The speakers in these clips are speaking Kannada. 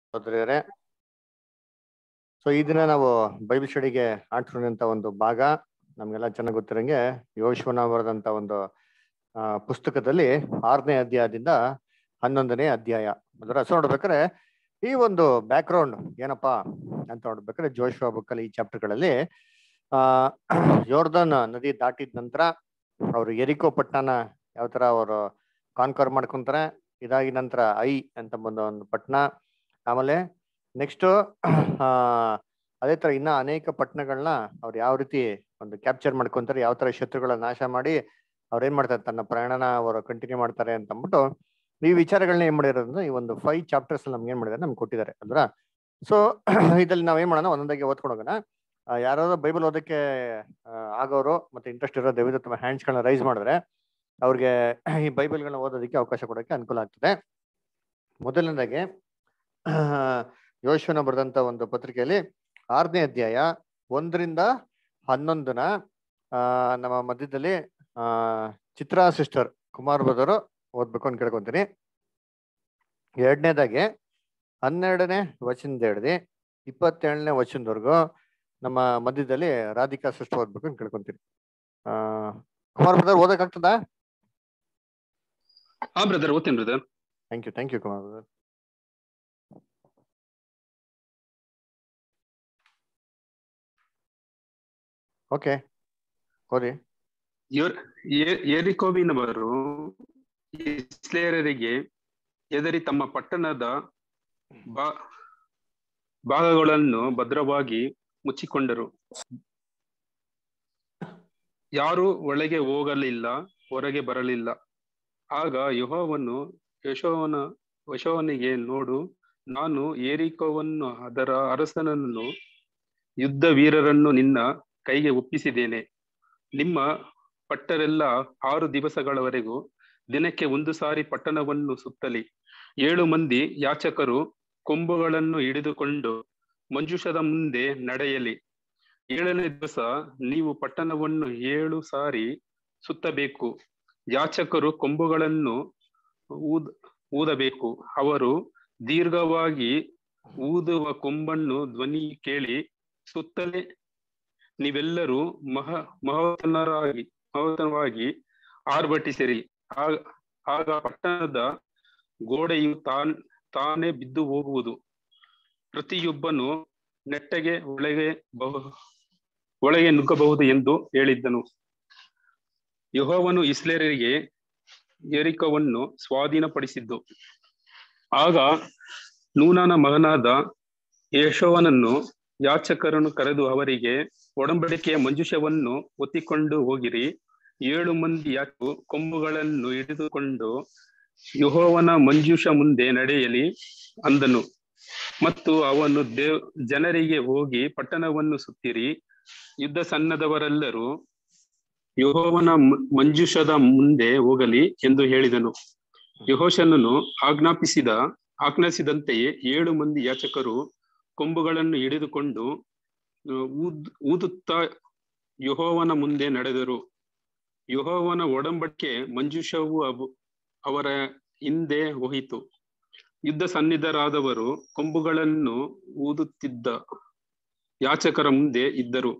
ಸಹೋದರಿಯರೇ, ಸೊ ಈ ದಿನ ನಾವು ಬೈಬಲ್ ಸ್ಟಡಿಗೆ ಆಡ್ತಿರುವಂತ ಒಂದು ಭಾಗ ನಮ್ಗೆಲ್ಲ ಚೆನ್ನಾಗಿ ಗೊತ್ತಿರಂಗೆ ಯೋಶುವನ ಬರೆದಂತ ಒಂದು ಪುಸ್ತಕದಲ್ಲಿ 6ನೇ ಅಧ್ಯಾಯದಿಂದ 11ನೇ ಅಧ್ಯಾಯ. ಅದರ ಹೆಸರು ನೋಡ್ಬೇಕಾದ್ರೆ ಈ ಒಂದು ಬ್ಯಾಕ್ ಗ್ರೌಂಡ್ ಏನಪ್ಪಾ ಅಂತ ನೋಡ್ಬೇಕಾದ್ರೆ ಜೋಶುವ ಬುಕ್ಕಲ್ಲಿ ಈ ಚಾಪ್ಟರ್ಗಳಲ್ಲಿ ಯೋರ್ದನ್ ನದಿ ದಾಟಿದ ನಂತರ ಅವರು ಎರಿಕೋ ಪಟ್ಟಣ ಯಾವ ತರ ಅವರು ಕಾನ್ಕರ್ ಮಾಡ್ಕೊಂತಾರೆ. ಇದಾಗಿ ನಂತರ ಐ ಅಂತ ಬಂದ ಒಂದು ಪಟ್ಟಣ, ಆಮೇಲೆ ನೆಕ್ಸ್ಟ್ ಅದೇ ತರ ಇನ್ನ ಅನೇಕ ಪಟ್ಟಣಗಳನ್ನ ಅವ್ರು ಯಾವ ರೀತಿ ಒಂದು ಕ್ಯಾಪ್ಚರ್ ಮಾಡ್ಕೊಂತಾರೆ, ಯಾವ ತರ ಶತ್ರುಗಳ ನಾಶ ಮಾಡಿ ಅವ್ರು ಏನ್ ಮಾಡ್ತಾರೆ ತನ್ನ ಪ್ರಯಾಣನ ಅವರು ಕಂಟಿನ್ಯೂ ಮಾಡ್ತಾರೆ ಅಂತ ಅಂದ್ಬಿಟ್ಟು ಈ ವಿಚಾರಗಳನ್ನ ಏನ್ ಮಾಡಿರೋದ್ರಿಂದ ಈ ಒಂದು 5 ಚಾಪ್ಟರ್ಸ್ ನಮ್ಗೆ ಏನ್ ಮಾಡಿದಾರೆ ನಮ್ಗೆ ಕೊಟ್ಟಿದ್ದಾರೆ ಅಲ್ವಾ. ಸೊ ಇದ್ರಲ್ಲಿ ನಾವ್ ಏನ್ ಮಾಡೋಣ, ಒಂದೊಂದಾಗಿ ಓದ್ಕೊಂಡು ಹೋಗೋಣ. ಯಾರಾದ್ರೂ ಬೈಬಲ್ ಓದಕ್ಕೆ ಆಗೋರು ಮತ್ತೆ ಇಂಟ್ರೆಸ್ಟ್ ಇರೋ ದಯವಿಟ್ಟು ತಮ್ಮ ಹ್ಯಾಂಡ್ಸ್ ಗಳನ್ನ ರೈಸ್ ಮಾಡಿದ್ರೆ ಅವ್ರಿಗೆ ಈ ಬೈಬಲ್ಗಳನ್ನ ಓದೋದಕ್ಕೆ ಅವಕಾಶ ಕೊಡೋಕೆ ಅನುಕೂಲ ಆಗ್ತದೆ. ಮೊದಲನೇದಾಗಿ ಯೋಶುವನ ಬರೆದಂತ ಒಂದು ಪತ್ರಿಕೆಯಲ್ಲಿ 6ನೇ ಅಧ್ಯಾಯ 1ರಿಂದ 11 ನಮ್ಮ ಮಧ್ಯದಲ್ಲಿ ಚಿತ್ರಾ ಸಿಸ್ಟರ್ ಕುಮಾರ್ ಬದವರು ಓದ್ಬೇಕು ಅಂತ ಕೇಳ್ಕೊಂತೀನಿ. ಎರಡನೇದಾಗಿ 12ನೇ ವಚನದಿಂದ ಹಿಡಿದು 27ನೇ ವಚನದವರೆಗೂ ನಮ್ಮ ಮಧ್ಯದಲ್ಲಿ ರಾಧಿಕಾ ಸಿಸ್ಟರ್ ಓದ್ಬೇಕು ಅಂತ ಕೇಳ್ಕೊಂತೀನಿ. ಕುಮಾರ್ ಬ್ರದರ್ ಓದಕ್ ಆಗ್ತದಾ? ಹಾ ಬ್ರದರ್, ಓದ್ತೀನಿ brother. Thank you Kumar brother. Okay, ಓದಿ. ಯೆರಿಕೋವಿನವರು ಇಸ್ರಾಯೇಲರಿಗೆ ಹೆದರಿ ತಮ್ಮ ಪಟ್ಟಣದ ಭಾಗಗಳನ್ನು ಭದ್ರವಾಗಿ ಮುಚ್ಚಿಕೊಂಡರು. ಯಾರೂ ಒಳಗೆ ಹೋಗಲಿಲ್ಲ, ಹೊರಗೆ ಬರಲಿಲ್ಲ. ಆಗ ಯೆಹೋವನು ಯೋಶುವನಿಗೆ, ನೋಡು, ನಾನು ಯೆರಿಕೋವನ್ನು ಅದರ ಅರಸನನ್ನು ಯುದ್ಧ ವೀರರನ್ನು ನಿನ್ನ ಕೈಗೆ ಒಪ್ಪಿಸಿದ್ದೇನೆ. ನಿಮ್ಮ ಪಟ್ಟರೆಲ್ಲ 6 ದಿವಸಗಳವರೆಗೂ ದಿನಕ್ಕೆ 1 ಸಾರಿ ಪಟ್ಟಣವನ್ನು ಸುತ್ತಲಿ. 7 ಮಂದಿ ಯಾಚಕರು ಕೊಂಬುಗಳನ್ನು ಹಿಡಿದುಕೊಂಡು ಮಂಜೂಷದ ಮುಂದೆ ನಡೆಯಲಿ. 7ನೇ ದಿವಸ ನೀವು ಪಟ್ಟಣವನ್ನು 7 ಸಾರಿ ಸುತ್ತಬೇಕು. ಯಾಚಕರು ಕೊಂಬುಗಳನ್ನು ಊದಬೇಕು. ಅವರು ದೀರ್ಘವಾಗಿ ಊದುವ ಕೊಂಬನ್ನು ಧ್ವನಿ ಕೇಳಿ ಸುತ್ತಲೇ ನೀವೆಲ್ಲರೂ ಮಹೋತ್ತರವಾಗಿ ಆರ್ಭಟಿಸಿರಿ. ಆಗ ಪಟ್ಟಣದ ಗೋಡೆಯು ತಾನೇ ಬಿದ್ದು ಹೋಗುವುದು. ಪ್ರತಿಯೊಬ್ಬನು ನೆಟ್ಟಗೆ ಒಳಗೆ ನುಗ್ಗಬಹುದು ಎಂದು ಹೇಳಿದ್ದನು. ಯೆಹೋವನು ಇಸ್ರಾಯೇಲರಿಗೆ ಯೆರಿಕೋವನ್ನು ಸ್ವಾಧೀನಪಡಿಸಿದ್ದು. ಆಗ ನೂನನ ಮಗನಾದ ಯೋಶುವನನ್ನು ಯಾಚಕರನ್ನು ಕರೆದು ಅವರಿಗೆ, ಒಡಂಬಡಿಕೆಯ ಮಂಜೂಷವನ್ನು ಒತ್ತಿಕೊಂಡು ಹೋಗಿರಿ. 7 ಮಂದಿ ಯಾಚಕರು ಕೊಂಬುಗಳನ್ನು ಹಿಡಿದುಕೊಂಡು ಯೆಹೋವನ ಮಂಜೂಷ ಮುಂದೆ ನಡೆಯಲಿ ಅಂದನು. ಮತ್ತು ಅವನು ಜನರಿಗೆ, ಹೋಗಿ ಪಟ್ಟಣವನ್ನು ಸುತ್ತಿರಿ. ಯುದ್ಧ ಸನ್ನದ್ಧವರೆಲ್ಲರೂ ಯೆಹೋವನ ಮಂಜೂಷದ ಮುಂದೆ ಹೋಗಲಿ ಎಂದು ಹೇಳಿದನು. ಯೆಹೋಶುವನು ಆಜ್ಞಾಪಿಸಿದಂತೆಯೇ 7 ಮಂದಿ ಯಾಚಕರು ಕೊಂಬುಗಳನ್ನು ಹಿಡಿದುಕೊಂಡು ಊದುತ್ತಾ ಯೆಹೋವನ ಮುಂದೆ ನಡೆದರು. ಯೆಹೋವನ ಒಡಂಬಡಿಕೆ ಮಂಜೂಷವು ಅವರ ಹಿಂದೆ ಹೋಯಿತು. ಯುದ್ಧ ಸನ್ನಿಧರಾದವರು ಕೊಂಬುಗಳನ್ನು ಊದುತ್ತಿದ್ದ ಯಾಚಕರ ಮುಂದೆ ಇದ್ದರು.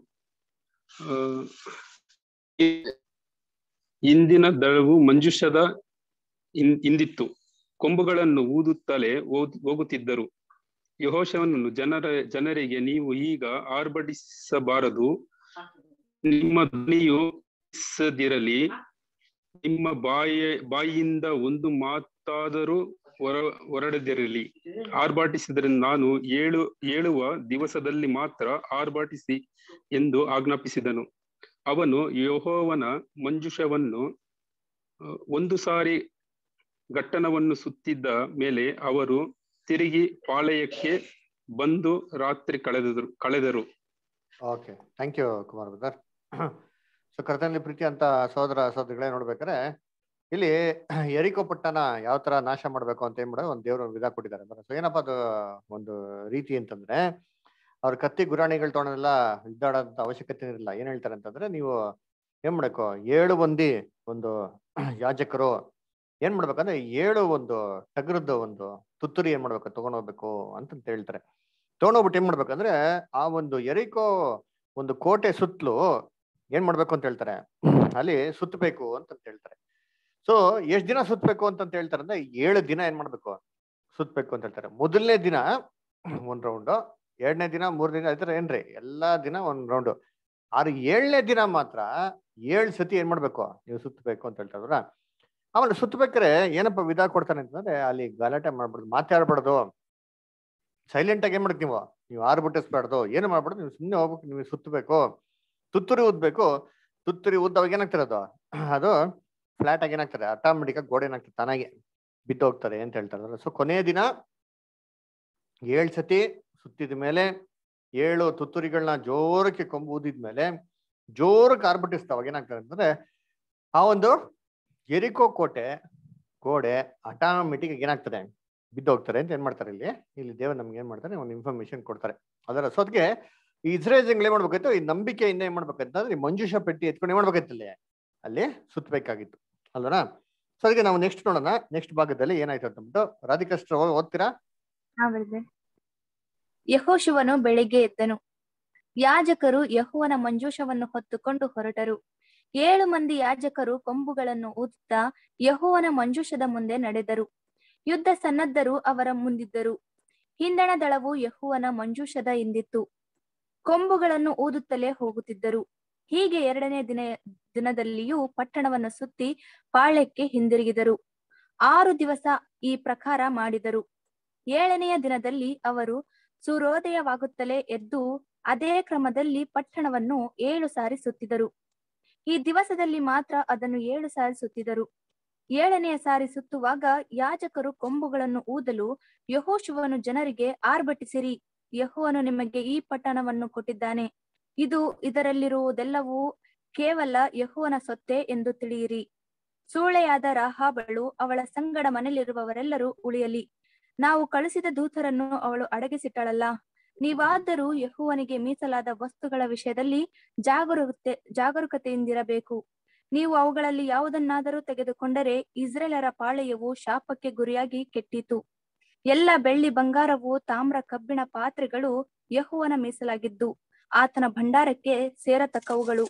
ಹಿಂದಿನ ದಳವು ಮಂಜೂಷದ ಹಿಂದಿತ್ತು. ಕೊಂಬುಗಳನ್ನು ಊದುತ್ತಲೇ ಹೋಗುತ್ತಿದ್ದರು. ಯೆಹೋಶುವನು ಜನರಿಗೆ, ನೀವು ಈಗ ಆರ್ಭಟಿಸಬಾರದು, ನಿಮ್ಮ ಧ್ವನಿಯು ಇಸದಿರಲಿ, ನಿಮ್ಮ ಬಾಯಿಯಿಂದ ಒಂದು ಮಾತಾದರೂ ಹೊರಡದಿರಲಿ. ಆರ್ಭಟಿಸಿದರೆ ನಾನು ಹೇಳುವ ದಿವಸದಲ್ಲಿ ಮಾತ್ರ ಆರ್ಭಟಿಸಿ ಎಂದು ಆಜ್ಞಾಪಿಸಿದನು. ಅವನು ಯೆಹೋವನ ಮಂಜೂಷವನ್ನು 1 ಸಾರಿ ಘಟ್ಟವನ್ನು ಸುತ್ತಿದ ಮೇಲೆ ಅವರು ತಿರುಗಿ ಪಾಳೆಯಕ್ಕೆ ಬಂದು ರಾತ್ರಿ ಕಳೆದರು. Okay, thank you Kumar brother. So ಕರ್ತನಲ್ಲಿ ಪ್ರೀತಿ ಅಂತ ಸಹೋದರಗಳೇ, ನೋಡ್ಬೇಕಾರೆ ಇಲ್ಲಿ ಯೆರಿಕೋ ಪಟ್ಟಣ ಯಾವ ತರ ನಾಶ ಮಾಡ್ಬೇಕು ಅಂತ ಏನ್ಬಿಡೋದು ಒಂದು ದೇವ್ರ ವಿಧ ಕೊಟ್ಟಿದ್ದಾರೆ. ಸೊ ಏನಪ್ಪಾ ಅದು ಒಂದು ರೀತಿ ಅಂತಂದ್ರೆ, ಅವ್ರ ಕತ್ತಿ ಗುರಾಣಿಗಳು ತೊಗೊಂಡೆಲ್ಲ ಇದ್ದಾಡೋಂಥ ಅವಶ್ಯಕತೆ ಇರಲಿಲ್ಲ. ಏನ್ ಹೇಳ್ತಾರೆ ಅಂತಂದ್ರೆ, ನೀವು ಏನ್ ಮಾಡಬೇಕು, 7 ಮಂದಿ ಒಂದು ಯಾಜಕರು ಏನ್ ಮಾಡ್ಬೇಕಂದ್ರೆ 7 ಒಂದು ಟಗರದ್ದು ಒಂದು ತುತ್ತೂರಿ ಏನ್ ಮಾಡ್ಬೇಕು ತಗೊಂಡ್ ಹೋಗ್ಬೇಕು ಅಂತ ಹೇಳ್ತಾರೆ. ತಗೊಂಡೋಗ್ಬಿಟ್ಟು ಏನ್ ಮಾಡ್ಬೇಕಂದ್ರೆ ಆ ಒಂದು ಎರಿಕೋ ಒಂದು ಕೋಟೆ ಸುತ್ತಲೂ ಏನ್ ಮಾಡ್ಬೇಕು ಅಂತ ಹೇಳ್ತಾರೆ, ಅಲ್ಲಿ ಸುತ್ತಬೇಕು ಅಂತ ಹೇಳ್ತಾರೆ. ಸೊ ಎಷ್ಟ್ ದಿನ ಸುತ್ತಬೇಕು ಅಂತ ಹೇಳ್ತಾರೆ ಅಂದ್ರೆ 7 ದಿನ ಏನ್ ಮಾಡ್ಬೇಕು ಸುತ್ತಬೇಕು ಅಂತ ಹೇಳ್ತಾರೆ. ಮೊದಲನೇ ದಿನ ಒಂದ್ ರೌಂಡ್, 2ನೇ ದಿನ, 3ನೇ ದಿನ ಆಯ್ತಾರೆ ಏನ್ರಿ, ಎಲ್ಲಾ ದಿನ ಒಂದ್ ರೌಂಡ್. ಆದ್ರೆ 7ನೇ ದಿನ ಮಾತ್ರ 7 ಸತಿ ಏನ್ ಮಾಡ್ಬೇಕು ನೀವು ಸುತ್ತಬೇಕು ಅಂತ ಹೇಳ್ತಾರ. ಆಮೇಲೆ ಸುತ್ತಬೇಕಾರೆ ಏನಪ್ಪ ವಿಧ ಕೊಡ್ತಾನೆ ಅಂತಂದ್ರೆ, ಅಲ್ಲಿ ಗಲಾಟೆ ಮಾಡ್ಬಾರ್ದು, ಮಾತಾಡ್ಬಾರ್ದು, ಸೈಲೆಂಟ್ ಆಗಿ ಏನ್ ಮಾಡ್ತೀವಿ ನೀವು ಆರ್ಬಿಟ್ಟಿಸ್ಬಾರ್ದು, ಏನು ಮಾಡ್ಬಾರ್ದು, ನೀವು ಸುಮ್ಮನೆ ಹೋಗ್ಬೇಕು, ನೀವು ಸುತ್ತಬೇಕು, ತುತ್ತೂರಿ ಊದ್ಬೇಕು. ತುತ್ತೂರಿ ಊದ್ದವಾಗ ಏನಾಗ್ತಾರೆ ಅದು ಫ್ಲಾಟ್ ಆಗಿ ಏನಾಗ್ತಾರೆ, ಆಟೋಮೆಟಿಕ್ ಆಗಿ ಗೋಡೆ ಏನಾಗ್ತದೆ, ತಾನಾಗೆ ಬಿದ್ದೋಗ್ತಾರೆ ಅಂತ ಹೇಳ್ತಾರೆ. ಸೊ ಕೊನೆಯ ದಿನ 7 ಸತಿ ಸುತ್ತಿದ ಮೇಲೆ 7 ತುತ್ತೂರಿಗಳನ್ನ ಜೋರಕ್ಕೆ ಕೊಂಬು ಊದಿದ್ಮೇಲೆ ಜೋರಕ್ಕೆ ಆರ್ಬಿಟ್ಟಿಸ್ತಾವಾಗ ಏನಾಗ್ತಾರೆ ಅಂತಂದ್ರೆ ಆ ಒಂದು ಎರಿಕೋ ಕೋಟೆ ಗೋಡೆ ಆಟೋಮೆಟಿಕ್ ಏನಾಗ್ತದೆ ಬಿದ್ದೋಗ್ತಾರೆ ಅಂತ ಏನ್ ಮಾಡ್ತಾರೆ, ಇಲ್ಲಿ ದೇವರು ನಮ್ಗೆ ಏನ್ ಮಾಡ್ತಾರೆ, ಒಂದು ಇನ್ಫಾರ್ಮೇಶನ್ ಕೊಡ್ತಾರೆ. ಅದರ ಸೊತ್ಗೆ ಈ ಇಸ್ರೇಲ್ ಏನ್ ಮಾಡ್ಬೇಕಾಯ್ತು, ಈ ನಂಬಿಕೆಯಿಂದ ಏನ್ ಮಾಡ್ಬೇಕಂತಂದ್ರೆ ಈ ಮಂಜೂಷ ಪೆಟ್ಟಿ ಎತ್ಕೊಂಡು ಏನ್ ಮಾಡ್ಬೇಕೈತಲ್ಲಿ ಅಲ್ಲಿ ಸುತ್ತಬೇಕಾಗಿತ್ತು ಅಲ್ವನಾ. ಸೊ ಅದಕ್ಕೆ ನಾವು ನೆಕ್ಸ್ಟ್ ನೋಡೋಣ, ನೆಕ್ಸ್ಟ್ ಭಾಗದಲ್ಲಿ ಏನಾಯ್ತು ಅಂತಂದ್ಬಿಟ್ಟು. ರಾಧಿಕಾ ಓದ್ತೀರಾ? ಯೆಹೋಶುವನು ಬೆಳಿಗ್ಗೆ ಎದ್ದನು. ಯಾಜಕರು ಯೆಹೋವನ ಮಂಜೂಷವನ್ನು ಹೊತ್ತುಕೊಂಡು ಹೊರಟರು. 7 ಮಂದಿ ಯಾಜಕರು ಕೊಂಬುಗಳನ್ನು ಊದುತ್ತಾ ಯೆಹೋವನ ಮಂಜೂಷದ ಮುಂದೆ ನಡೆದರು. ಯುದ್ಧ ಸನ್ನದ್ಧರು ಅವರ ಮುಂದಿದ್ದರು. ಹಿಂದಣ ದಳವು ಯೆಹೋವನ ಮಂಜೂಷದ ಹಿಂದಿತ್ತು. ಕೊಂಬುಗಳನ್ನು ಊದುತ್ತಲೇ ಹೋಗುತ್ತಿದ್ದರು. ಹೀಗೆ 2ನೇ ದಿನದಲ್ಲಿಯೂ ಪಟ್ಟಣವನ್ನು ಸುತ್ತಿ ಪಾಳ್ಯಕ್ಕೆ ಹಿಂದಿರುಗಿದರು. 6 ದಿವಸ ಈ ಪ್ರಕಾರ ಮಾಡಿದರು. 7ನೆಯ ದಿನದಲ್ಲಿ ಅವರು ಸೂರ್ಯೋದಯವಾಗುತ್ತಲೇ ಎದ್ದು ಅದೇ ಕ್ರಮದಲ್ಲಿ ಪಟ್ಟಣವನ್ನು 7 ಸಾರಿ ಸುತ್ತಿದರು. ಈ ದಿವಸದಲ್ಲಿ ಮಾತ್ರ ಅದನ್ನು 7 ಸಾರಿ ಸುತ್ತಿದರು. 7ನೆಯ ಸಾರಿ ಸುತ್ತುವಾಗ ಯಾಜಕರು ಕೊಂಬುಗಳನ್ನು ಊದಲು ಯೆಹೋಶುವನು ಜನರಿಗೆ, ಆರ್ಭಟಿಸಿರಿ, ಯೆಹೋವನು ನಿಮಗೆ ಈ ಪಟ್ಟಣವನ್ನು ಕೊಟ್ಟಿದ್ದಾನೆ. ಇದರಲ್ಲಿರುವುದೆಲ್ಲವೂ ಕೇವಲ ಯೆಹೋವನ ಸೊತ್ತೇ ಎಂದು ತಿಳಿಯಿರಿ. ಸೂಳೆಯಾದ ರಾಹಾಬಳು ಅವಳ ಸಂಗಡ ಮನೆಯಲ್ಲಿರುವವರೆಲ್ಲರೂ ಉಳಿಯಲಿ. ನಾವು ಕಳಿಸಿದ ದೂತರನ್ನು ಅವಳು ಅಡಗಿಸಿಟ್ಟಳಲ್ಲ. ನೀವಾದರೂ ಯೆಹೋವನಿಗೆ ಮೀಸಲಾದ ವಸ್ತುಗಳ ವಿಷಯದಲ್ಲಿ ಜಾಗರೂಕತೆಯಿಂದಿರಬೇಕು. ನೀವು ಅವುಗಳಲ್ಲಿ ಯಾವುದನ್ನಾದರೂ ತೆಗೆದುಕೊಂಡರೆ ಇಸ್ರೇಲರ ಪಾಳೆಯವು ಶಾಪಕ್ಕೆ ಗುರಿಯಾಗಿ ಕೆಟ್ಟಿತು. ಎಲ್ಲ ಬೆಳ್ಳಿ ಬಂಗಾರವು, ತಾಮ್ರ ಕಬ್ಬಿಣ ಪಾತ್ರೆಗಳು ಯೆಹೋವನ ಮೀಸಲಾಗಿದ್ದು ಆತನ ಭಂಡಾರಕ್ಕೆ ಸೇರತಕ್ಕವುಗಳು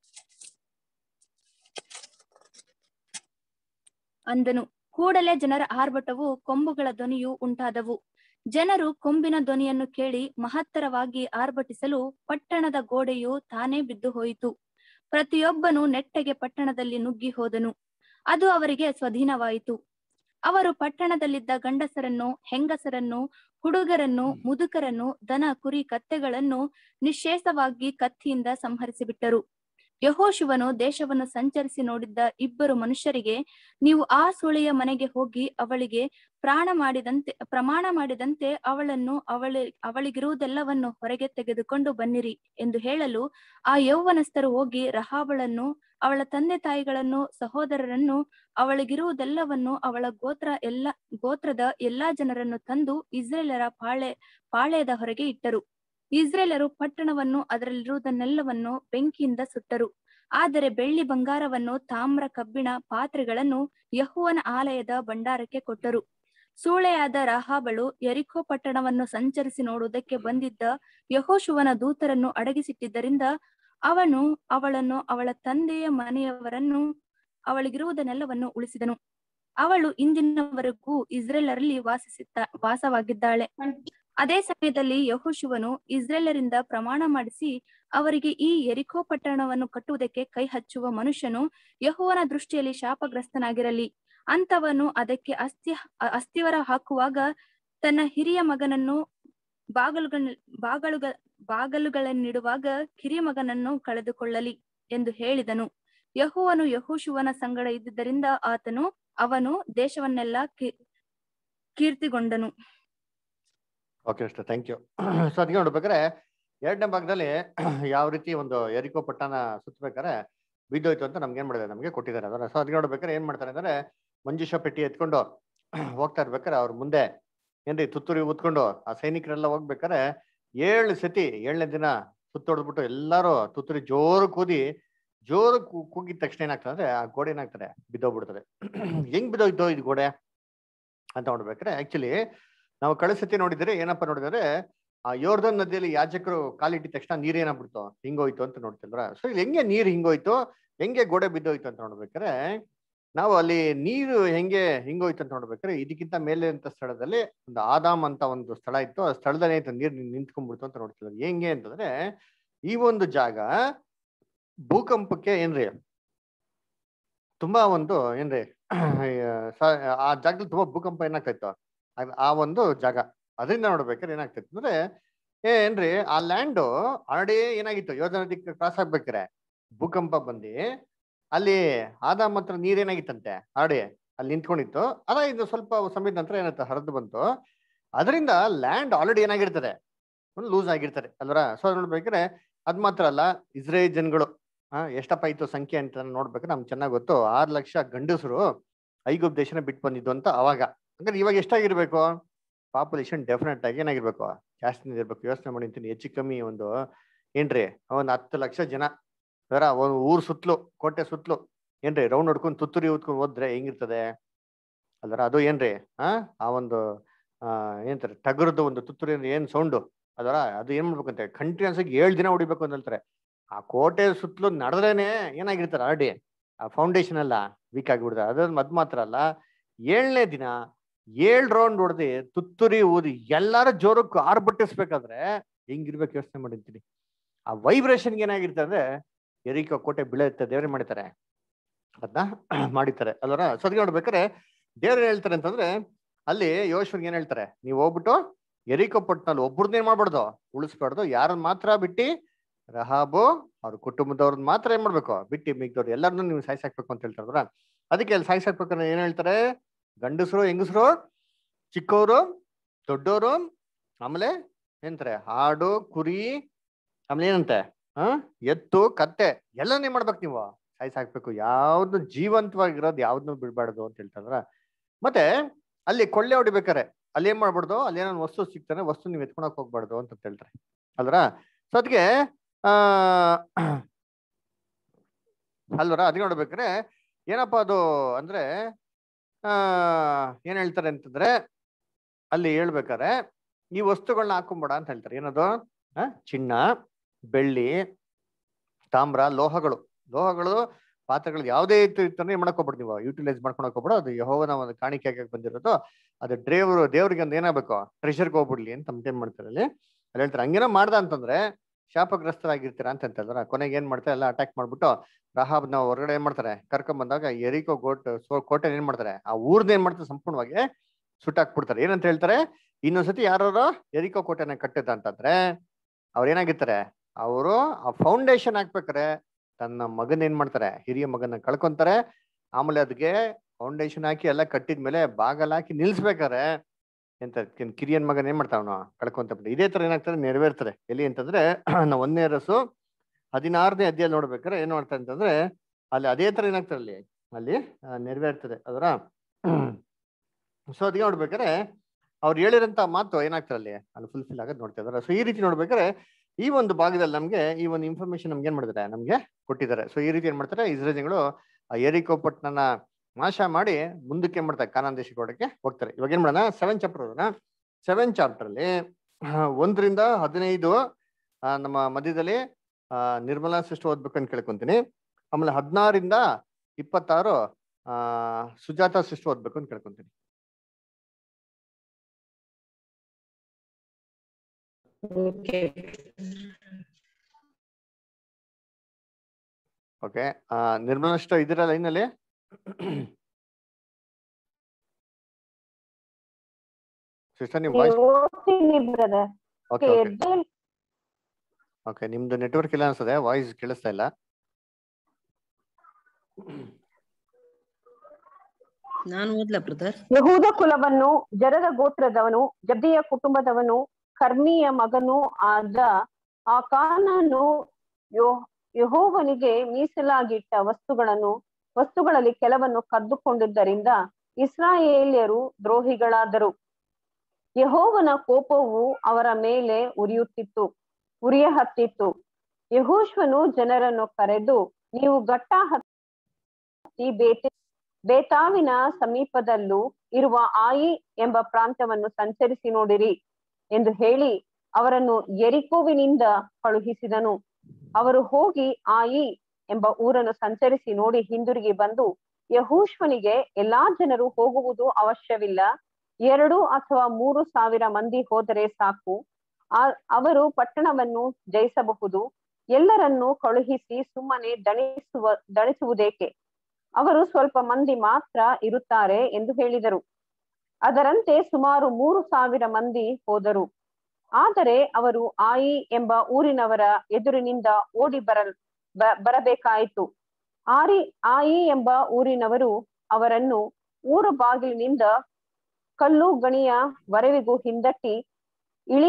ಅಂದನು. ಕೂಡಲೇ ಜನರ ಆರ್ಭಟವು, ಕೊಂಬುಗಳ ಧ್ವನಿಯು ಉಂಟಾದವು. ಜನರು ಕೊಂಬಿನ ಧ್ವನಿಯನ್ನು ಕೇಳಿ ಮಹತ್ತರವಾಗಿ ಆರ್ಭಟಿಸಲು ಪಟ್ಟಣದ ಗೋಡೆಯು ತಾನೇ ಬಿದ್ದು ಹೋಯಿತು. ಪ್ರತಿಯೊಬ್ಬನು ನೆಟ್ಟಗೆ ಪಟ್ಟಣದಲ್ಲಿ ನುಗ್ಗಿ ಹೋದನು. ಅದು ಅವರಿಗೆ ಸ್ವಾಧೀನವಾಯಿತು. ಅವರು ಪಟ್ಟಣದಲ್ಲಿದ್ದ ಗಂಡಸರನ್ನು, ಹೆಂಗಸರನ್ನು, ಹುಡುಗರನ್ನು, ಮುದುಕರನ್ನು, ದನ, ಕುರಿ, ಕತ್ತೆಗಳನ್ನು ನಿಶ್ಶೇಷವಾಗಿ ಕತ್ತಿಯಿಂದ ಸಂಹರಿಸಿಬಿಟ್ಟರು. ಯೆಹೋಶುವನು ದೇಶವನ್ನು ಸಂಚರಿಸಿ ನೋಡಿದ್ದ 2 ಮನುಷ್ಯರಿಗೆ, ನೀವು ಆ ಸೂಳೆಯ ಮನೆಗೆ ಹೋಗಿ ಅವಳಿಗೆ ಪ್ರಮಾಣ ಮಾಡಿದಂತೆ ಅವಳಿಗಿರುವುದೆಲ್ಲವನ್ನು ಹೊರಗೆ ತೆಗೆದುಕೊಂಡು ಬನ್ನಿರಿ ಎಂದು ಹೇಳಲು, ಆ ಯೌವನಸ್ಥರು ಹೋಗಿ ರಹಾಬಳನ್ನು, ಅವಳ ತಂದೆ ತಾಯಿಗಳನ್ನು, ಸಹೋದರರನ್ನು, ಅವಳಿಗಿರುವುದೆಲ್ಲವನ್ನು, ಅವಳ ಗೋತ್ರದ ಎಲ್ಲಾ ಜನರನ್ನು ತಂದು ಇಸ್ರೇಲರ ಪಾಳೆಯದ ಹೊರಗೆ ಇಟ್ಟರು. ಇಸ್ರೇಲರು ಪಟ್ಟಣವನ್ನು ಅದರಲ್ಲಿರುವುದನ್ನೆಲ್ಲವನ್ನು ಬೆಂಕಿಯಿಂದ ಸುಟ್ಟರು. ಆದರೆ ಬೆಳ್ಳಿ ಬಂಗಾರವನ್ನು, ತಾಮ್ರ ಕಬ್ಬಿಣ ಪಾತ್ರೆಗಳನ್ನು ಯೆಹೋವನ ಆಲಯದ ಭಂಡಾರಕ್ಕೆ ಕೊಟ್ಟರು. ಸೂಳೆಯಾದ ರಾಹಾಬಳು ಯೆರಿಕೋ ಪಟ್ಟಣವನ್ನು ಸಂಚರಿಸಿ ನೋಡುವುದಕ್ಕೆ ಬಂದಿದ್ದ ಯೆಹೋಶುವನ ದೂತರನ್ನು ಅಡಗಿಸಿಟ್ಟಿದ್ದರಿಂದ ಅವನು ಅವಳನ್ನು, ಅವಳ ತಂದೆಯ ಮನೆಯವರನ್ನು, ಅವಳಿಗಿರುವುದನ್ನೆಲ್ಲವನ್ನು ಉಳಿಸಿದನು. ಅವಳು ಇಂದಿನವರೆಗೂ ಇಸ್ರೇಲರಲ್ಲಿ ವಾಸವಾಗಿದ್ದಾಳೆ. ಅದೇ ಸಮಯದಲ್ಲಿ ಯೆಹೋಶುವನು ಇಸ್ರೇಲರಿಂದ ಪ್ರಮಾಣ ಮಾಡಿಸಿ ಅವರಿಗೆ, ಈ ಯೆರಿಕೋ ಪಟ್ಟಣವನ್ನು ಕಟ್ಟುವುದಕ್ಕೆ ಕೈ ಹಚ್ಚುವ ಮನುಷ್ಯನು ಯೆಹೋವನ ದೃಷ್ಟಿಯಲ್ಲಿ ಶಾಪಗ್ರಸ್ತನಾಗಿರಲಿ. ಅಂತವನು ಅದಕ್ಕೆ ಅಸ್ತಿವಾರ ಹಾಕುವಾಗ ತನ್ನ ಹಿರಿಯ ಮಗನನ್ನು, ಬಾಗಲುಗಳನ್ನಿಡುವಾಗ ಕಿರಿಯ ಮಗನನ್ನು ಕಳೆದುಕೊಳ್ಳಲಿ ಎಂದು ಹೇಳಿದನು. ಯೆಹೋವನು ಯೆಹೋಶುವನ ಸಂಗಡ ಇದ್ದುದರಿಂದ ಅವನು ದೇಶವನ್ನೆಲ್ಲ ಕೀರ್ತಿಗೊಂಡನು. ಓಕೆ ಅಷ್ಟೇ, ಥ್ಯಾಂಕ್ ಯು. ಸೊ ಅದಕ್ಕೆ ನೋಡ್ಬೇಕಾದ್ರೆ 2ನೇ ಭಾಗದಲ್ಲಿ ಯಾವ ರೀತಿ ಒಂದು ಯೆರಿಕೋ ಪಟ್ಟಣ ಸುತ್ತಬೇಕಾದ್ರೆ ಬಿದ್ದೋಯ್ತು ಅಂತ ನಮ್ಗೆ ಏನ್ ಮಾಡಿದ್ದಾರೆ, ನಮ್ಗೆ ಕೊಟ್ಟಿದ್ದಾರೆ ಅದನ್ನ. ಸೊ ಅದಕ್ಕೆ ನೋಡ್ಬೇಕಾದ್ರೆ ಏನ್ ಮಾಡ್ತಾರೆ ಅಂದ್ರೆ, ಮಂಜೂಷ ಪೆಟ್ಟಿ ಎತ್ಕೊಂಡು ಹೋಗ್ತಾ ಇರ್ಬೇಕಾರೆ ಅವ್ರ ಮುಂದೆ ಏನ್ರಿ ತುತ್ತೂರಿ ಊದ್ಕೊಂಡು ಆ ಸೈನಿಕರೆಲ್ಲ ಹೋಗ್ಬೇಕಾರೆ 7 ಸತಿ 7ನೇ ದಿನ ಸುತ್ತೊಡ್ದ್ಬಿಟ್ಟು ಎಲ್ಲಾರು ತುತ್ತೂರಿ ಜೋರು ಕೂದಿ ಜೋರು ಕೂಗಿದ ತಕ್ಷಣ ಏನಾಗ್ತದೆ ಅಂದ್ರೆ ಆ ಗೋಡೆ ಏನಾಗ್ತದೆ ಬಿದ್ದೋಗ್ಬಿಡ್ತದೆ. ಹೆಂಗ್ ಬಿದ್ದೋಯ್ತು ಇದು ಗೋಡೆ ಅಂತ ನೋಡ್ಬೇಕ್ರೆ ಆಕ್ಚುಲಿ ನಾವು ಕಳಿಸತಿ ನೋಡಿದ್ರೆ ಏನಪ್ಪಾ ನೋಡಿದ್ರೆ ಆ ಯೋರ್ದನ್ ನದಿಯಲ್ಲಿ ಯಾಜಕರು ಕಾಲಿಟ್ಟಿದ ತಕ್ಷಣ ನೀರ್ ಏನಾಗ್ಬಿಡ್ತು ಹಿಂಗೋಯ್ತು ಅಂತ ನೋಡ್ತಿಲ್ರ. ಸೊ ಇಲ್ಲಿ ಹೆಂಗೆ ನೀರ್ ಹಿಂಗೋಯ್ತು, ಹೆಂಗೆ ಗೋಡೆ ಬಿದ್ದೋಯ್ತು ಅಂತ ನೋಡ್ಬೇಕಾರೆ ನಾವು ಅಲ್ಲಿ ನೀರು ಹೆಂಗೆ ಹಿಂಗೋಯ್ತು ಅಂತ ನೋಡ್ಬೇಕಾರೆ ಇದಕ್ಕಿಂತ ಮೇಲೆ ಅಂತ ಸ್ಥಳದಲ್ಲಿ ಒಂದು ಆದಾಮ್ ಅಂತ ಒಂದು ಸ್ಥಳ ಇತ್ತು. ಆ ಸ್ಥಳದಲ್ಲಿ ನೀರು ನಿಂತ್ಕೊಂಡ್ಬಿಡ್ತು ಅಂತ ನೋಡ್ತಿದ್ರು. ಹೆಂಗೆ ಅಂತಂದ್ರೆ ಈ ಒಂದು ಜಾಗ ಭೂಕಂಪಕ್ಕೆ ಏನ್ರಿ ತುಂಬಾ ಒಂದು ಏನ್ರಿ ಆ ಜಾಗದಲ್ಲಿ ತುಂಬಾ ಭೂಕಂಪ ಏನಾಗ್ತಾ ಇತ್ತು ಆ ಒಂದು ಜಾಗ. ಅದರಿಂದ ನೋಡ್ಬೇಕಾದ್ರೆ ಏನಾಗ್ತೈತೆ ಅಂದ್ರೆ ಏನ್ರಿ ಆ ಲ್ಯಾಂಡ್ ಆಲ್ರೆಡಿ ಏನಾಗಿತ್ತು ಯೋಧನ ನದಿ ಕ್ರಾಸ್ ಆಗ್ಬೇಕಾರೆ ಭೂಕಂಪ ಬಂದು ಅಲ್ಲಿ ಆದಾಮ್ ಹತ್ರ ನೀರೇನಾಗಿತ್ತಂತೆ ಆಲ್ರೆಡಿ ಅಲ್ಲಿ ನಿಂತ್ಕೊಂಡಿತ್ತು. ಅದ ಇದು ಸ್ವಲ್ಪ ಸಮಯದ ನಂತರ ಏನಾಯ್ತು ಹರಿದು ಬಂತು. ಅದರಿಂದ ಲ್ಯಾಂಡ್ ಆಲ್ರೆಡಿ ಏನಾಗಿರ್ತದೆ ಒಂದು ಲೂಸ್ ಆಗಿರ್ತಾರೆ ಅಲ್ವರ. ಸೊ ನೋಡ್ಬೇಕಾದ್ರೆ ಅದ್ ಮಾತ್ರ ಅಲ್ಲ, ಇಸ್ರೇಲ್ ಜನಗಳು ಎಷ್ಟಪ್ಪ ಇತ್ತು ಸಂಖ್ಯೆ ಅಂತ ನೋಡ್ಬೇಕಾದ್ರೆ ನಮ್ಗೆ ಚೆನ್ನಾಗ್ ಗೊತ್ತು. 6 ಲಕ್ಷ ಗಂಡಸರು ಐಗುಪ್ತ ದೇಶನ ಬಿಟ್ಟು ಬಂದಿದ್ದು ಅಂತ ಅವಾಗ. ಹಂಗಾರೆ ಇವಾಗ ಎಷ್ಟಾಗಿರ್ಬೇಕು ಪಾಪ್ಯುಲೇಷನ್? ಡೆಫಿನೆಟ್ ಆಗಿ ಏನಾಗಿರ್ಬೇಕು ಜಾಸ್ತಿ ಇರ್ಬೇಕು. ಯೋಚನೆ ಮಾಡಿರ್ತೀನಿ ಹೆಚ್ಚು ಕಮ್ಮಿ ಒಂದು ಏನ್ರಿ ಒಂದು 10 ಲಕ್ಷ ಜನ ಒಂದು ಊರ್ ಸುತ್ತಲೂ ಕೋಟೆ ಸುತ್ತಲೂ ಏನ್ರಿ ರೌಂಡ್ ಹೊಡ್ಕೊಂಡು ತುತ್ತೂರಿ ಊದ್ಕೊಂಡು ಹೋದ್ರೆ ಹೆಂಗಿರ್ತದೆ ಅಲ್ವರ. ಅದು ಏನ್ರಿ ಆ ಒಂದು ಏನಂತಾರೆ ಟಗರದ್ದು ಒಂದು ತುತ್ತೂರಿ ಏನ್ ಸೌಂಡು ಅದರ ಅದು ಏನ್ ಮಾಡ್ಬೇಕಂತೆ ಕಂಟಿನ್ಯೂಸ್ ಆಗಿ 7 ದಿನ ಹೊಡಿಬೇಕು ಅಂತ ಹೇಳ್ತಾರೆ. ಆ ಕೋಟೆ ಸುತ್ತಲೂ ನಡೆದ್ರೇನೆ ಏನಾಗಿರ್ತಾರೆ ಆಲ್ರೆಡಿ ಆ ಫೌಂಡೇಶನ್ ಎಲ್ಲ ವೀಕ್ ಆಗಿಬಿಡ್ತಾರೆ. ಅದ್ ಮಾತ್ರ ಅಲ್ಲ 7ನೇ ದಿನ 7 ರೌಂಡ್ ಹೊಡೆದು ತುತ್ತೂರಿ ಊದಿ ಎಲ್ಲಾರು ಜೋರಕ್ಕೆ ಆರ್ಭಟಿಸ್ಬೇಕಾದ್ರೆ ಹೆಂಗಿರ್ಬೇಕು ಯೋಚನೆ ಮಾಡಿರ್ತೀನಿ. ಆ ವೈಬ್ರೇಷನ್ಗೆ ಏನಾಗಿರ್ತದೆ ಅಂದ್ರೆ ಎರಿಕೋ ಕೋಟೆ ಬೀಳುತ್ತೆ ದೇವ್ರೆ ಮಾಡಿತಾರೆ ಅದನ್ನ ಮಾಡಿರ್ತಾರೆ ಅಲ್ವರ. ಸೊ ಅದಕ್ಕೆ ನೋಡ್ಬೇಕಾರೆ ದೇವ್ರು ಏನ್ ಹೇಳ್ತಾರೆ ಅಂತಂದ್ರೆ ಅಲ್ಲಿ ಯೋಶ್ವರ್ಗೆ ಏನ್ ಹೇಳ್ತಾರೆ, ನೀವು ಹೋಗ್ಬಿಟ್ಟು ಎರಿಕೋ ಪಟ್ಟಣಲ್ಲಿ ಒಬ್ಬರನ್ನೇನ್ ಮಾಡ್ಬಾರ್ದು ಉಳಿಸ್ಬಾರ್ದು, ಯಾರನ್ನ ಮಾತ್ರ ಬಿಟ್ಟು ರಹಾಬು ಅವ್ರ ಕುಟುಂಬದವ್ರನ್ನ ಮಾತ್ರ ಏನ್ ಮಾಡ್ಬೇಕು ಬಿಟ್ಟು ಮಿಗ್ದವ್ರು ಎಲ್ಲರನ್ನೂ ನೀವು ಸಾಯಿಸಾಕ್ಬೇಕು ಅಂತ ಹೇಳ್ತಾರದ್ರ. ಅದಕ್ಕೆ ಅಲ್ಲಿ ಸಾಯಿಸಾಕ್ಬೇಕಂದ್ರೆ ಏನ್ ಹೇಳ್ತಾರೆ, ಗಂಡಸರು ಹೆಂಗಸರು ಚಿಕ್ಕವರು ದೊಡ್ಡವರು ಆಮೇಲೆ ಏನಂತಾರೆ ಆಡು ಕುರಿ ಆಮೇಲೆ ಏನಂತೆ ಎತ್ತು ಕತ್ತೆ ಎಲ್ಲನೇ ಮಾಡ್ಬೇಕು ನೀವು ಸಾಯಿಸಾಕ್ಬೇಕು. ಯಾವ್ದು ಜೀವಂತವಾಗಿರೋದು ಯಾವ್ದನ್ನು ಬಿಡ್ಬಾರ್ದು ಅಂತ ಹೇಳ್ತಾರ. ಮತ್ತೆ ಅಲ್ಲಿ ಕೊಳ್ಳೆ ಹೊಡಿಬೇಕಾರೆ ಅಲ್ಲಿ ಏನ್ ಮಾಡ್ಬಾರ್ದು, ಅಲ್ಲಿ ಏನೋ ವಸ್ತು ಸಿಗ್ತಾನೆ ವಸ್ತು ನೀವು ಎತ್ಕೊಳಕ್ ಹೋಗ್ಬಾರ್ದು ಅಂತ ಹೇಳ್ತಾರೆ ಅಲ್ವರ. ಸೊ ಅದಕ್ಕೆ ಅಲ್ವರ ಅದಕ್ಕೆ ನೋಡ್ಬೇಕಾರೆ ಏನಪ್ಪಾ ಅದು ಅಂದ್ರೆ ಏನ್ ಹೇಳ್ತಾರೆ ಅಂತಂದ್ರೆ ಅಲ್ಲಿ ಹೇಳ್ಬೇಕಾರೆ ಈ ವಸ್ತುಗಳನ್ನ ಹಾಕೊಂಬೇಡ ಅಂತ ಹೇಳ್ತಾರೆ. ಏನದು ಚಿನ್ನ ಬೆಳ್ಳಿ ತಾಮ್ರ ಲೋಹಗಳು ಪಾತ್ರೆಗಳು ಯಾವುದೇ ಇರ್ತಾನೆ ಏನ್ ಮಾಡಕ್ ಹೋಗ್ಬಿಡು ನೀವು ಯೂಟಿಲೈಸ್ ಮಾಡ್ಕೊಳಕ್ ಹೋಗ್ಬಿಡು. ಅದು ಯೆಹೋವನ ಒಂದು ಕಾಣಿಕೆ ಬಂದಿರೋದು ಅದು ದೇವ್ರಿಗೆ ಒಂದು ಏನಾಗಬೇಕು ಟ್ರೆಷರ್ಗೆ ಹೋಗ್ಬಿಡ್ಲಿ ಅಂತ ಏನ್ ಮಾಡ್ತಾರೆ ಅಲ್ಲಿ ಹೇಳ್ತಾರೆ. ಹಂಗೇನೋ ಮಾಡ್ದ ಅಂತಂದ್ರೆ ಶಾಪಗ್ರಸ್ತರಾಗಿರ್ತೀರಾ ಅಂತ ಹೇಳ್ತಾರೆ. ಕೊನೆಗೆ ಏನ್ ಮಾಡ್ತಾರೆ ಎಲ್ಲ ಅಟ್ಯಾಕ್ ಮಾಡ್ಬಿಟ್ಟು ರಹಾಬ್ನ ಹೊರಗಡೆ ಏನ್ ಮಾಡ್ತಾರೆ ಕರ್ಕೊಂಡ್ ಬಂದಾಗ ಎರಿಕೋ ಕೋಟೆ ಏನ್ ಮಾಡ್ತಾರೆ ಆ ಊರ್ನ ಏನ್ ಮಾಡ್ತಾರೆ ಸಂಪೂರ್ಣವಾಗಿ ಸುಟ್ಟಾಕ್ಬಿಡ್ತಾರೆ. ಏನಂತ ಹೇಳ್ತಾರೆ, ಇನ್ನೊಂದ್ಸತಿ ಯಾರು ಎರಿಕೋ ಕೋಟೆನ ಕಟ್ಟಿದ ಅಂತಂದ್ರೆ ಅವ್ರ ಏನಾಗಿರ್ತಾರೆ ಅವರು ಆ ಫೌಂಡೇಶನ್ ಹಾಕ್ಬೇಕಾರೆ ತನ್ನ ಮಗನ್ ಏನ್ ಮಾಡ್ತಾರೆ ಹಿರಿಯ ಮಗನ ಕಳ್ಕೊಂತಾರೆ. ಆಮೇಲೆ ಅದಕ್ಕೆ ಫೌಂಡೇಶನ್ ಹಾಕಿ ಎಲ್ಲ ಕಟ್ಟಿದ್ಮೇಲೆ ಬಾಗಲ್ ಹಾಕಿ ನಿಲ್ಸ್ಬೇಕಾರೆ ಎಂತ ಕಿರಿಯನ್ ಮಗನ್ ಏನ್ ಮಾಡ್ತಾವನು ಕಳ್ಕೊಂತ. ಇದೇ ತರ ಏನಾಗ್ತದೆ ನೆರವೇರ್ತದೆ ಎಲ್ಲಿ ಅಂತಂದ್ರೆ ನಾವು 1ನೇ ಅರಸು 16ನೇ ಅಧ್ಯಾಯ ನೋಡ್ಬೇಕಾರೆ ಏನ್ ಮಾಡ್ತಾರೆ ಅಂತಂದ್ರೆ ಅಲ್ಲಿ ಅದೇ ತರ ಏನಾಗ್ತದೆ ಅಲ್ಲಿ ನೆರವೇರ್ತದೆ ಅದರ. ಸೊ ಅದಕ್ಕೆ ನೋಡ್ಬೇಕಾರೆ ಅವ್ರು ಹೇಳಿರಂತ ಮಾತು ಏನಾಗ್ತದೆ ಅಲ್ಲಿ ಫುಲ್ಫಿಲ್ ಆಗೋದು ನೋಡ್ತಾ ಇದಾರೆ. ಸೊ ಈ ರೀತಿ ನೋಡ್ಬೇಕಾರೆ ಈ ಒಂದು ಭಾಗದಲ್ಲಿ ನಮ್ಗೆ ಈ ಒಂದು ಇನ್ಫಾರ್ಮೇಶನ್ ನಮ್ಗೆ ಏನ್ ಮಾಡಿದ್ದಾರೆ ನಮ್ಗೆ ಕೊಟ್ಟಿದ್ದಾರೆ. ಸೊ ಈ ರೀತಿ ಏನ್ ಮಾಡ್ತಾರೆ ಇಸ್ರೇಲ್ ಜನಗಳು ಆ ಎರಿಕೋ ಪಟ್ಟಣನ ನಾಶ ಮಾಡಿ ಮುಂದಕ್ಕೆ ಏನ್ ಮಾಡ್ತಾರೆ ಕಾನಾನ್ ದೇಶಕ್ಕೆ ಹೋಗ್ತಾರೆ. ಇವಾಗ ಏನ್ ಮಾಡೋಣ 7th ಚಾಪ್ಟರ್ 7th ಚಾಪ್ಟರ್ ಅಲ್ಲಿ 1 ರಿಂದ 15 ನಮ್ಮ ಮಧ್ಯದಲ್ಲಿ ನಿರ್ಮಲಾ ಸಿಸ್ಟರ್ ಓದ್ಬೇಕಂತ ಕೇಳ್ಕೊಂತೀನಿ. ಆಮೇಲೆ 16 ರಿಂದ 26 ಸುಜಾತಾ ಸಿಸ್ಟರ್ ಓದ್ಬೇಕು ಅಂತ ಕೇಳ್ಕೊಂತೀನಿ. ಓಕೆ ನಿರ್ಮಲಾ ಸಿಸ್ಟರ್ ಇದ್ದೀರಾ ಲೈನಲ್ಲಿ? ಸಿಸ್ಟರ್ ನಿಮ್ಮ ವಾಯ್ಸ್ ಓಕೆ ನಿಮ್ದು ನೆಟ್ವರ್ಕ್ ಇಲ್ಲ ಅನ್ಸದೆ, ವಾಯ್ಸ್ ಕೇಳಿಸ್ತಾ ಇಲ್ಲ. ನಾನು ಓದ್ಲಾ ಬ್ರದರ್? ಯಹೂದ ಕುಲವನ್ನು ಜರದ ಗೋತ್ರದವನು ಜಬ್ದಿಯ ಕುಟುಂಬದವನು ಕರ್ಮಿಯ ಮಗನೂ ಆದ ಆ ಕಾನಾನು ಯೆಹೋವನಿಗೆ ಮೀಸಲಾಗಿಟ್ಟ ವಸ್ತುಗಳಲ್ಲಿ ಕೆಲವನ್ನು ಕದ್ದುಕೊಂಡಿದ್ದರಿಂದ ಇಸ್ರಾಯೇಲ್ಯರು ದ್ರೋಹಿಗಳಾದರು. ಯೆಹೋವನ ಕೋಪವು ಅವರ ಮೇಲೆ ಉರಿಯ ಹತ್ತಿತ್ತು. ಯೆಹೋಶುವನು ಜನರನ್ನು ಕರೆದು ನೀವು ಘಟ್ಟ ಹತ್ತಿ ಬೇತಾವಿನ ಸಮೀಪದಲ್ಲೂ ಇರುವ ಆಯಿ ಎಂಬ ಪ್ರಾಂತ್ಯವನ್ನು ಸಂಚರಿಸಿ ನೋಡಿರಿ ಎಂದು ಹೇಳಿ ಅವರನ್ನು ಯೆರಿಕೋವಿನಿಂದ ಕಳುಹಿಸಿದನು. ಅವರು ಹೋಗಿ ಆಯಿ ಎಂಬ ಊರನ್ನು ಸಂಚರಿಸಿ ನೋಡಿ ಹಿಂದಿರುಗಿ ಬಂದು ಯೆಹೋಶುವನಿಗೆ, ಎಲ್ಲಾ ಜನರು ಹೋಗುವುದು ಅವಶ್ಯವಿಲ್ಲ, 2 ಅಥವಾ 3,000 ಮಂದಿ ಹೋದರೆ ಸಾಕು, ಅವರು ಪಟ್ಟಣವನ್ನು ಜಯಿಸಬಹುದು, ಎಲ್ಲರನ್ನೂ ಕಳುಹಿಸಿ ಸುಮ್ಮನೆ ದಣಿಸುವುದೇಕೆ, ಅವರು ಸ್ವಲ್ಪ ಮಂದಿ ಮಾತ್ರ ಇರುತ್ತಾರೆ ಎಂದು ಹೇಳಿದರು. ಅದರಂತೆ ಸುಮಾರು 3,000 ಮಂದಿ ಹೋದರು. ಆದರೆ ಅವರು ಆಯಿ ಎಂಬ ಊರಿನವರ ಎದುರಿನಿಂದ ಓಡಿ ಬರಬೇಕಾಯಿತು. ಆಯಿ ಎಂಬ ಊರಿನವರು ಅವರನ್ನು ಊರ ಬಾಗಿಲಿನಿಂದ ಕಲ್ಲು ಗಣಿಯ ವರೆವಿಗೂ ಹಿಂದಟ್ಟಿ ಇಳಿ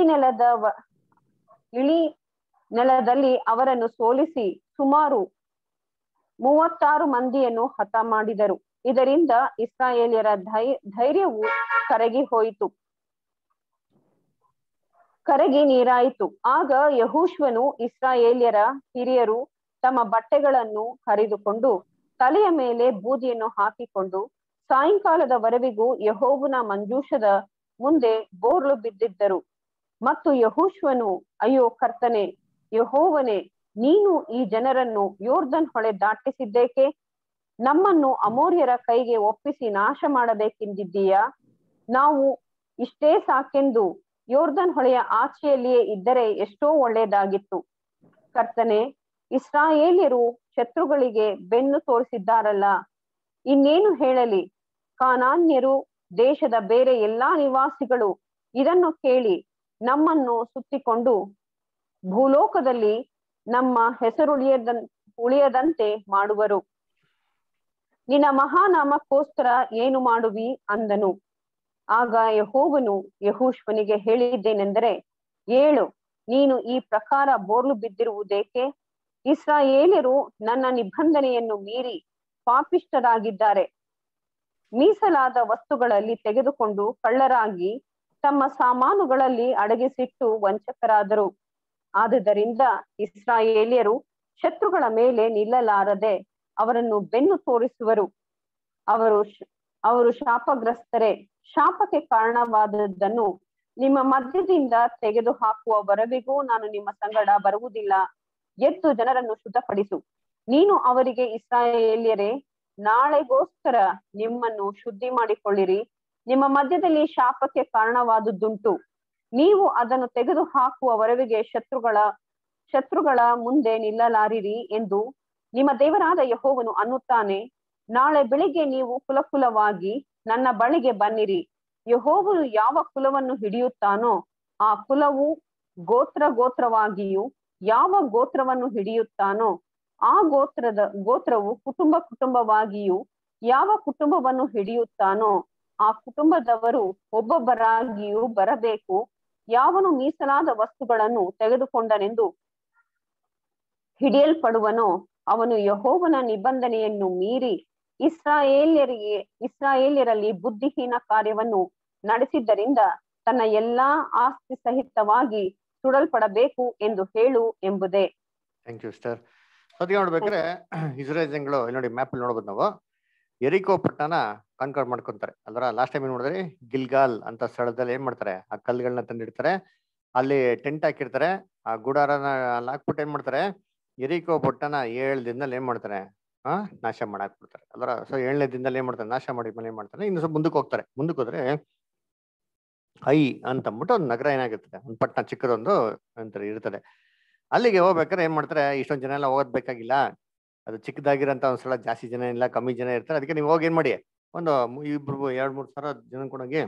ನೆಲದಲ್ಲಿ ಅವರನ್ನು ಸೋಲಿಸಿ ಸುಮಾರು 36 ಮಂದಿಯನ್ನು ಹತ ಮಾಡಿದರು. ಇದರಿಂದ ಇಸ್ರಾಯೇಲ್ಯರ ಧೈರ್ಯವು ಕರಗಿ ನೀರಾಯಿತು. ಆಗ ಯೆಹೋಶುವನು ಇಸ್ರಾಯೇಲ್ಯರ ಹಿರಿಯರು ತಮ್ಮ ಬಟ್ಟೆಗಳನ್ನು ಹರಿದುಕೊಂಡು ತಲೆಯ ಮೇಲೆ ಬೂದಿಯನ್ನು ಹಾಕಿಕೊಂಡು ಸಾಯಂಕಾಲದವರೆವಿಗೂ ಯೆಹೋವನ ಮಂಜೂಷದ ಮುಂದೆ ಬೋರ್ಲು ಬಿದ್ದಿದ್ದರು. ಮತ್ತು ಯೆಹೋಶುವನು, ಅಯ್ಯೋ ಕರ್ತನೇ, ಯೆಹೋವನೇ, ನೀನು ಈ ಜನರನ್ನು ಯೋರ್ದನ್ ಹೊಳೆ ದಾಟಿಸಿದ್ದೇಕೆ? ನಮ್ಮನ್ನು ಅಮೋರಿಯರ ಕೈಗೆ ಒಪ್ಪಿಸಿ ನಾಶ ಮಾಡಬೇಕೆಂದಿದ್ದೀಯಾ? ನಾವು ಇಷ್ಟೇ ಸಾಕೆಂದು ಯೋರ್ದನ್ ಹೊಳೆಯ ಆಚೆಯಲ್ಲಿಯೇ ಇದ್ದರೆ ಎಷ್ಟೋ ಒಳ್ಳೆಯದಾಗಿತ್ತು. ಕರ್ತನೇ, ಇಸ್ರಾಯೇಲ್ಯರು ಶತ್ರುಗಳಿಗೆ ಬೆನ್ನು ತೋರಿಸಿದ್ದಾರಲ್ಲ, ಇನ್ನೇನು ಹೇಳಲಿ? ಕಾನಾನ್ಯರು, ದೇಶದ ಬೇರೆ ಎಲ್ಲಾ ನಿವಾಸಿಗಳು ಇದನ್ನು ಕೇಳಿ ನಮ್ಮನ್ನು ಸುತ್ತಿಕೊಂಡು ಭೂಲೋಕದಲ್ಲಿ ನಮ್ಮ ಹೆಸರುಳಿಯದಂತೆ ಮಾಡುವರು. ನಿನ್ನ ಮಹಾನಾಮಕ್ಕೋಸ್ಕರ ಏನು ಮಾಡುವಿ ಅಂದನು. ಆಗ ಯೆಹೋವನು ಯೆಹೋಶುವನಿಗೆ ಹೇಳಿದ್ದೇನೆಂದರೆ, ಏಳು, ನೀನು ಈ ಪ್ರಕಾರ ಬೋರ್ಲು ಬಿದ್ದಿರುವುದೇಕೆ? ಇಸ್ರಾಯೇಲ್ಯರು ನನ್ನ ನಿಬಂಧನೆಯನ್ನು ಮೀರಿ ಪಾಪಿಷ್ಠರಾಗಿದ್ದಾರೆ. ಮೀಸಲಾದ ವಸ್ತುಗಳಲ್ಲಿ ತೆಗೆದುಕೊಂಡು ಕಳ್ಳರಾಗಿ ತಮ್ಮ ಸಾಮಾನುಗಳಲ್ಲಿ ಅಡಗಿಸಿಟ್ಟು ವಂಚಕರಾದರು. ಆದುದರಿಂದ ಇಸ್ರಾಯೇಲ್ಯರು ಶತ್ರುಗಳ ಮೇಲೆ ನಿಲ್ಲಲಾರದೆ ಅವರನ್ನು ಬೆನ್ನು ತೋರಿಸುವರು. ಅವರು ಶಾಪಗ್ರಸ್ತರೇ. ಶಾಪಕ್ಕೆ ಕಾರಣವಾದದ್ದನ್ನು ನಿಮ್ಮ ಮಧ್ಯದಿಂದ ತೆಗೆದು ಹಾಕುವವರೆವಿಗೂ ನಾನು ನಿಮ್ಮ ಸಂಗಡ ಬರುವುದಿಲ್ಲ. ಎದ್ದು ಜನರನ್ನು ಶುದ್ಧಪಡಿಸು. ನೀನು ಅವರಿಗೆ, ಇಸ್ರಾಯೇಲ್ಯರೇ, ನಾಳೆಗೋಸ್ಕರ ನಿಮ್ಮನ್ನು ಶುದ್ಧಿ ಮಾಡಿಕೊಳ್ಳಿರಿ. ನಿಮ್ಮ ಮಧ್ಯದಲ್ಲಿ ಶಾಪಕ್ಕೆ ಕಾರಣವಾದುದುಂಟು. ನೀವು ಅದನ್ನು ತೆಗೆದು ಹಾಕುವವರೆವಿಗೆ ಶತ್ರುಗಳ ಮುಂದೆ ನಿಲ್ಲಲಾರಿರಿ ಎಂದು ನಿಮ್ಮ ದೇವರಾದ ಯೆಹೋವನು ಅನ್ನುತ್ತಾನೆ. ನಾಳೆ ಬೆಳಿಗ್ಗೆ ನೀವು ಕುಲಕುಲವಾಗಿ ನನ್ನ ಬಳಿಗೆ ಬನ್ನಿರಿ. ಯೆಹೋವನು ಯಾವ ಕುಲವನ್ನು ಹಿಡಿಯುತ್ತಾನೋ ಆ ಕುಲವು ಗೋತ್ರವಾಗಿಯೂ, ಯಾವ ಗೋತ್ರವನ್ನು ಹಿಡಿಯುತ್ತಾನೋ ಆ ಗೋತ್ರವು ಕುಟುಂಬವಾಗಿಯೂ, ಯಾವ ಕುಟುಂಬವನ್ನು ಹಿಡಿಯುತ್ತಾನೋ ಆ ಕುಟುಂಬದವರು ಒಬ್ಬೊಬ್ಬರಾಗಿಯೂ ಬರಬೇಕು. ಯಾವನು ಮೀಸಲಾದ ವಸ್ತುಗಳನ್ನು ತೆಗೆದುಕೊಂಡನೆಂದು ಹಿಡಿಯಲ್ಪಡುವನೋ ಅವನು ಯೆಹೋವನ ನಿಬಂಧನೆಯನ್ನು ಮೀರಿ ಇಸ್ರಾಯೇಲ್ಯರಲ್ಲಿ ಬುದ್ಧಿಹೀನ ಕಾರ್ಯವನ್ನು ನಡೆಸಿದ್ದರಿಂದ ತನ್ನ ಎಲ್ಲಾ ಆಸ್ತಿ ಸಹಿತವಾಗಿ ಸುಡಲ್ಪಡಬೇಕು ಎಂದು ಹೇಳು ಎಂಬುದೇ. Thank you sister. ಅದಕ್ಕೆ ನೋಡ್ಬೇಕಾದ್ರೆ ಇಸ್ರೇಲ್ ಜನಗಳು ನೋಡಿ ಮ್ಯಾಪ್ ಅಲ್ಲಿ ನೋಡ್ಬೋದು ನಾವು ಯೆರಿಕೋ ಪಟ್ಟಣ ಕಾನ್ಕರ್ ಮಾಡ್ಕೊಂತಾರೆ. ಅಲ್ರ ಲಾಸ್ಟ್ ಟೈಮ್ ನೋಡಿದ್ರೆ ಗಿಲ್ಗಾಲ್ ಅಂತ ಸ್ಥಳದಲ್ಲಿ ಏನ್ ಮಾಡ್ತಾರೆ, ಆ ಕಲ್ಲುಗಳನ್ನ ತಂದಿಡ್ತಾರೆ, ಅಲ್ಲಿ ಟೆಂಟ್ ಹಾಕಿರ್ತಾರೆ, ಆ ಗುಡಾರನ ಅಲ್ಲಿ ಹಾಕ್ಬಿಟ್ಟು ಏನ್ ಮಾಡ್ತಾರೆ, ಯೆರಿಕೋ ಪಟ್ಟಣ 7 ದಿನದಲ್ಲಿ ಏನ್ ಮಾಡ್ತಾರೆ, ನಾಶ ಮಾಡಾಕ್ಬಿಡ್ತಾರೆ. ಅಲ್ರ ಸೊ 7ನೇ ದಿನದಲ್ಲಿ ಏನ್ ಮಾಡ್ತಾರೆ, ನಾಶ ಮಾಡಿದ್ಮೇಲೆ ಏನ್ ಮಾಡ್ತಾರೆ, ಇನ್ನು ಸ್ವಲ್ಪ ಮುಂದಕ್ಕೆ ಹೋಗ್ತಾರೆ. ಮುಂದಕ್ಕೆ ಹೋದ್ರೆ ಐ ಅಂತ ಅಂದ್ಬಿಟ್ಟು ಒಂದು ನಗರ ಏನಾಗಿರ್ತದೆ, ಒಂದು ಪಟ್ಟಣ ಚಿಕ್ಕದೊಂದು ಅಂತಾರೆ ಇರ್ತದೆ. ಅಲ್ಲಿಗೆ ಹೋಗ್ಬೇಕಾದ್ರೆ ಏನ್ ಮಾಡ್ತಾರೆ, ಇಷ್ಟೊಂದು ಜನ ಎಲ್ಲ ಹೋಗೋದ್ ಬೇಕಾಗಿಲ್ಲ, ಅದು ಚಿಕ್ಕದಾಗಿರೋಂಥ ಒಂದ್ ಸ್ಥಳ, ಜಾಸ್ತಿ ಜನ ಇಲ್ಲ, ಕಮ್ಮಿ ಜನ ಇರ್ತಾರೆ. ಅದಕ್ಕೆ ನೀವು ಹೋಗಿ ಏನ್ ಮಾಡಿ, ಒಂದು 2-3 ಸಾವಿರ ಜನ ಕೊಡೋಗಿ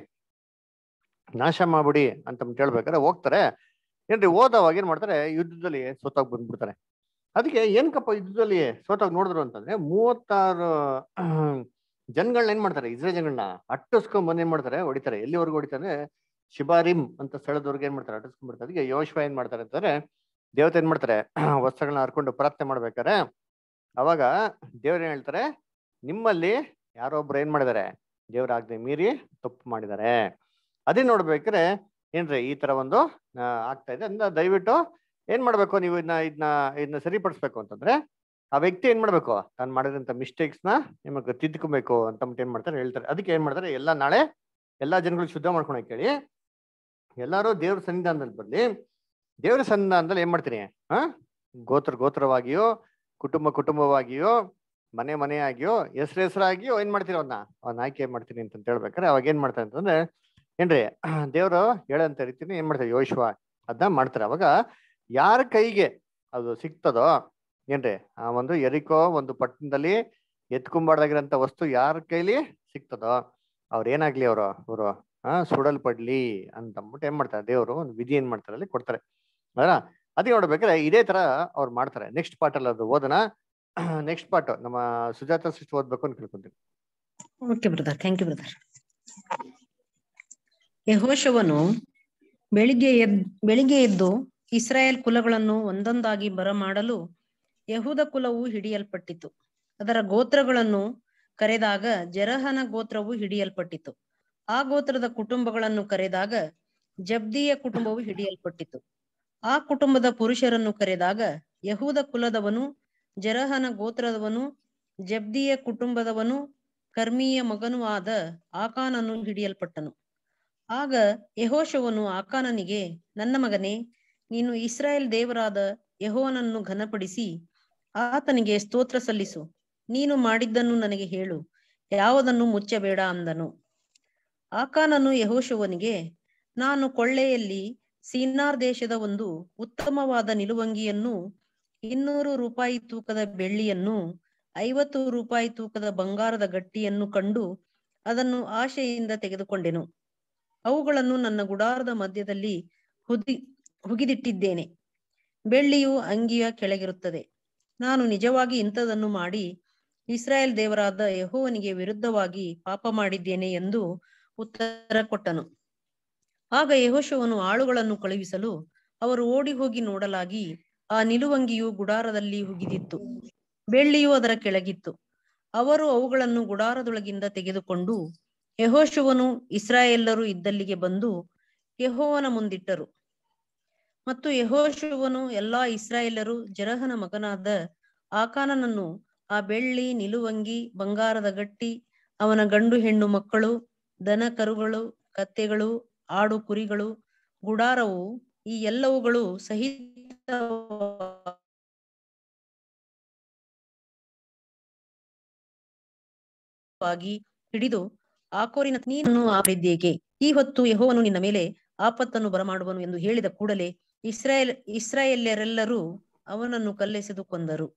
ನಾಶ ಮಾಡ್ಬಿಡಿ ಅಂತ ಹೇಳ್ಬೇಕಾದ್ರೆ ಹೋಗ್ತಾರೆ. ಏನ್ರಿ ಹೋದವಾಗ ಏನ್ ಮಾಡ್ತಾರೆ, ಯುದ್ಧದಲ್ಲಿ ಸೋತಾಗ್ ಬಂದ್ಬಿಡ್ತಾರೆ. ಅದಕ್ಕೆ ಏನಕ್ಕಪ್ಪ ಯುದ್ಧದಲ್ಲಿ ಸೋತಾಗ್ ನೋಡಿದ್ರು ಅಂತಂದ್ರೆ 36 ಜನಗಳನ್ನ ಏನ್ ಮಾಡ್ತಾರೆ, ಇಸ್ರೇಲ್ ಜನಗಳನ್ನ ಅಟ್ಟಿಸ್ಕೊಂಡ್ ಬಂದ್ ಏನ್ ಮಾಡ್ತಾರೆ, ಹೊಡಿತಾರೆ. ಎಲ್ಲಿವರೆಗೂ ಹೊಡಿತಾರೆ, ಶಿಬಾರಿಮ್ ಅಂತ ಸ್ಥಳದವರೆಗೆ ಏನ್ ಮಾಡ್ತಾರೆ, ಅಟ್ಟಿಸ್ಕೊಂಡ್ ಬರ್ತಾರೆ. ಅದಕ್ಕೆ ಯೋಶ್ವ ಏನ್ ಮಾಡ್ತಾರೆ ಅಂತಂದ್ರೆ, ದೇವತೆ ಏನ್ ಮಾಡ್ತಾರೆ, ವಸ್ತ್ರಗಳನ್ನ ಹರ್ಕೊಂಡು ಪ್ರಾರ್ಥನೆ ಮಾಡ್ಬೇಕಾರೆ ಅವಾಗ ದೇವ್ರ ಏನ್ ಹೇಳ್ತಾರೆ, ನಿಮ್ಮಲ್ಲಿ ಯಾರೊಬ್ರು ಏನ್ ಮಾಡಿದಾರೆ, ದೇವ್ರ ಆಜ್ಞೆ ಮೀರಿ ತಪ್ಪು ಮಾಡಿದ್ದಾರೆ. ಅದೇ ನೋಡ್ಬೇಕಾದ್ರೆ ಏನ್ರಿ ಈ ತರ ಒಂದು ಆಗ್ತಾ ಇದೆ. ಅಂದ್ರೆ ದಯವಿಟ್ಟು ಏನ್ ಮಾಡ್ಬೇಕು, ನೀವು ಇದನ್ನ ಸರಿಪಡಿಸ್ಬೇಕು ಅಂತಂದ್ರೆ ಆ ವ್ಯಕ್ತಿ ಏನ್ ಮಾಡ್ಬೇಕು, ತಾನು ಮಾಡಿದಂತ ಮಿಸ್ಟೇಕ್ಸ್ ನ ನಿಮಗೆ ತಿದ್ಕೋಬೇಕು ಅಂತ ಏನ್ ಮಾಡ್ತಾರೆ ಹೇಳ್ತಾರೆ. ಅದಕ್ಕೆ ಏನ್ ಮಾಡ್ತಾರೆ, ನಾಳೆ ಎಲ್ಲಾ ಜನಗಳು ಶುದ್ಧ ಮಾಡ್ಕೊಳಕ್ ಹೇಳಿ ಎಲ್ಲಾರು ದೇವ್ರ ಸನ್ನಿಧಾನದಲ್ಲಿ ಬರ್ಲಿ. ದೇವ್ರ ಸನ್ನಿಧಾನದಲ್ಲಿ ಏನ್ ಮಾಡ್ತೀನಿ, ಗೋತ್ರವಾಗಿಯೋ, ಕುಟುಂಬವಾಗಿಯೋ, ಮನೆಯಾಗಿಯೋ, ಹೆಸರಾಗಿಯೋ ಏನ್ ಮಾಡ್ತೀರಿ, ಅವ್ನ ಆಯ್ಕೆ ಏನ್ ಮಾಡ್ತೀನಿ ಅಂತ ಹೇಳ್ಬೇಕಾರೆ ಅವಾಗ ಏನ್ ಮಾಡ್ತಾರೆ ಅಂತಂದ್ರೆ ಏನ್ರಿ, ದೇವ್ರು ಹೇಳಂತ ರೀತಿನಿ ಏನ್ ಮಾಡ್ತಾರೆ, ಯೋಶ್ವ ಅದನ್ನ ಮಾಡ್ತಾರೆ. ಅವಾಗ ಯಾರ ಕೈಗೆ ಅದು ಸಿಗ್ತದೋ ಏನ್ರಿ, ಆ ಒಂದು ಎರಿಕೋ ಒಂದು ಪಟ್ಟಣದಲ್ಲಿ ಎತ್ಕೊಂಬಾರ್ದಾಗಿರೋಂಥ ವಸ್ತು ಯಾರ ಕೈಲಿ ಸಿಗ್ತದೋ ಅವ್ರೇನಾಗ್ಲಿ ಅವರು ಸುಡಲ್ಪಡ್ಲಿ ಅಂತಂದ್ಬಿಟ್ಟು ಏನ್ ಮಾಡ್ತಾರೆ, ದೇವರು ಒಂದು ವಿಧಿ ಏನ್ ಮಾಡ್ತಾರೆ ಅಲ್ಲಿ ಕೊಡ್ತಾರೆ. ಅದರ ಅದಕ್ಕೆ ನೋಡ್ಬೇಕಾದ್ರೆ ಇದೇ ತರ ಅವ್ರು ಮಾಡ್ತಾರೆ. ನೆಕ್ಸ್ಟ್ ಪಾರ್ಟ್ ಅಲ್ಲಿ ಅದು ಓದನ. ನೆಕ್ಸ್ಟ್ ಪಾರ್ಟ್ ನಮ್ಮ ಸುಜಾತ ಸಿಸ್ಟರ್ ಓದ್ಬೇಕು ಅಂತ ಕೇಳ್ಕೊಂತೀನಿ. Okay brother, thank you brother. ಯೆಹೋಶುವನು ಬೆಳಿಗ್ಗೆ ಎದ್ದು ಇಸ್ರಾಯೇಲ್ ಕುಲಗಳನ್ನು ಒಂದೊಂದಾಗಿ ಬರಮಾಡಲು ಯಹೂದ ಕುಲವು ಹಿಡಿಯಲ್ಪಟ್ಟಿತು. ಅದರ ಗೋತ್ರಗಳನ್ನು ಕರೆದಾಗ ಜೆರಹನ ಗೋತ್ರವು ಹಿಡಿಯಲ್ಪಟ್ಟಿತು. ಆ ಗೋತ್ರದ ಕುಟುಂಬಗಳನ್ನು ಕರೆದಾಗ ಜಬ್ದಿಯ ಕುಟುಂಬವು ಹಿಡಿಯಲ್ಪಟ್ಟಿತು. ಆ ಕುಟುಂಬದ ಪುರುಷರನ್ನು ಕರೆದಾಗ ಯಹೂದ ಕುಲದವನು, ಜೆರಹನ ಗೋತ್ರದವನು, ಜಬ್ದಿಯ ಕುಟುಂಬದವನು, ಕರ್ಮಿಯ ಮಗನೂ ಆದ ಆಕಾನನು ಹಿಡಿಯಲ್ಪಟ್ಟನು. ಆಗ ಯೆಹೋಶುವನು ಆಕಾನನಿಗೆ, ನನ್ನ ಮಗನೇ, ನೀನು ಇಸ್ರಾಯೇಲ್ ದೇವರಾದ ಯೆಹೋವನನ್ನು ಘನಪಡಿಸಿ ಆತನಿಗೆ ಸ್ತೋತ್ರ ಸಲ್ಲಿಸು. ನೀನು ಮಾಡಿದ್ದನ್ನು ನನಗೆ ಹೇಳು, ಯಾವುದನ್ನು ಮುಚ್ಚಬೇಡ ಅಂದನು. ಆಕಾನನು ಯೆಹೋಶುವನಿಗೆ, ನಾನು ಕೊಳ್ಳೆಯಲ್ಲಿ ಸೀನಾರ್ ದೇಶದ ಒಂದು ಉತ್ತಮವಾದ ನಿಲುವಂಗಿಯನ್ನು, 200 ರೂಪಾಯಿ ತೂಕದ ಬೆಳ್ಳಿಯನ್ನು, 50 ರೂಪಾಯಿ ತೂಕದ ಬಂಗಾರದ ಗಟ್ಟಿಯನ್ನು ಕಂಡು ಅದನ್ನು ಆಶೆಯಿಂದ ತೆಗೆದುಕೊಂಡೆನು. ಅವುಗಳನ್ನು ನನ್ನ ಗುಡಾರದ ಮಧ್ಯದಲ್ಲಿ ಹುಗಿದಿಟ್ಟಿದ್ದೇನೆ. ಬೆಳ್ಳಿಯು ಅಂಗಿಯ ಕೆಳಗಿರುತ್ತದೆ. ನಾನು ನಿಜವಾಗಿ ಇಂಥದನ್ನು ಮಾಡಿ ಇಸ್ರಾಯೇಲ್ ದೇವರಾದ ಯೆಹೋವನಿಗೆ ವಿರುದ್ಧವಾಗಿ ಪಾಪ ಮಾಡಿದ್ದೇನೆ ಎಂದು ಉತ್ತರ ಕೊಟ್ಟನು. ಆಗ ಯೆಹೋಶುವನು ಆಳುಗಳನ್ನು ಕಳುಹಿಸಲು ಅವರು ಓಡಿ ಹೋಗಿ ನೋಡಲಾಗಿ ಆ ನಿಲುವಂಗಿಯು ಗುಡಾರದಲ್ಲಿ ಹುಗಿದಿತ್ತು, ಬೆಳ್ಳಿಯು ಅದರ ಕೆಳಗಿತ್ತು. ಅವರು ಅವುಗಳನ್ನು ಗುಡಾರದೊಳಗಿಂದ ತೆಗೆದುಕೊಂಡು ಯೆಹೋಶುವನು ಇಸ್ರಾಯೇಲರು ಇದ್ದಲ್ಲಿಗೆ ಬಂದು ಯೆಹೋವನ ಮುಂದಿಟ್ಟರು. ಮತ್ತು ಯೆಹೋಶುವನು ಎಲ್ಲಾ ಇಸ್ರಾಯೇಲರು ಜೆರಹನ ಮಗನಾದ ಆಕಾನನನ್ನು ಆ ಬೆಳ್ಳಿ, ನಿಲುವಂಗಿ, ಬಂಗಾರದ ಗಟ್ಟಿ, ಅವನ ಗಂಡು ಹೆಣ್ಣು ಮಕ್ಕಳು, ದನ ಕರುಗಳು, ಕತ್ತೆಗಳು, ಆಡು ಕುರಿಗಳು, ಗುಡಾರವು, ಈ ಎಲ್ಲವುಗಳು ಸಹಿತವಾಗಿ ಹಿಡಿದು ಆಕೋರಿನ, ನೀನು ಮಾಡಿದ್ದೇಕೆ? ಈ ಹೊತ್ತು ಯೆಹೋವನು ನಿನ್ನ ಮೇಲೆ ಆಪತ್ತನ್ನು ಬರಮಾಡುವನು ಎಂದು ಹೇಳಿದ ಕೂಡಲೇ ಇಸ್ರಾಯೇಲ್ಯರೆಲ್ಲರೂ ಅವನನ್ನು ಕಲ್ಲೆಸೆದು ಕೊಂದರು.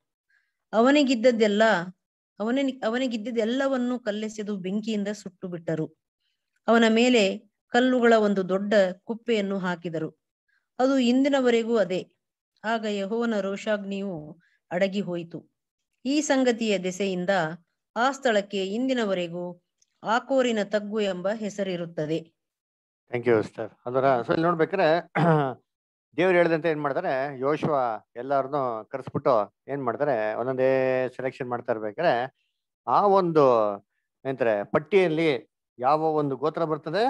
ಅವನಿಗಿದ್ದೆಲ್ಲವನ್ನು ಕಲ್ಲೆಸೆದು ಬೆಂಕಿಯಿಂದ ಸುಟ್ಟು ಬಿಟ್ಟರು. ಅವನ ಮೇಲೆ ಕಲ್ಲುಗಳ ಒಂದು ದೊಡ್ಡ ಕುಪ್ಪೆಯನ್ನು ಹಾಕಿದರು. ಅದು ಇಂದಿನವರೆಗೂ ಅದೇ. ಆಗ ಯೆಹೋವನ ರೋಷಾಗ್ನಿಯು ಅಡಗಿ ಹೋಯಿತು. ಈ ಸಂಗತಿಯ ದೆಸೆಯಿಂದ ಆ ಸ್ಥಳಕ್ಕೆ ಇಂದಿನವರೆಗೂ ಆಕೋರಿನ ತಗ್ಗು ಎಂಬ ಹೆಸರಿರುತ್ತದೆ. Thank you sister. ಅದರ ಸೊ ಇಲ್ಲಿ ನೋಡ್ಬೇಕಾರೆ ದೇವ್ರು ಹೇಳಿದಂತೆ ಏನ್ ಮಾಡ್ತಾರೆ, ಯೋಶ್ವ ಎಲ್ಲಾರನ್ನು ಕರೆಸ್ಬಿಟ್ಟು ಏನ್ ಮಾಡ್ತಾರೆ, ಒಂದೊಂದೇ ಸೆಲೆಕ್ಷನ್ ಮಾಡ್ತಾ ಇರ್ಬೇಕಾರೆ ಆ ಒಂದು ಏನಂತಾರೆ ಪಟ್ಟಿಯಲ್ಲಿ ಯಾವ ಒಂದು ಗೋತ್ರ ಬರ್ತದೆ,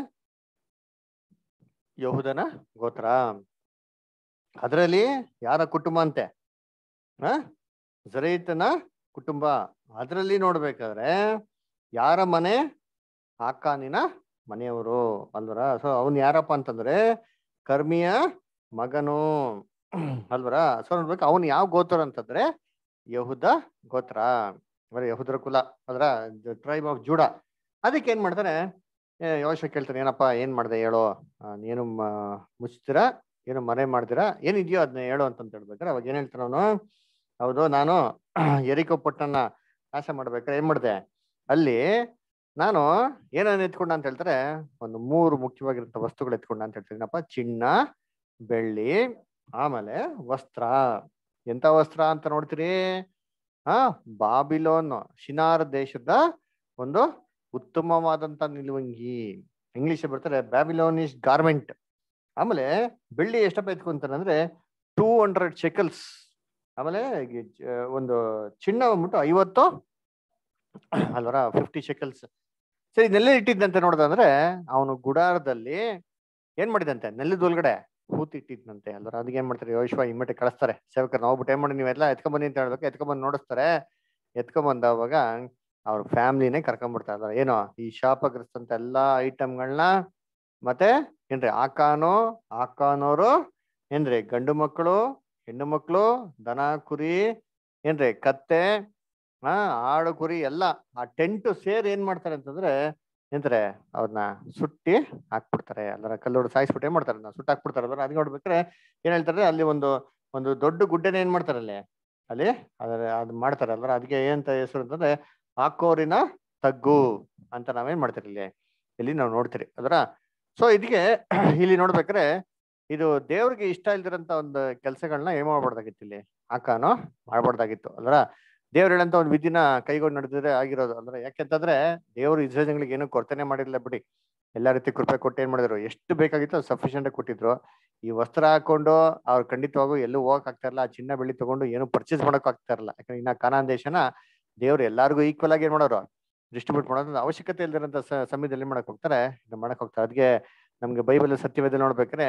ಯಹೂದನ ಗೋತ್ರ. ಅದರಲ್ಲಿ ಯಾರ ಕುಟುಂಬ ಅಂತೆ, ಜರೈತನ ಕುಟುಂಬ. ಅದರಲ್ಲಿ ನೋಡ್ಬೇಕಾದ್ರೆ ಯಾರ ಮನೆ, ಆಕಾನಿನ ಮನೆಯವರು ಅಲ್ವರ. ಸೊ ಅವನ್ ಯಾರಪ್ಪ ಅಂತಂದ್ರೆ ಕರ್ಮಿಯ ಮಗನು ಅಲ್ವರ. ಸೊ ನೋಡ್ಬೇಕು ಅವನು ಯಾವ ಗೋತ್ರ ಅಂತಂದ್ರೆ ಯಹೂದ ಗೋತ್ರ, ಯಹೂದರ ಕುಲ, ಅದ್ರ ಟ್ರೈಬ್ ಆಫ್ ಜೂಡಾ. ಅದಕ್ಕೆ ಏನ್ ಮಾಡ್ತಾರೆ, ಯೋಶ್ವ ಕೇಳ್ತಾನೆ, ಏನಪ್ಪಾ ಏನ್ ಮಾಡ್ದೆ ಹೇಳೋ, ಏನು ಮುಚ್ತೀರಾ, ಏನು ಮರೆ ಮಾಡ್ತೀರಾ, ಏನಿದೆಯೋ ಅದನ್ನ ಹೇಳೋ ಅಂತ ಹೇಳ್ಬೇಕಾರೆ ಅವಾಗ ಏನ್ ಹೇಳ್ತಾನ ಅವನು, ಹೌದು ನಾನು ಎರಿಕೋ ಪಟ್ಟಣ ನಾಶ ಮಾಡ್ಬೇಕಾರೆ ಏನ್ ಮಾಡ್ದೆ, ಅಲ್ಲಿ ನಾನು ಏನನ್ನ ಎತ್ಕೊಂಡ ಅಂತ ಹೇಳ್ತಾರೆ, ಒಂದು 3 ಮುಖ್ಯವಾಗಿರುವಂತ ವಸ್ತುಗಳು ಎತ್ಕೊಂಡ ಅಂತ ಹೇಳ್ತೀನಿ. ಏನಪ್ಪ, ಚಿನ್ನ, ಬೆಳ್ಳಿ, ಆಮೇಲೆ ವಸ್ತ್ರ. ಎಂತ ವಸ್ತ್ರ ಅಂತ ನೋಡ್ತೀರಿ, ಬಾಬಿಲೋನ್ ಶಿನಾರ್ ದೇಶದ ಒಂದು ಉತ್ತಮವಾದಂತ ನಿಲುವಂಗಿ, ಇಂಗ್ಲಿಷ್ ಬರ್ತಾರೆ ಬ್ಯಾಬಿಲೋನಿಶ್ ಗಾರ್ಮೆಂಟ್. ಆಮೇಲೆ ಬೆಳ್ಳಿ ಎಷ್ಟಪ್ಪ ಎತ್ಕೊಂತಾನೆ ಅಂದ್ರೆ 200 ಶೆಕಲ್ಸ್. ಆಮೇಲೆ ಒಂದು ಚಿನ್ನ ಬಂದ್ಬಿಟ್ಟು 50 ಅಲ್ವರ 50 ಶೆಕಲ್ಸ್. ಸರಿ, ನೆಲ್ಲ ಇಟ್ಟಿದ್ದಂತೆ ನೋಡ್ದಂದ್ರೆ ಅವನು ಗುಡಾರದಲ್ಲಿ ಏನ್ ಮಾಡಿದಂತೆ, ನೆಲ್ಲದ ಒಳಗಡೆ ಹೂತಿಟ್ಟಿದ್ನಂತೆ ಅಲ್ವರ. ಅದಕ್ಕೆ ಏನ್ ಮಾಡ್ತಾರೆ, ಯೋಶ್ವ ಇಮ್ಮಟೆ ಕಳಿಸ್ತಾರೆ ಸೇವಕರನ್ನ, ಹೋಗ್ಬಿಟ್ಟು ಏನ್ ಮಾಡಿ ನೀವೆಲ್ಲ ಎತ್ಕೊಂಬನ್ನಿ ಅಂತ ಹೇಳ್ಬೇಕು. ಎತ್ಕೊಂಬಂದು ನೋಡಿಸ್ತಾರೆ. ಎತ್ಕೊಂಬಂದವಾಗ ಅವ್ರ ಫ್ಯಾಮಿಲಿನೇ ಕರ್ಕೊಂಡ್ಬಿಡ್ತಾರೆ ಅಲ್ವ. ಏನೋ ಈ ಶಾಪಗ್ರಸ್ತಂತ ಎಲ್ಲಾ ಐಟಮ್ಗಳನ್ನ, ಮತ್ತೆ ಏನ್ರಿ ಆಕಾನೋರು ಏನ್ರಿ ಗಂಡು ಮಕ್ಕಳು, ಹೆಣ್ಣು ಮಕ್ಕಳು, ದನ ಕುರಿ, ಏನ್ರಿ ಕತ್ತೆ, ಆಡು ಕುರಿ ಎಲ್ಲ ಆ ಟೆಂಟ್ ಸೇರಿ ಏನ್ ಮಾಡ್ತಾರೆ ಅಂತಂದ್ರೆ ಎಂತಾರೆ ಅವ್ರನ್ನ ಸುಟ್ಟಿ ಹಾಕ್ಬಿಡ್ತಾರೆ. ಅಲ್ಲರ ಕಲ್ಲೋಡು ಸಾಯಿಸ್ಬಿಟ್ಟು ಏನ್ ಮಾಡ್ತಾರೆ, ಸುಟ್ಟು ಹಾಕ್ಬಿಡ್ತಾರೆ. ಅದನ್ನ ಅದ್ ನೋಡ್ಬೇಕಾದ್ರೆ ಏನ್ ಹೇಳ್ತಾರೆ, ಅಲ್ಲಿ ಒಂದು ದೊಡ್ಡ ಗುಡ್ಡೆನ ಏನ್ ಮಾಡ್ತಾರೆ ಅಲ್ಲಿ ಅದು ಮಾಡ್ತಾರೆ ಅಲ್ರ. ಅದಕ್ಕೆ ಏನಂತ ಹೆಸರು ಅಂತಂದ್ರೆ ಆಕೋರಿನ ತಗ್ಗು ಅಂತ ನಾವೇನ್ ಮಾಡ್ತೀರಿ ಇಲ್ಲಿ ನಾವು ನೋಡ್ತೀರಿ ಅದರ. ಸೊ ಇದಕ್ಕೆ ಇಲ್ಲಿ ನೋಡ್ಬೇಕಾದ್ರೆ ಇದು ದೇವ್ರಿಗೆ ಇಷ್ಟ ಇಲ್ದಿರಂತ ಒಂದು ಕೆಲಸಗಳನ್ನ ಏನ್ ಮಾಡ್ಬಾರ್ದಾಗಿತ್ತು, ಇಲ್ಲಿ ಆಕಾನೋ ಮಾಡ್ಬಾರ್ದಾಗಿತ್ತು ಅಲ್ರ. ದೇವ್ರು ಹೇಳಂತ ಒಂದು ವಿಧಿನ ಕೈಗೊಂಡು ನಡೆದಿದ್ರೆ ಆಗಿರೋದು ಅಂದ್ರೆ. ಯಾಕೆಂತಂದ್ರೆ ದೇವ್ರು ಇಸ್ರೇಲ್ ಜನಗಳಿಗೆ ಏನೂ ಕೊರತೆನೆ ಮಾಡಿರ್ಲಿಲ್ಲ ಬಿಡಿ, ಎಲ್ಲಾ ರೀತಿ ಕೃಪೆ ಕೊಟ್ಟು ಏನ್ ಮಾಡಿದ್ರು, ಎಷ್ಟು ಬೇಕಾಗಿತ್ತು ಅದು ಸಫಿಶಿಯಂಟ್ ಆಗಿ ಕೊಟ್ಟಿದ್ರು. ಈ ವಸ್ತ್ರ ಹಾಕೊಂಡು ಅವ್ರು ಖಂಡಿತವಾಗೂ ಎಲ್ಲೂ ಹೋಗಕ್ ಆಗ್ತಾ ಇರಲ್ಲ, ಆ ಚಿನ್ನ ಬೆಳ್ಳಿ ತಗೊಂಡು ಏನು ಪರ್ಚೇಸ್ ಮಾಡಕ್ ಆಗ್ತಾ ಇರಲ್ಲ. ಯಾಕಂದ್ರೆ ಇನ್ನ ಕಾನಾನ್ ದೇಶನ ದೇವ್ರು ಎಲ್ಲಾರ್ಗು ಈಕ್ವಲ್ ಆಗಿ ಏನ್ ಮಾಡೋರು, ಡಿಸ್ಟ್ರಿಬ್ಯೂಟ್ ಮಾಡೋದು. ಅವಶ್ಯಕತೆ ಇಲ್ದಿರಂತ ಸಮಯದಲ್ಲಿ ಮಾಡಕ್ ಹೋಗ್ತಾರೆ, ಮಾಡಕ್ ಹೋಗ್ತಾರೆ. ಅದಕ್ಕೆ ನಮ್ಗೆ ಬೈಬಲ್ ಸತ್ಯವೇದ ನೋಡ್ಬೇಕಾದ್ರೆ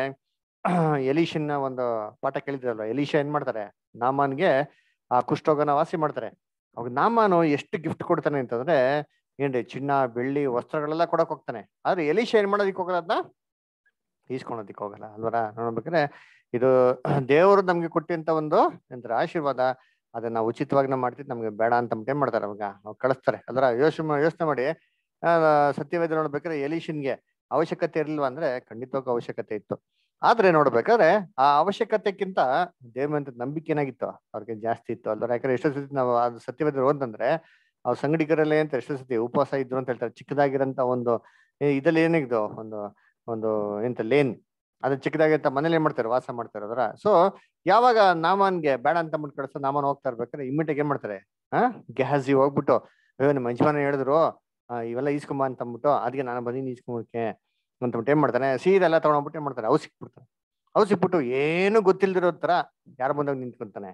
ಎಲೀಶನ್ನ ಒಂದು ಪಾಠ ಕೇಳಿದ್ರಲ್ವ. ಎಲೀಶಾ ಏನ್ ಮಾಡ್ತಾರೆ, ನಾಮಾನ್ಗೆ ಆ ಕುಷ್ಠರೋಗನ ವಾಸಿ ಮಾಡ್ತಾರೆ. ಅವಾಗ ನಾಮಾನು ಎಷ್ಟು ಗಿಫ್ಟ್ ಕೊಡ್ತಾನೆ ಅಂತಂದ್ರೆ ಏನ್ರಿ, ಚಿನ್ನ ಬೆಳ್ಳಿ ವಸ್ತ್ರಗಳೆಲ್ಲ ಕೊಡಕ್ ಹೋಗ್ತಾನೆ. ಆದ್ರೆ ಎಲೀಶಾ ಏನ್ ಮಾಡೋದಿಕ್ ಹೋಗಲ್ಲ, ಅದನ್ನ ಈಸ್ಕೊಳೋದಿಕ್ ಹೋಗಲ್ಲ ಅಲ್ವರ. ನೋಡ್ಬೇಕಾದ್ರೆ ಇದು ದೇವರು ನಮ್ಗೆ ಕೊಟ್ಟಿಂತ ಒಂದು ಎಂತ ಆಶೀರ್ವಾದ, ಅದನ್ನ ಉಚಿತವಾಗಿ ನಾವು ಮಾಡ್ತಿದ್ ನಮ್ಗೆ ಬೇಡ ಅಂತ ಏನ್ ಮಾಡ್ತಾರೆ, ಅವಾಗ ಅವ್ರು ಕಳಿಸ್ತಾರೆ ಅಲ್ವರ. ಯೋಚನೆ ಮಾಡಿ ಸತ್ಯವೇದ ನೋಡ್ಬೇಕಾದ್ರೆ ಎಲೀಶನ್ಗೆ ಅವಶ್ಯಕತೆ ಇರ್ಲಿಲ್ವಾ ಅಂದ್ರೆ ಖಂಡಿತವಾಗೂ ಅವಶ್ಯಕತೆ ಇತ್ತು. ಆದ್ರೆ ನೋಡ್ಬೇಕಾದ್ರೆ ಆ ಅವಶ್ಯಕತೆಕ್ಕಿಂತ ದೇವ್ರಂತ ನಂಬಿಕೆ ಏನಾಗಿತ್ತು ಅವ್ರಿಗೆ ಜಾಸ್ತಿ ಇತ್ತು ಅಲ್ವ. ಯಾಕಂದ್ರೆ ಎಷ್ಟೋ ಸತಿ ನಾವು ಅದು ಸತ್ಯವೇದ ಓದಂದ್ರೆ ಅವ್ರ ಸಂಗಡಿಗರಲ್ಲೇ ಅಂತ ಎಷ್ಟೋ ಸತಿ ಉಪವಾಸ ಇದ್ರು ಅಂತ ಹೇಳ್ತಾರೆ. ಚಿಕ್ಕದಾಗಿರಂತ ಒಂದು ಇದಲ್ಲಿ ಏನಿದ್ದು ಒಂದು ಎಂತ ಲೇನ್, ಅದು ಚಿಕ್ಕದಾಗಿರಂತ ಮನೇಲಿ ಏನ್ ಮಾಡ್ತಾರೆ, ವಾಸ ಮಾಡ್ತಾರೆ ಅದರ. ಸೊ ಯಾವಾಗ ನಾಮನ್ಗೆ ಬೇಡ ಅಂತ ಅಂದ್ಬಿಟ್ಟು ಕಳಿಸೋ, ನಾಮನ್ ಹೋಗ್ತಾ ಇರ್ಬೇಕಾದ್ರೆ ಇಮ್ಮಿಡಿಯೇಟ್ ಏನ್ ಮಾಡ್ತಾರೆ, ಗೆಹಾಜಿ ಹೋಗ್ಬಿಟ್ಟು ಅಯ್ಯೋ ನಿಮ್ಮ ಯಜಮಾನ ಹೇಳಿದ್ರು ಇವೆಲ್ಲ ಈಸ್ಕೊಂಬ ಅಂತ ಅಂದ್ಬಿಟ್ಟು, ಅದಕ್ಕೆ ನಾನು ಬಂದಿನಿ ಈಸ್ಕೊಂಬಕ್ಕೆ ಅಂತಬಿಟ್ಟು ಏನ್ ಮಾಡ್ತಾನೆ, ಸೀದೆಲ್ಲ ತಗೊಂಡ್ಬಿಟ್ಟು ಏನ್ ಮಾಡ್ತಾರೆ, ಅವು ಸಿಕ್ಬಿಡ್ತಾನೆ. ಅವು ಸಿಕ್ಬಿಟ್ಟು ಏನು ಗೊತ್ತಿಲ್ದಿರೋ ತರ ಯಾರ ಮುಂದಾಗ ನಿಂತ್ಕೊಂತಾನೆ,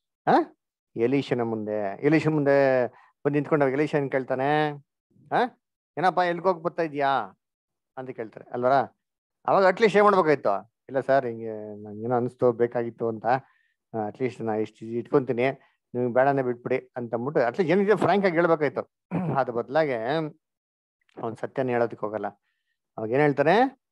ಎಲೀಶನ ಮುಂದೆ ಬಂದು ನಿಂತ್ಕೊಂಡಾಗ ಎಲೀಶ ಏನ್ ಕೇಳ್ತಾನೆ, ಏನಪ್ಪಾ ಎಲ್ಗೋಗ್ ಬರ್ತಾ ಇದ್ಯಾ ಅಂತ ಕೇಳ್ತಾರೆ ಅಲ್ವರ. ಅವಾಗ ಅಟ್ಲೀಸ್ಟ್ ಏನ್ ಮಾಡ್ಬೇಕಾಯ್ತು, ಇಲ್ಲ ಸರ್ ಹಿಂಗೆ ನಂಗೇನೋ ಅನಿಸ್ತು ಬೇಕಾಗಿತ್ತು ಅಂತ, ಅಟ್ಲೀಸ್ಟ್ ನಾ ಇಷ್ಟು ಇಟ್ಕೊಂತೀನಿ, ನೀವು ಬೇಡನೇ ಬಿಟ್ಬಿಡಿ ಅಂತ ಅಂದ್ಬಿಟ್ಟು ಅಟ್ಲೀಸ್ಟ್ ಏನಿದೆ ಫ್ರಾಂಕ್ ಆಗಿ ಹೇಳ್ಬೇಕಾಯ್ತು. ಅದ್ರ ಬದಲಾಗೆ ಅವ್ನು ಸತ್ಯನ ಹೇಳೋದಕ್ಕೆ ಹೋಗಲ್ಲ. ಅವಾಗ ಏನ್ ಹೇಳ್ತಾನೆ,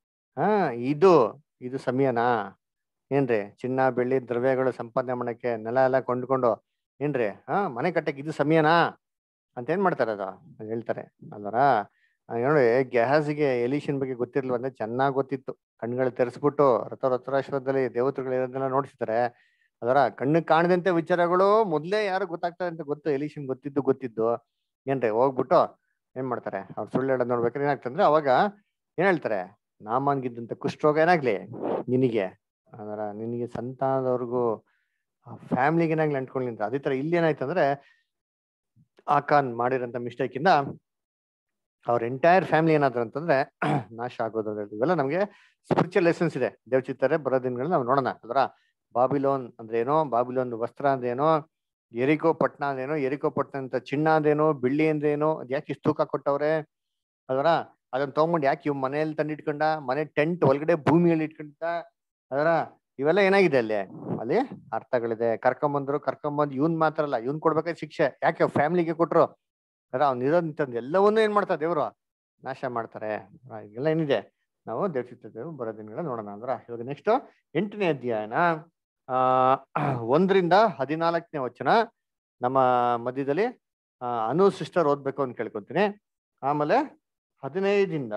ಇದು ಸಮಯನಾ ಏನ್ರಿ, ಚಿನ್ನ ಬೆಳ್ಳಿ ದ್ರವ್ಯಗಳು ಸಂಪಾದನೆ ಮಾಡಕ್ಕೆ ನೆಲ ಎಲ್ಲ ಕೊಂಡ್ಕೊಂಡು ಏನ್ರಿ ಮನೆ ಕಟ್ಟಕ್ಕೆ ಇದು ಸಮಯನಾ ಅಂತ ಏನ್ ಮಾಡ್ತಾರೆ, ಅದು ಹೇಳ್ತಾರೆ ಅಲ್ವರ. ನೋಡಿ ಗೆಹಾಜಿಗೆ ಎಲೀಶನ್ ಬಗ್ಗೆ ಗೊತ್ತಿರ್ಲಿಲ್ಲ ಅಂದ್ರೆ ಚೆನ್ನಾಗ್ ಗೊತ್ತಿತ್ತು. ಕಣ್ಗಳು ತೆರೆಸ್ಬಿಟ್ಟು ರಥರಾಶ್ವರದಲ್ಲಿ ದೇವತೆಗಳು ಇರೋದನ್ನ ನೋಡಿಸ್ತಾರೆ ಅದರ. ಕಣ್ಣು ಕಾಣದಂತೆ ವಿಚಾರಗಳು ಮೊದ್ಲೇ ಯಾರು ಗೊತ್ತಾಗ್ತಾರೆ ಅಂತ ಗೊತ್ತು, ಎಲೀಶನ್ ಗೊತ್ತಿದ್ದು ಏನ್ರಿ ಹೋಗ್ಬಿಟ್ಟು ಏನ್ ಮಾಡ್ತಾರೆ, ಅವ್ರು ಸುಳ್ಳು ಹೇಳೋದ್ ನೋಡ್ಬೇಕಾದ್ರೆ ಏನಾಗ್ತಂದ್ರೆ ಅವಾಗ ಏನ್ ಹೇಳ್ತಾರೆ, ನಾಮನ್ಗಿದ್ದಂತ ಕುಷ್ಠರೋಗ ಏನಾಗ್ಲಿ ನಿನಗೆ ಅದರ, ನಿನಗೆ ಸಂತಾನದವ್ರಿಗೂ ಫ್ಯಾಮಿಲಿಗೆ ಏನಾಗ್ಲಿ ಅಂಟ್ಕೊಳ್ಳಿ ಅಂತ. ಅದೇ ತರ ಇಲ್ಲಿ ಏನಾಯ್ತಂದ್ರೆ ಆಕಾನ್ ಮಾಡಿರೋಂಥ ಮಿಸ್ಟೇಕ್ ಇಂದ ಅವ್ರ ಎಂಟೈರ್ ಫ್ಯಾಮಿಲಿ ಏನಾದ್ರು ಅಂತಂದ್ರೆ ನಾಶ ಆಗೋದು. ಇವೆಲ್ಲ ನಮ್ಗೆ ಸ್ಪಿರಿಚುವಲ್ ಲೆಸನ್ಸ್ ಇದೆ, ದೇವಚಿತ್ತಾರೆ ಬರೋ ದಿನಗಳನ್ನ ನಾವು ನೋಡೋಣ ಅದರ. ಬಾಬಿಲೋನ್ ಅಂದ್ರೆ ಏನೋ, ಬಾಬಿಲೋನ್ ವಸ್ತ್ರ ಅಂದ್ರೆ ಏನೋ, ಎರಿಕೋ ಪಟ್ನ ಅಂದೇನೋ, ಎರಿಕೋ ಪಟ್ನ ಅಂತ ಚಿನ್ನ ಅಂದೇನೋ, ಬೆಳ್ಳಿ ಅಂದ್ರೇನೋ, ಅದ್ ಯಾಕೆ ಇಷ್ಟು ತೂಕ ಕೊಟ್ಟವ್ರೆ ಅದರ. ಅದನ್ನ ತಗೊಂಡ್ಬಿಟ್ಟು ಯಾಕೆ ಇವ್ ಮನೆಯಲ್ಲಿ ತಂದಿಟ್ಕೊಂಡ, ಮನೆ ಟೆಂಟ್ ಒಳಗಡೆ ಭೂಮಿಯಲ್ಲಿ ಇಟ್ಕೊಂಡ ಅದರ. ಇವೆಲ್ಲ ಏನಾಗಿದೆ ಅಲ್ಲಿ ಅರ್ಥಗಳಿದೆ. ಕರ್ಕೊಂಬಂದು ಇವ್ನ್ ಮಾತ್ರ ಅಲ್ಲ, ಇವ್ನ್ ಕೊಡ್ಬೇಕಾದ್ರೆ ಶಿಕ್ಷೆ ಯಾಕೆ ಫ್ಯಾಮಿಲಿಗೆ ಕೊಟ್ರು ಅದ. ಅವ್ನು ಇರೋದಂತಂದು ಎಲ್ಲವನ್ನೂ ಏನ್ ಮಾಡ್ತಾರೆ ದೇವ್ರು, ನಾಶ ಮಾಡ್ತಾರೆ. ಇದೆಲ್ಲ ಏನಿದೆ ನಾವು ದೇವಚಿತ್ರ ಬರೋ ದಿನಗಳ ನೋಡೋಣ ಅಂದ್ರ. ಇವಾಗ ನೆಕ್ಸ್ಟ್ 8ನೇ ಅಧ್ಯಾಯನ 1ರಿಂದ 14ನೇ ವಚನ ನಮ್ಮ ಮಧ್ಯದಲ್ಲಿ ಅನು ಸಿಸ್ಟರ್ ಓದ್ಬೇಕು ಅಂತ ಕೇಳ್ಕೊಂತೀನಿ. ಆಮೇಲೆ 15ರಿಂದ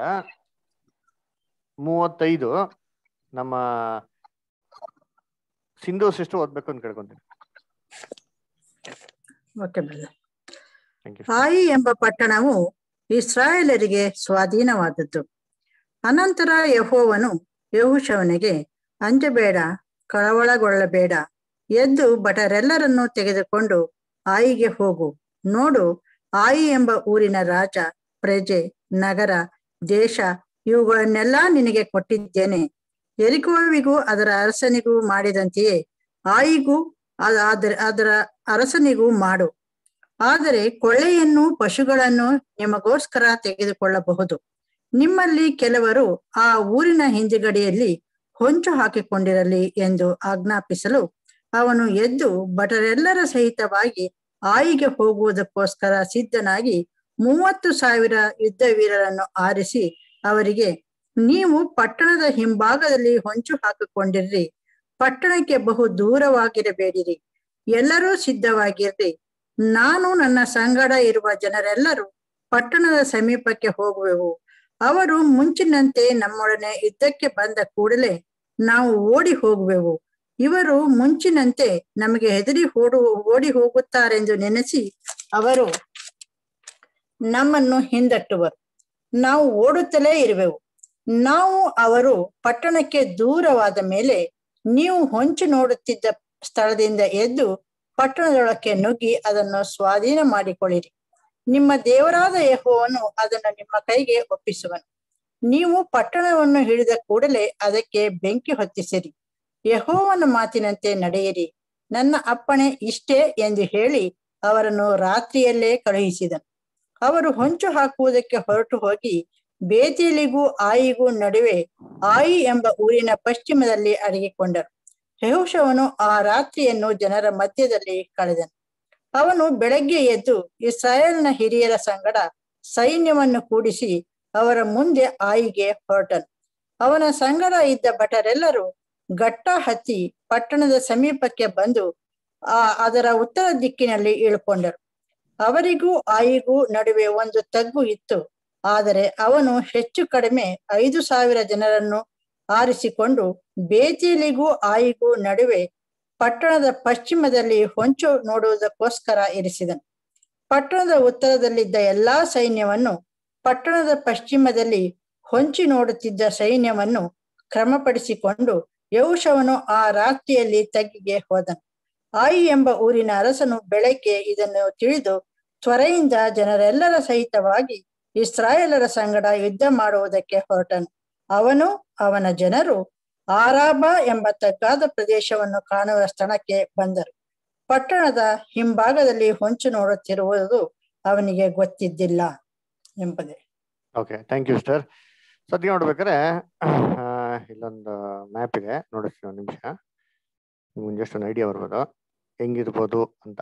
35 ನಮ್ಮ ಸಿಂಧು ಸಿಸ್ಟರ್ ಓದ್ಬೇಕು ಅಂತ ಕೇಳ್ಕೊಂತೀನಿ. ಆಯಿ ಎಂಬ ಪಟ್ಟಣವು ಇಸ್ರಾಯೇಲರಿಗೆ ಸ್ವಾಧೀನವಾದದ್ದು. ಅನಂತರ ಯೆಹೋವನು ಯೆಹೋಶುವನಿಗೆ, ಅಂಜಬೇಡ, ಕಳವಳಗೊಳ್ಳಬೇಡ, ಎದ್ದು ಭಟರೆಲ್ಲರನ್ನು ತೆಗೆದುಕೊಂಡು ಆಯಿಗೆ ಹೋಗು. ನೋಡು, ಆಯಿ ಎಂಬ ಊರಿನ ರಾಜ, ಪ್ರಜೆ, ನಗರ, ದೇಶ ಇವುಗಳನ್ನೆಲ್ಲ ನಿನಗೆ ಕೊಟ್ಟಿದ್ದೇನೆ. ಯೆರಿಕೋವಿಗೂ ಅದರ ಅರಸನಿಗೂ ಮಾಡಿದಂತೆಯೇ ಆಯಿಗೂ ಅದರ ಅರಸನಿಗೂ ಮಾಡು. ಆದರೆ ಕೊಳ್ಳೆಯನ್ನು, ಪಶುಗಳನ್ನು ನಿಮಗೋಸ್ಕರ ತೆಗೆದುಕೊಳ್ಳಬಹುದು. ನಿಮ್ಮಲ್ಲಿ ಕೆಲವರು ಆ ಊರಿನ ಹಿಂದುಗಡೆಯಲ್ಲಿ ಹೊಂಚು ಹಾಕಿಕೊಂಡಿರಲಿ ಎಂದು ಆಜ್ಞಾಪಿಸಲು ಅವನು ಎದ್ದು ಭಟರೆಲ್ಲರ ಸಹಿತವಾಗಿ ಆಯಿಗೆ ಹೋಗುವುದಕ್ಕೋಸ್ಕರ ಸಿದ್ಧನಾಗಿ 30,000 ಯುದ್ಧ ವೀರರನ್ನು ಆರಿಸಿ ಅವರಿಗೆ, ನೀವು ಪಟ್ಟಣದ ಹಿಂಭಾಗದಲ್ಲಿ ಹೊಂಚು ಹಾಕಿಕೊಂಡಿರ್ರಿ, ಪಟ್ಟಣಕ್ಕೆ ಬಹು ದೂರವಾಗಿರಬೇಡಿರಿ, ಎಲ್ಲರೂ ಸಿದ್ಧವಾಗಿರ್ರಿ. ನಾನು ನನ್ನ ಸಂಗಡ ಇರುವ ಜನರೆಲ್ಲರೂ ಪಟ್ಟಣದ ಸಮೀಪಕ್ಕೆ ಹೋಗುವೆವು. ಅವರು ಮುಂಚಿನಂತೆ ನಮ್ಮೊಡನೆ ಯುದ್ಧಕ್ಕೆ ಬಂದ ಕೂಡಲೇ ನಾವು ಓಡಿ ಹೋಗುವೆವು. ಇವರು ಮುಂಚಿನಂತೆ ನಮಗೆ ಹೆದರಿ ಓಡಿ ಹೋಗುತ್ತಾರೆಂದು ನೆನೆಸಿ ಅವರು ನಮ್ಮನ್ನು ಹಿಂದಟ್ಟುವರು. ನಾವು ಓಡುತ್ತಲೇ ಇರುವೆವು. ನಾವು ಅವರು ಪಟ್ಟಣಕ್ಕೆ ದೂರವಾದ ಮೇಲೆ ನೀವು ಹೊಂಚು ನೋಡುತ್ತಿದ್ದ ಸ್ಥಳದಿಂದ ಎದ್ದು ಪಟ್ಟಣದೊಳಕ್ಕೆ ನುಗ್ಗಿ ಅದನ್ನು ಸ್ವಾಧೀನ ಮಾಡಿಕೊಳ್ಳಿರಿ. ನಿಮ್ಮ ದೇವರಾದ ಯೆಹೋವನು ಅದನ್ನು ನಿಮ್ಮ ಕೈಗೆ ಒಪ್ಪಿಸುವನು. ನೀವು ಪಟ್ಟಣವನ್ನು ಹಿಡಿದ ಕೂಡಲೇ ಅದಕ್ಕೆ ಬೆಂಕಿ ಹೊತ್ತಿಸಿರಿ. ಯೆಹೋವನ ಮಾತಿನಂತೆ ನಡೆಯಿರಿ. ನನ್ನ ಅಪ್ಪಣೆ ಇಷ್ಟೇ ಎಂದು ಹೇಳಿ ಅವರನ್ನು ರಾತ್ರಿಯಲ್ಲೇ ಕಳುಹಿಸಿದನು. ಅವರು ಹೊಂಚು ಹಾಕುವುದಕ್ಕೆ ಹೊರಟು ಹೋಗಿ ಬೇತೇಲಿಗೂ ಆಯಿಗೂ ನಡುವೆ ಆಯಿ ಎಂಬ ಊರಿನ ಪಶ್ಚಿಮದಲ್ಲಿ ಅಡಗಿಕೊಂಡರು. ಯೆಹೋಶುವನು ಆ ರಾತ್ರಿಯನ್ನು ಜನರ ಮಧ್ಯದಲ್ಲಿ ಕಳೆದನು. ಅವನು ಬೆಳಗ್ಗೆ ಎದ್ದು ಇಸ್ರಾಯೇಲಿನ ಹಿರಿಯರ ಸಂಗಡ ಸೈನ್ಯವನ್ನು ಕೂಡಿಸಿ ಅವರ ಮುಂದೆ ಆಯಿಗೆ ಹೊರಟನು. ಅವನ ಸಂಗಡ ಇದ್ದ ಭಟರೆಲ್ಲರೂ ಗಟ್ಟ ಹತ್ತಿ ಪಟ್ಟಣದ ಸಮೀಪಕ್ಕೆ ಬಂದು ಅದರ ಉತ್ತರ ದಿಕ್ಕಿನಲ್ಲಿ ಇಳ್ಕೊಂಡರು. ಅವರಿಗೂ ಆಯಿಗೂ ನಡುವೆ ಒಂದು ತಗ್ಗು ಇತ್ತು. ಆದರೆ ಅವನು ಹೆಚ್ಚು ಕಡಿಮೆ 5,000 ಜನರನ್ನು ಆರಿಸಿಕೊಂಡು ಬೇತೇಲಿಗೂ ಆಯಿಗೂ ನಡುವೆ ಪಟ್ಟಣದ ಪಶ್ಚಿಮದಲ್ಲಿ ಹೊಂಚು ನೋಡುವುದಕ್ಕೋಸ್ಕರ ಇರಿಸಿದನು. ಪಟ್ಟಣದ ಉತ್ತರದಲ್ಲಿದ್ದ ಎಲ್ಲಾ ಸೈನ್ಯವನ್ನು ಪಟ್ಟಣದ ಪಶ್ಚಿಮದಲ್ಲಿ ಹೊಂಚಿ ನೋಡುತ್ತಿದ್ದ ಸೈನ್ಯವನ್ನು ಕ್ರಮಪಡಿಸಿಕೊಂಡು ಯೆಹೋಶುವನು ಆ ರಾತ್ರಿಯಲ್ಲಿ ತಗ್ಗಿಗೆ ಹೋದನು. ಆಯಿ ಎಂಬ ಊರಿನ ಅರಸನು ಬೆಳಗ್ಗೆ ಇದನ್ನು ತಿಳಿದು ತ್ವರೆಯಿಂದ ಜನರೆಲ್ಲರ ಸಹಿತವಾಗಿ ಇಸ್ರಾಯೇಲರ ಸಂಗಡ ಯುದ್ಧ ಮಾಡುವುದಕ್ಕೆ ಹೊರಟನು. ಅವನು ಅವನ ಜನರು ಆರಾಬ ಎಂಬ ತಗ್ಗಾದ ಪ್ರದೇಶವನ್ನು ಕಾಣುವ ಸ್ಥಳಕ್ಕೆ ಬಂದರು. ಪಟ್ಟಣದ ಹಿಂಭಾಗದಲ್ಲಿ ಹೊಂಚು ನೋಡುತ್ತಿರುವುದು ಅವನಿಗೆ ಗೊತ್ತಿದ್ದಿಲ್ಲ ಎಂಬುದೇ. Okay, thank you sister. ಸದ್ಯ ನೋಡ್ಬೇಕಾದ್ರೆ ಇಲ್ಲೊಂದು ಮ್ಯಾಪ್ ಇದೆ, ನೋಡಿಸ್ತೀನಿ ಒಂದು ನಿಮಿಷ. ನಿಮ್ಗೆ ಜಸ್ಟ್ ಒಂದು ಐಡಿಯಾ ಬರ್ಬೋದು ಹೆಂಗಿರ್ಬೋದು ಅಂತ.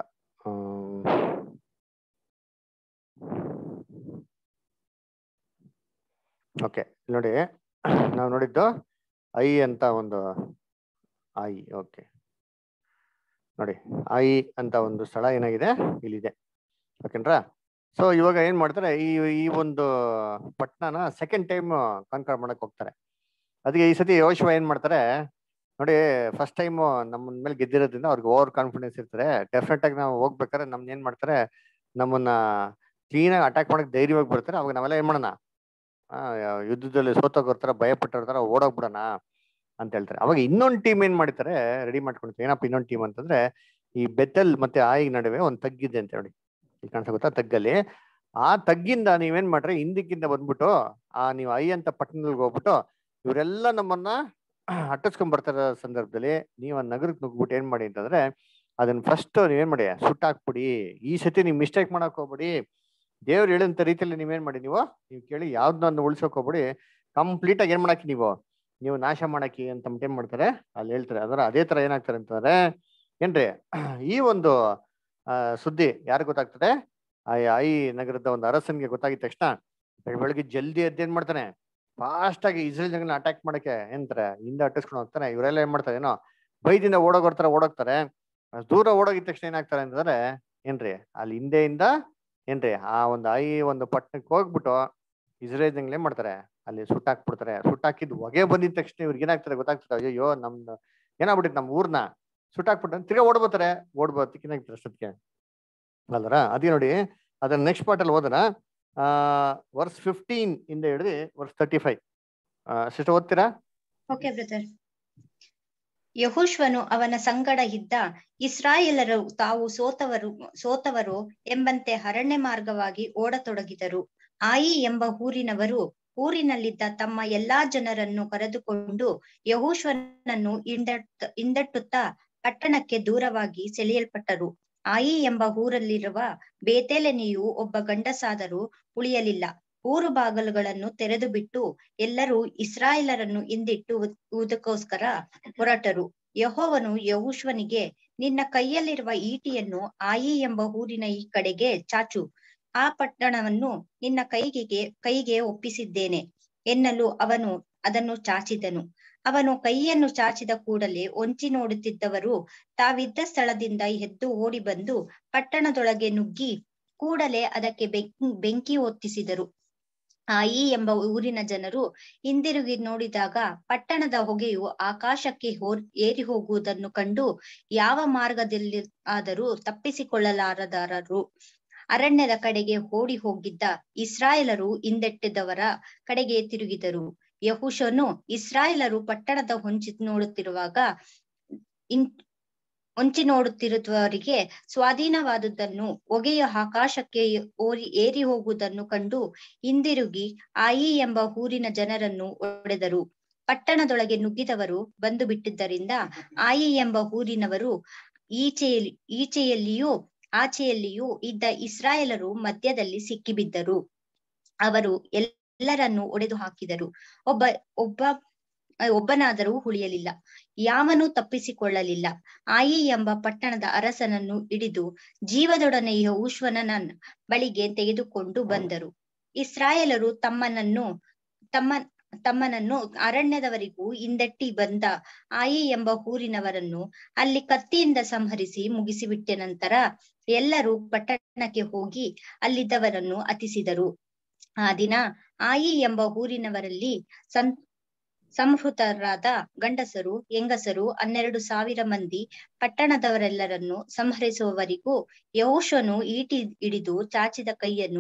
ಓಕೆ, ನೋಡಿ ನಾವು ನೋಡಿದ್ದು ಐ ಅಂತ ಒಂದು ಆಯಿ. ಓಕೆ ನೋಡಿ, ಆಯಿ ಅಂತ ಒಂದು ಸ್ಥಳ ಏನಾಗಿದೆ ಇಲ್ಲಿದೆ, ಓಕೆನ್ರಾ. ಸೊ ಇವಾಗ ಏನ್ ಮಾಡ್ತಾರೆ, ಈ ಒಂದು ಪಟ್ಟಣನ ಸೆಕೆಂಡ್ ಟೈಮ್ ಕಾನ್ಕರ್ ಮಾಡಕ್ ಹೋಗ್ತಾರೆ. ಅದಕ್ಕೆ ಈ ಸತಿ ಯೆಹೋಶುವ ಏನ್ ಮಾಡ್ತಾರೆ ನೋಡಿ, ಫಸ್ಟ್ ಟೈಮ್ ನಮ್ಮ ಮೇಲೆ ಗೆದ್ದಿರೋದ್ರಿಂದ ಅವ್ರಿಗೆ ಓವರ್ ಕಾನ್ಫಿಡೆನ್ಸ್ ಇರ್ತಾರೆ. ಡೆಫಿನೆಟ್ ಆಗಿ ನಾವು ಹೋಗ್ಬೇಕಾದ್ರೆ ನಮ್ನ ಏನ್ ಮಾಡ್ತಾರೆ, ನಮ್ಮನ್ನ ಕ್ಲೀನಾಗಿ ಅಟ್ಯಾಕ್ ಮಾಡಕ್ ಧೈರ್ಯವಾಗಿ ಬರ್ತಾರೆ. ಅವಾಗ ನಾವೆಲ್ಲ ಏನ್ ಮಾಡೋಣ, ಯುದ್ಧದಲ್ಲಿ ಸೋತೋಗಿರ್ತಾರ, ಭಯಪಟ್ಟಿರ್ತಾರ, ಓಡೋಗ್ಬಿಡೋಣ ಅಂತ ಹೇಳ್ತಾರೆ. ಅವಾಗ ಇನ್ನೊಂದು ಟೀಮ್ ಏನ್ ಮಾಡ್ತಾರೆ, ರೆಡಿ ಮಾಡ್ಕೊಳ್ತಾರೆ. ಏನಪ್ಪ ಇನ್ನೊಂದು ಟೀಮ್ ಅಂತಂದ್ರೆ, ಈ ಬೆತ್ತಲ್ ಮತ್ತೆ ಆಯಿ ನಡುವೆ ಒಂದು ತಗ್ಗಿದೆ ಅಂತ ಹೇಳಿ ಇಲ್ಲಿ ಕಾಣಿಸ ಗೊತ್ತಾ, ತಗ್ಗಲ್ಲಿ. ಆ ತಗ್ಗಿಂದ ನೀವೇನ್ ಮಾಡ್ರಿ, ಹಿಂದಕ್ಕಿಂತ ಬಂದ್ಬಿಟ್ಟು ನೀವು ಐ ಅಂತ ಪಟ್ಟಣದಲ್ಲಿ ಹೋಗ್ಬಿಟ್ಟು ಇವರೆಲ್ಲ ನಮ್ಮನ್ನ ಅಟ್ಟಿಸ್ಕೊಂಡ್ ಬರ್ತಾರ ಸಂದರ್ಭದಲ್ಲಿ ನೀವು ಆ ನಗರಕ್ಕೆ ನುಗ್ಬಿಟ್ಟು ಏನ್ ಮಾಡಿ ಅಂತಂದ್ರೆ, ಅದನ್ನ ಫಸ್ಟ್ ನೀವೇನ್ ಮಾಡಿ ಸುಟ್ಟಾಕ್ಬಿಡಿ. ಈ ಸತಿ ನೀವು ಮಿಸ್ಟೇಕ್ ಮಾಡಕ್ ಹೋಗ್ಬಿಡಿ. ದೇವ್ರು ಹೇಳಂತ ರೀತಿಯಲ್ಲಿ ನೀವೇನ್ ಮಾಡಿ, ನೀವು ಕೇಳಿ ಯಾವ್ದನ್ನ ಉಳ್ಸೋಕ್ ಹೋಗ್ಬಿಡಿ. ಕಂಪ್ಲೀಟ್ ಆಗಿ ಏನ್ ಮಾಡಾಕಿ ನೀವು ನಾಶ ಮಾಡಾಕಿ ಅಂತ ಏನ್ ಮಾಡ್ತಾರೆ ಅಲ್ಲಿ ಹೇಳ್ತಾರೆ. ಅದರ ಅದೇ ತರ ಏನಾಗ್ತಾರೆ ಅಂತಂದ್ರೆ ಏನ್ರಿ, ಈ ಒಂದು ಸುದ್ದಿ ಯಾರು ಗೊತ್ತಾಗ್ತದೆ, ಐ ನಗರದ ಒಂದು ಅರಸನ್ಗೆ ಗೊತ್ತಾಗಿದ ತಕ್ಷಣ ಬೆಳಗ್ಗೆ ಜಲ್ದಿ ಎದ್ದೇನ್ ಮಾಡ್ತಾನೆ, ಫಾಸ್ಟ್ ಆಗಿ ಇಸ್ರೇಲ್ ಜನ ಅಟ್ಯಾಕ್ ಮಾಡಕ್ಕೆ ಏನಂತಾರೆ ಹಿಂದೆ ಅಟ್ಟಿಸ್ಕೊಂಡು ಹೋಗ್ತಾನೆ. ಇವರೆಲ್ಲ ಏನ್ ಮಾಡ್ತಾರೆ, ಏನೋ ಬೈದಿಂದ ಓಡೋಗ್ತಾರೆ. ದೂರ ಓಡೋಗಿದ ತಕ್ಷಣ ಏನಾಗ್ತಾರೆ ಅಂತಂದ್ರೆ ಏನ್ರಿ, ಅಲ್ಲಿ ಹಿಂದೆಯಿಂದ ಏನ್ರಿ ಆ ಒಂದು ಐ ಒಂದು ಪಟ್ಟಣಕ್ಕೆ ಹೋಗ್ಬಿಟ್ಟು ಇಸ್ರೇಲ್ ಜನ ಏನ್ ಮಾಡ್ತಾರೆ, ಅಲ್ಲಿ ಸುಟ್ಟಾಕ್ಬಿಡ್ತಾರೆ. ಸುಟ್ಟಾಕಿದ್ ಹೊಗೆ ಬಂದಿದ ತಕ್ಷಣ ಇವ್ರಿಗೆ ಏನಾಗ್ತಾರೆ ಗೊತ್ತಾಗ್ತದೆ, ಅಯ್ಯೋ ನಮ್ದು ಏನಾಗ್ಬಿಟ್ಟಿತ್ತು, ನಮ್ಮ ಊರ್ನ ಸುಟ್ಟಾಕ್ಬಿಟ್ಟು ತಿರ್ಗಾ ಓಡ್ಬೋದಕ್ಕಿನಾಗ್ತಾರೆ ಸತ್ಯ ಅಲ್ವರ. ಅದೇ ನೋಡಿ, ಅದನ್ನ ನೆಕ್ಸ್ಟ್ ಪಾರ್ಟ್ ಅಲ್ಲಿ ಹೋದನ ವರ್ಸ್ 15 ಇಂದ ಹಿಡಿದು ವರ್ಸ್ 35 ಸಿಸ್ಟರ್ ಓದ್ತೀರಾ? Okay brother. ಯೆಹೋಶುವನು ಅವನ ಸಂಗಡ ಇದ್ದ ಇಸ್ರಾಯೇಲರು ತಾವು ಸೋತವರು ಎಂಬಂತೆ ಅರಣ್ಯ ಮಾರ್ಗವಾಗಿ ಓಡತೊಡಗಿದರು. ಆಯಿ ಎಂಬ ಊರಿನವರು ಊರಿನಲ್ಲಿದ್ದ ತಮ್ಮ ಎಲ್ಲಾ ಜನರನ್ನು ಕರೆದುಕೊಂಡು ಯೆಹೋಶುವನನ್ನು ಹಿಂದಟ್ಟುತ್ತಾ ಪಟ್ಟಣಕ್ಕೆ ದೂರವಾಗಿ ಸೆಳೆಯಲ್ಪಟ್ಟರು. ಆಯಿ ಎಂಬ ಊರಲ್ಲಿರುವ ಬೇತೇಲನಿಯು ಒಬ್ಬ ಗಂಡಸಾದರೂ ಉಳಿಯಲಿಲ್ಲ. ಊರು ಬಾಗಲುಗಳನ್ನು ತೆರೆದು ಬಿಟ್ಟು ಎಲ್ಲರೂ ಇಸ್ರಾಯೇಲರನ್ನು ಹಿಂದಿಟ್ಟುವುದಕ್ಕೋಸ್ಕರ ಹೊರಟರು. ಯೆಹೋವನು ಯೆಹೋಶುವನಿಗೆ, ನಿನ್ನ ಕೈಯಲ್ಲಿರುವ ಈಟಿಯನ್ನು ಆಯಿ ಎಂಬ ಊರಿನ ಈ ಕಡೆಗೆ ಚಾಚು, ಆ ಪಟ್ಟಣವನ್ನು ನಿನ್ನ ಕೈಗೆ ಒಪ್ಪಿಸಿದ್ದೇನೆ ಎನ್ನಲು ಅವನು ಅದನ್ನು ಚಾಚಿದನು. ಅವನು ಕೈಯನ್ನು ಚಾಚಿದ ಕೂಡಲೇ ಹೊಂಚಿ ನೋಡುತ್ತಿದ್ದವರು ತಾವಿದ್ದ ಸ್ಥಳದಿಂದ ಎದ್ದು ಓಡಿ ಬಂದು ಪಟ್ಟಣದೊಳಗೆ ನುಗ್ಗಿ ಕೂಡಲೇ ಅದಕ್ಕೆ ಬೆಂಕಿ ಹೊತ್ತಿಸಿದರು. ಆಯಿ ಎಂಬ ಊರಿನ ಜನರು ಹಿಂದಿರುಗಿ ನೋಡಿದಾಗ ಪಟ್ಟಣದ ಹೊಗೆಯು ಆಕಾಶಕ್ಕೆ ಏರಿ ಹೋಗುವುದನ್ನು ಕಂಡು ಯಾವ ಮಾರ್ಗದಲ್ಲಿ ಆದರೂ ತಪ್ಪಿಸಿಕೊಳ್ಳಲಾರದಾರರು. ಅರಣ್ಯದ ಕಡೆಗೆ ಓಡಿ ಹೋಗಿದ್ದ ಇಸ್ರಾಯೇಲರು ಹಿಂದೆಟ್ಟಿದವರ ಕಡೆಗೆ ತಿರುಗಿದರು. ಯೆಹೋಶುವನು ಇಸ್ರಾಯೇಲರು ಪಟ್ಟಣದ ಹೊಂಚಿ ನೋಡುತ್ತಿರುವವರಿಗೆ ಸ್ವಾಧೀನವಾದುದನ್ನು ಹೊಗೆಯ ಆಕಾಶಕ್ಕೆ ಏರಿ ಹೋಗುವುದನ್ನು ಕಂಡು ಹಿಂದಿರುಗಿ ಆಯಿ ಎಂಬ ಊರಿನ ಜನರನ್ನು ಹೊಡೆದರು. ಪಟ್ಟಣದೊಳಗೆ ನುಗ್ಗಿದವರು ಬಂದು ಬಿಟ್ಟಿದ್ದರಿಂದ ಆಯಿ ಎಂಬ ಊರಿನವರು ಈಚೆಯಲ್ಲಿಯೂ ಆಚೆಯಲ್ಲಿಯೂ ಇದ್ದ ಇಸ್ರಾಯೇಲರು ಮಧ್ಯದಲ್ಲಿ ಸಿಕ್ಕಿಬಿದ್ದರು. ಅವರು ಎಲ್ಲರನ್ನೂ ಒಡೆದು ಹಾಕಿದರು. ಒಬ್ಬನಾದರೂ ಉಳಿಯಲಿಲ್ಲ, ಯಾವನೂ ತಪ್ಪಿಸಿಕೊಳ್ಳಲಿಲ್ಲ. ಆಯಿ ಎಂಬ ಪಟ್ಟಣದ ಅರಸನನ್ನು ಹಿಡಿದು ಜೀವದೊಡನೆ ಯೆಹೋಶುವನ ಬಳಿಗೆ ತೆಗೆದುಕೊಂಡು ಬಂದರು. ಇಸ್ರಾಯೇಲರು ತಮ್ಮನನ್ನು ಅರಣ್ಯದವರೆಗೂ ಹಿಂದಟ್ಟಿ ಬಂದ ಆಯಿ ಎಂಬ ಊರಿನವರನ್ನು ಅಲ್ಲಿ ಕತ್ತಿಯಿಂದ ಸಂಹರಿಸಿ ಮುಗಿಸಿಬಿಟ್ಟ ನಂತರ ಎಲ್ಲರೂ ಪಟ್ಟಣಕ್ಕೆ ಹೋಗಿ ಅಲ್ಲಿದ್ದವರನ್ನು ಹತಿಸಿದರು. ಆ ದಿನ ಆಯಿ ಎಂಬ ಊರಿನವರಲ್ಲಿ ಸಂಹೃತರಾದ ಗಂಡಸರು ಹೆಂಗಸರು 12,000 ಮಂದಿ. ಪಟ್ಟಣದವರೆಲ್ಲರನ್ನು ಸಂಹರಿಸುವವರೆಗೂ ಯೆಹೋಶುವನು ಈಟಿ ಹಿಡಿದು ಚಾಚಿದ ಕೈಯನ್ನು